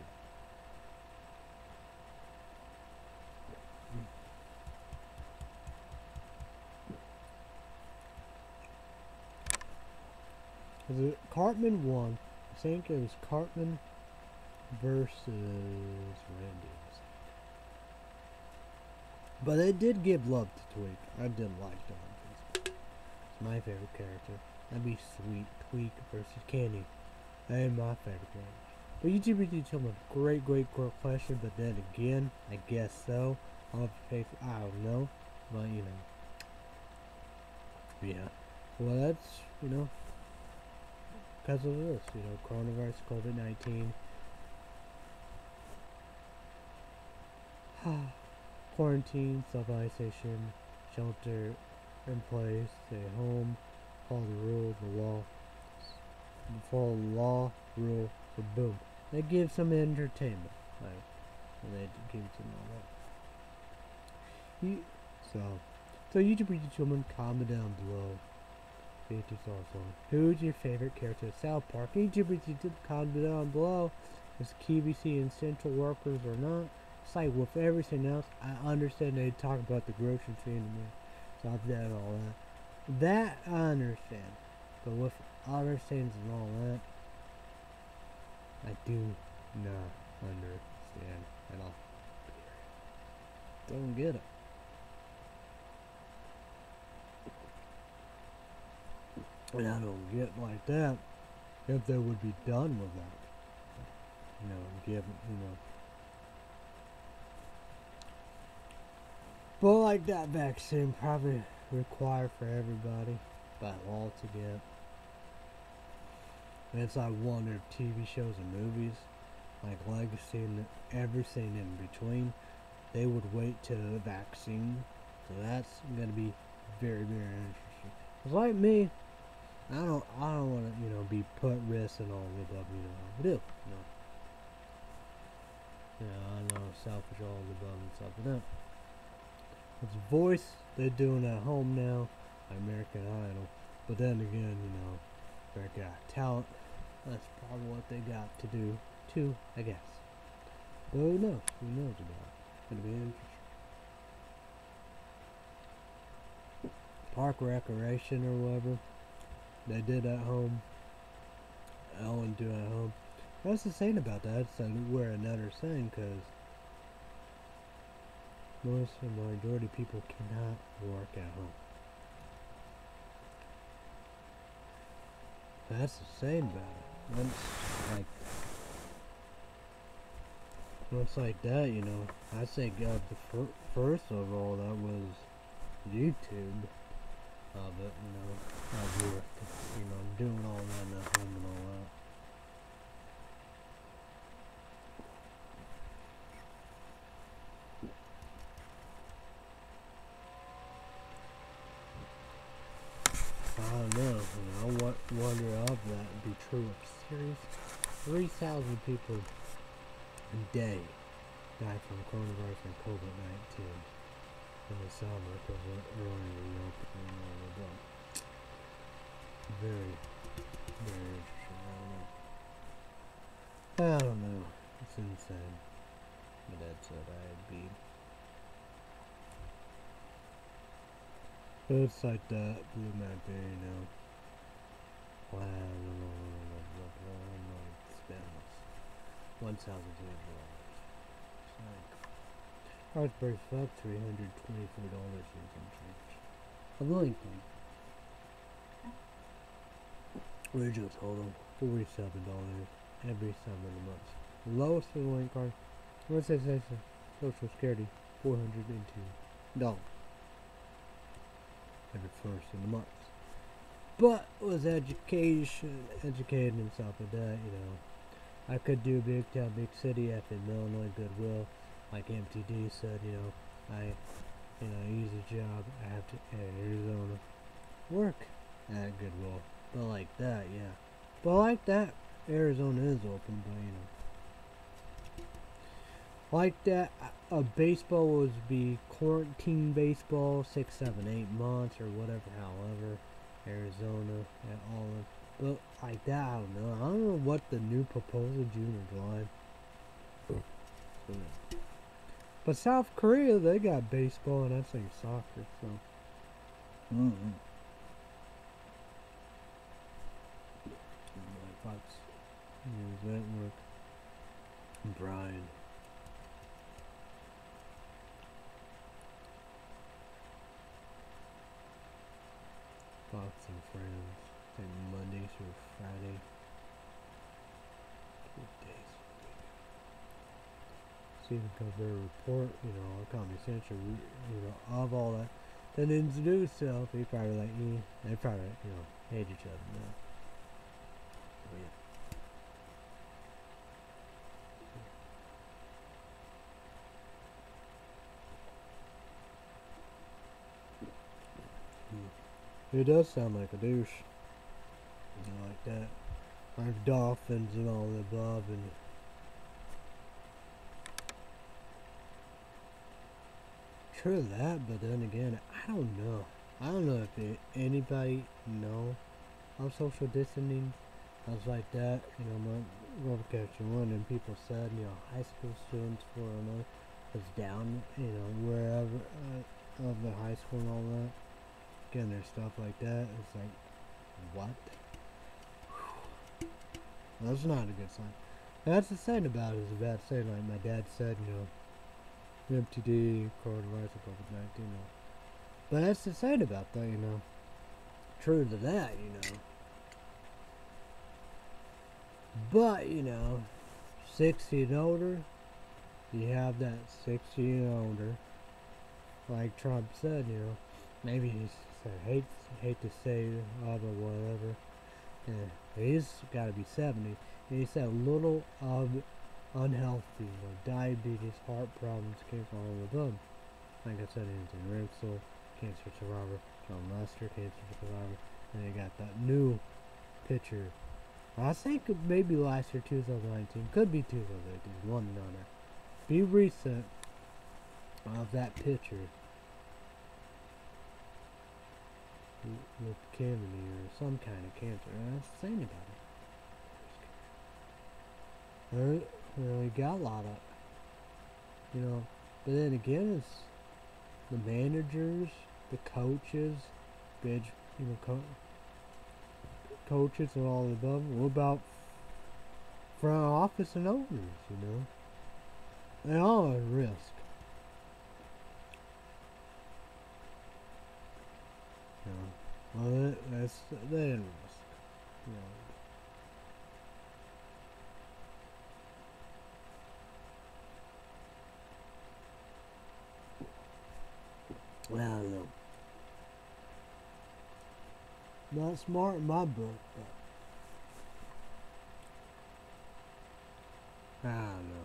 Is it Cartman won? I think it was Cartman versus Randy's. But they did give love to Tweek. I did like that. It's my favorite character. That'd be sweet. Tweek versus Kenny. That is my favorite character. But YouTube did tell me a great, great, great question. But then again, I guess so. I'll have to pay for, I don't know. But you know. Yeah. Well, that's, you know, because of this, you know, coronavirus, COVID nineteen. Quarantine, self-isolation, shelter in place, stay home, follow the rules, the law, follow the law, rule, so boom. They give some entertainment, like, and they give some all that. You, so, so YouTube children, comment down below. It's awesome. Who's your favorite character of South Park? YouTube comment down below. Is Q V C and Central Workers or not? It's like with everything else, I understand they talk about the grocery chain and stuff that and all that. That I understand. But with other things and all that, I do not understand at all. Don't get it. And I don't get like that if they would be done with that. You know, give, you know. But like that vaccine probably required for everybody by law to get. And it's like wonder if T V shows and movies, like Legacy and everything in between, they would wait till the vaccine. So that's gonna be very, very interesting. It's like me. I don't, I don't want to, you know, be put risk and all the above, you know, I do, you know. Yeah, I know, selfish all the above and stuff, but no. It's voice, they're doing at home now, American Idol, but then again, you know, they got talent, that's probably what they got to do, too, I guess. But who knows, who knows about it, it's gonna be interesting. Park Recreation or whatever. They did at home. Ellen do at home. That's the thing about that. It's we're another thing because most of the majority of people cannot work at home. That's the same about it. Once like once like that, you know, I say God the fir first of all that was YouTube. Of it, you know, of work, you know, doing all that at home and all that. I don't know, you know, I wonder of that would be true of serious. three thousand people a day die from coronavirus and COVID nineteen. In the summer because we're early reopening and all of that. Very, very interesting. I don't know. I don't know. It's insane. My dad said I'd be. But it's like that Blue Mountain, you know. Wow, spends one thousand two hundred dollars. It's like. Ours breaks up three hundred twenty-four dollars and some change. A million point. Original total forty-seven dollars every seven months. Lowest for the link card. What's that say? Social Security four hundred two dollars every first of the month. But was education educated and stuff like that, you know. I could do big town, big city after Illinois Goodwill. Like M T D said, you know, I, you know, easy job, I have to, in Arizona, work at Goodwill. But like that, yeah. But like that, Arizona is open, but you know. Like that, a uh, baseball would be quarantine baseball, six, seven, eight months or whatever. However, Arizona at all. But like that, I don't know. I don't know what the new proposal junior line. But South Korea, they got baseball and I think soccer. So. Mm-hmm. Fox News Network. Brian. Fox and Friends. I think Monday through Friday. Two days. Stephen Colbert Report, you know, Comedy Central, you know, of all that. Then in the news stuff, they probably like, eh, they probably, you know, hate each other now. Oh, yeah. It does sound like a douche. You know, like that. Like dolphins and all the above, and true that, but then again, I don't know. I don't know if it, anybody know of social distancing. I was like that, you know, my notification one, and people said, you know, high school students for a month was down, you know, wherever uh, of the high school and all that. Again, there's stuff like that. It's like, what? That's not a good sign. And that's the saying about it, is a bad saying. Like my dad said, you know, M T D, coronavirus, COVID nineteen. You know. But that's the saying about that, you know. True to that, you know. But, you know, sixty and older, you have that sixty and older. Like Trump said, you know, maybe he said, hate, hate to say all the whatever. Yeah, he's got to be seventy. And he said a little of unhealthy, you know, diabetes, heart problems, cancer, all of them. Like I said, Anthony Rinsel, cancer survivor, John Lester, cancer survivor, and they got that new picture. I think maybe last year, two thousand nineteen, could be two thousand eighteen, one another. Be recent of that picture. Leukemia or some kind of cancer. And that's the thing about it. You know, you got a lot of, you know, but then again, it's the managers, the coaches, big, you know, co coaches and all the above. What about front office and owners? You know, they all are at risk. You know, well, that, that's they're at risk. You know. I don't know. Not smart in my book, but I don't know.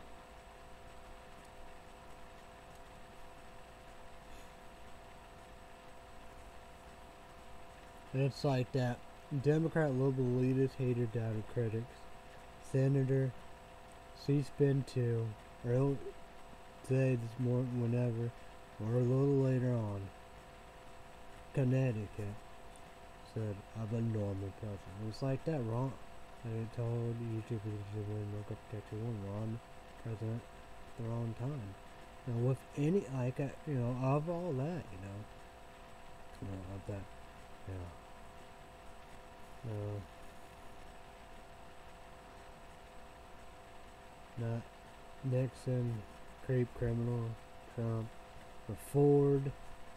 It's like that Democrat liberal elitist hater doubter critics. Senator C-SPAN two, or today, this morning, whenever, or a little later on, Connecticut said of a normal president. It was like that, wrong. I told YouTubers to win, look up, catch you one, wrong president, the wrong time. Now, with any, like, uh, you know, of all that, you know, you know, of that, yeah. Uh, not Nixon, creep criminal, Trump, or Ford,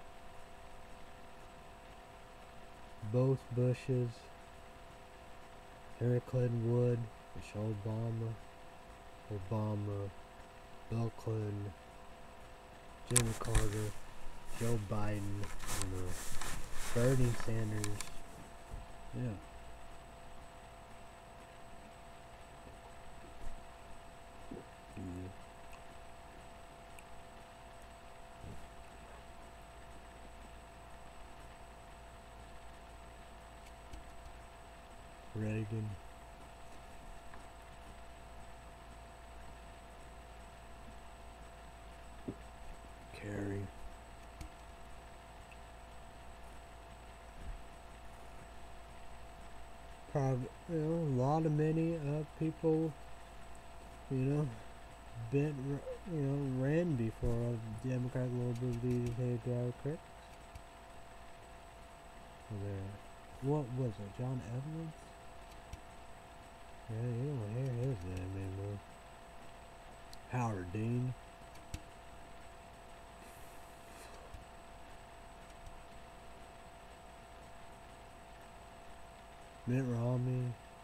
both Bushes, Hillary Clinton Wood, Michelle Obama, Obama, Bill Clinton, Jimmy Carter, Joe Biden, you know, Bernie Sanders, yeah. Reagan. of, you know, a lot of many uh, people, you know, been, you know, ran before uh, Democratic Liberal leaders had driver critics. There, what was it, John Edwards? Yeah, you don't hear his name anymore. Howard Dean. Mitt Romney.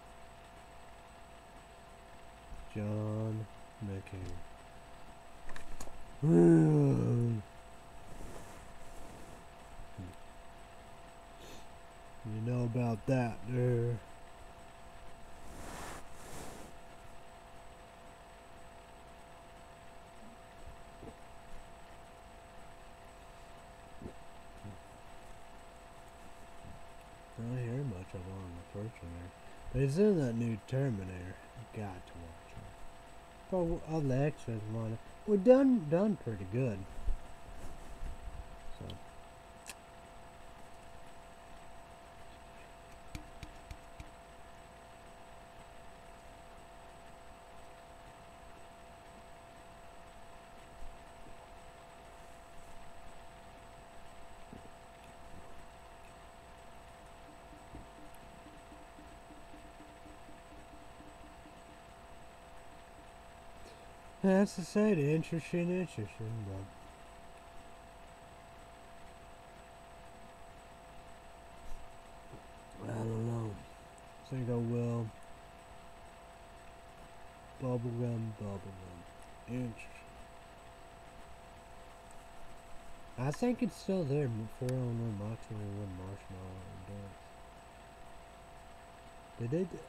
John McCain. You know about that there. I don't hear much of it on the first one there. But it's in that new Terminator. You got to watch it. But all the extras one, we're done done pretty good. So that's to say, the interesting, interesting, but I don't know. I think I will. Bubblegum, bubblegum. Interesting. I think it's still there before I don't know much when we win Marshmallow or Did they? D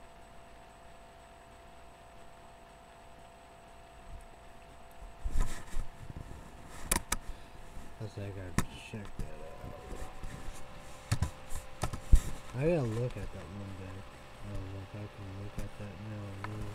I think I gotta check that out. I gotta look at that one day. I don't know if I can look at that now. Really.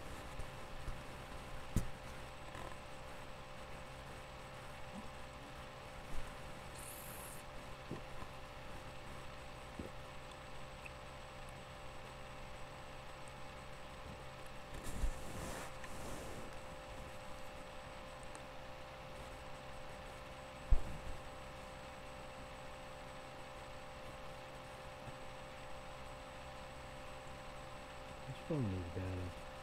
Phone is bad.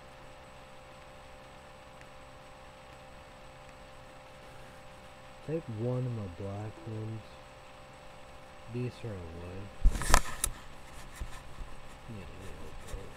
Take one of my black ones. These are away. Yeah, yeah, okay.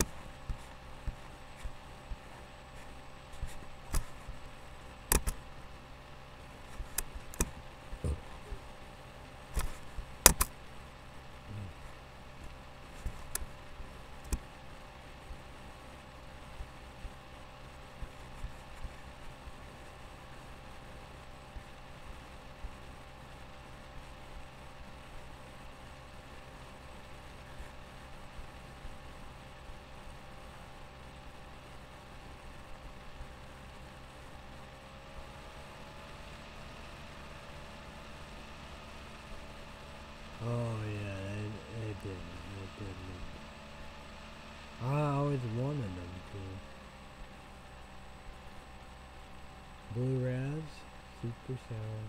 Oh yeah, it, it did. It did. I always wanted them to. Blue Raz, super sour.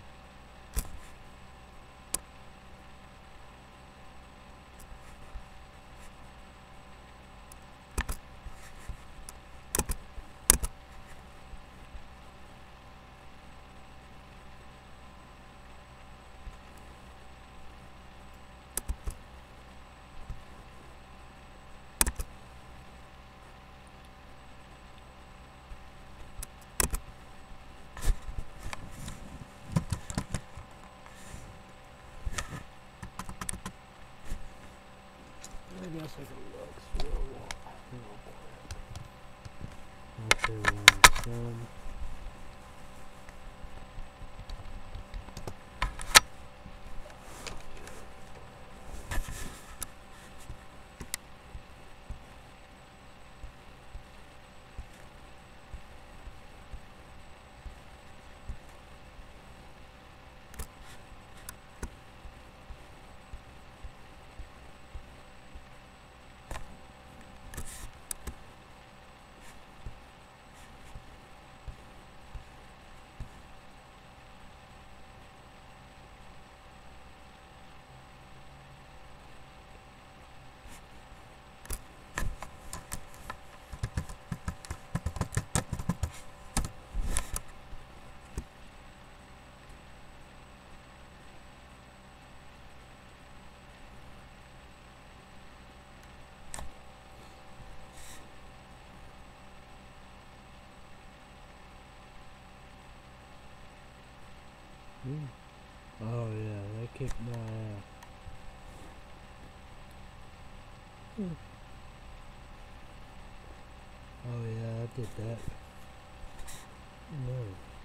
I guess I can look through a wall real quick. Okay, one sun. Oh yeah, that kicked my ass. Hmm. Oh yeah, I did that. No.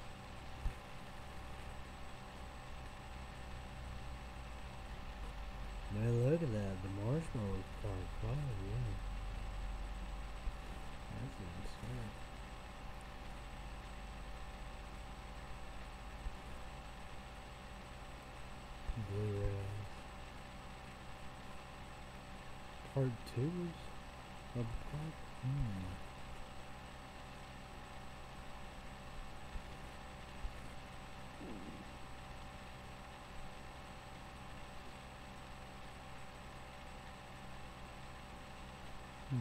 Man, look at that. The marshmallows caught fire, yeah. That's insane. Blu-rays. Part twos of part? Hmm. Hmm.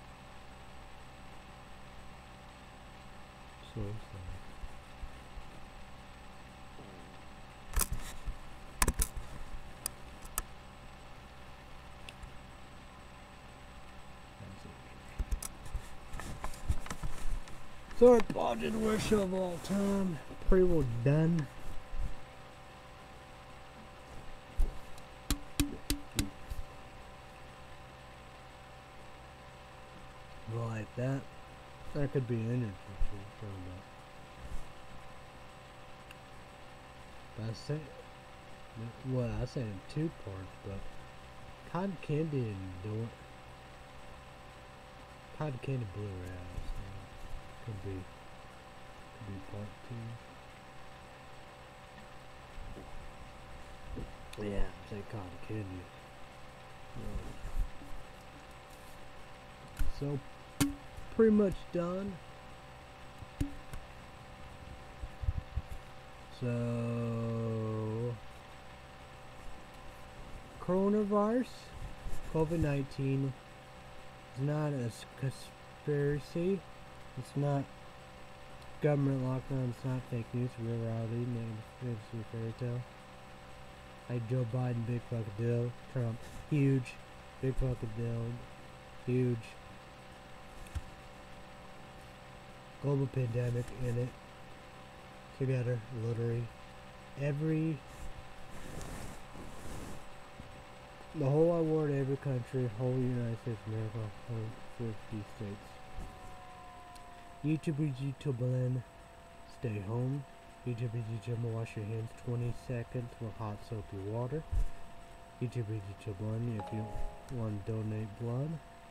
So sad. So our budget worst show of all time. Pretty well done. Like that. That could be energy for about. But I say, well, I said in two parts, but cotton candy and do it. Cotton candy Blu-rays. So could be, could be part two. Yeah, say cotton candy. So pretty much done. So coronavirus, COVID nineteen is not a conspiracy. It's not government lockdown. It's not fake news. Real reality. Fantasy fairy tale. Like Joe Biden, big fucking deal. Trump, huge, big fucking deal. Huge. Global pandemic in it. Together, literally. Every. The whole wide world, every country, whole United States of America, whole fifty states. YouTubers, YouTube blend. Stay home. YouTubers, YouTube wash your hands twenty seconds with hot soapy water. YouTubers, YouTube blend if you want to donate blood.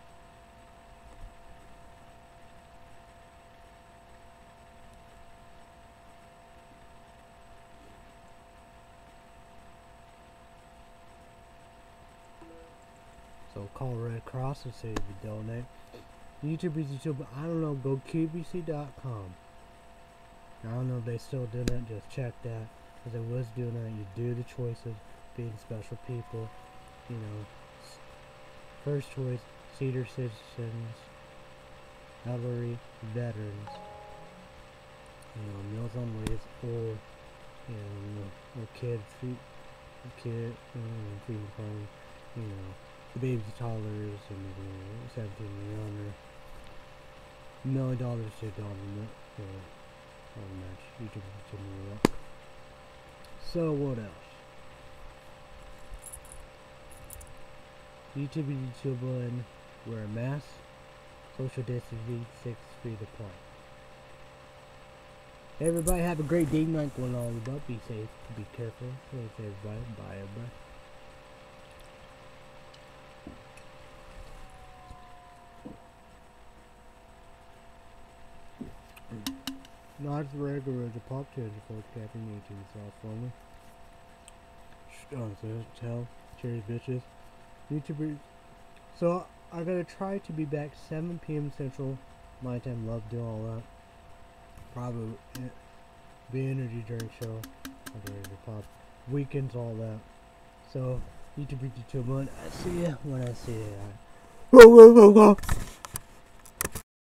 So call Red Cross and say if you donate. YouTube, YouTube, I don't know, go Q B C dot com. I don't know if they still do that, just check that. Because I was doing that, you do the choices, being special people, you know. First choice, senior citizens, elderly, veterans. You know, Meals on Wheels, or, you know, or kids, feed, kid, you know, feeding farm, you know. The babies, toddlers, and the seventeen and younger. Million dollars to dollar for the match. YouTube to New York. So what else? YouTube YouTube and wear a mask. Social distancing six feet apart. Everybody have a great day night going all about. Be safe. Be careful. Thanks everybody. Bye everybody. Not as regular as a pop change for caffeine eighteen sauce for me. Oh, so tell cherry bitches. YouTubers. So I gotta try to be back seven P M Central. My time, love doing all that. Probably be energy drink show. Okay, the pop weekends, all that. So YouTube, YouTube, I see ya when I see ya.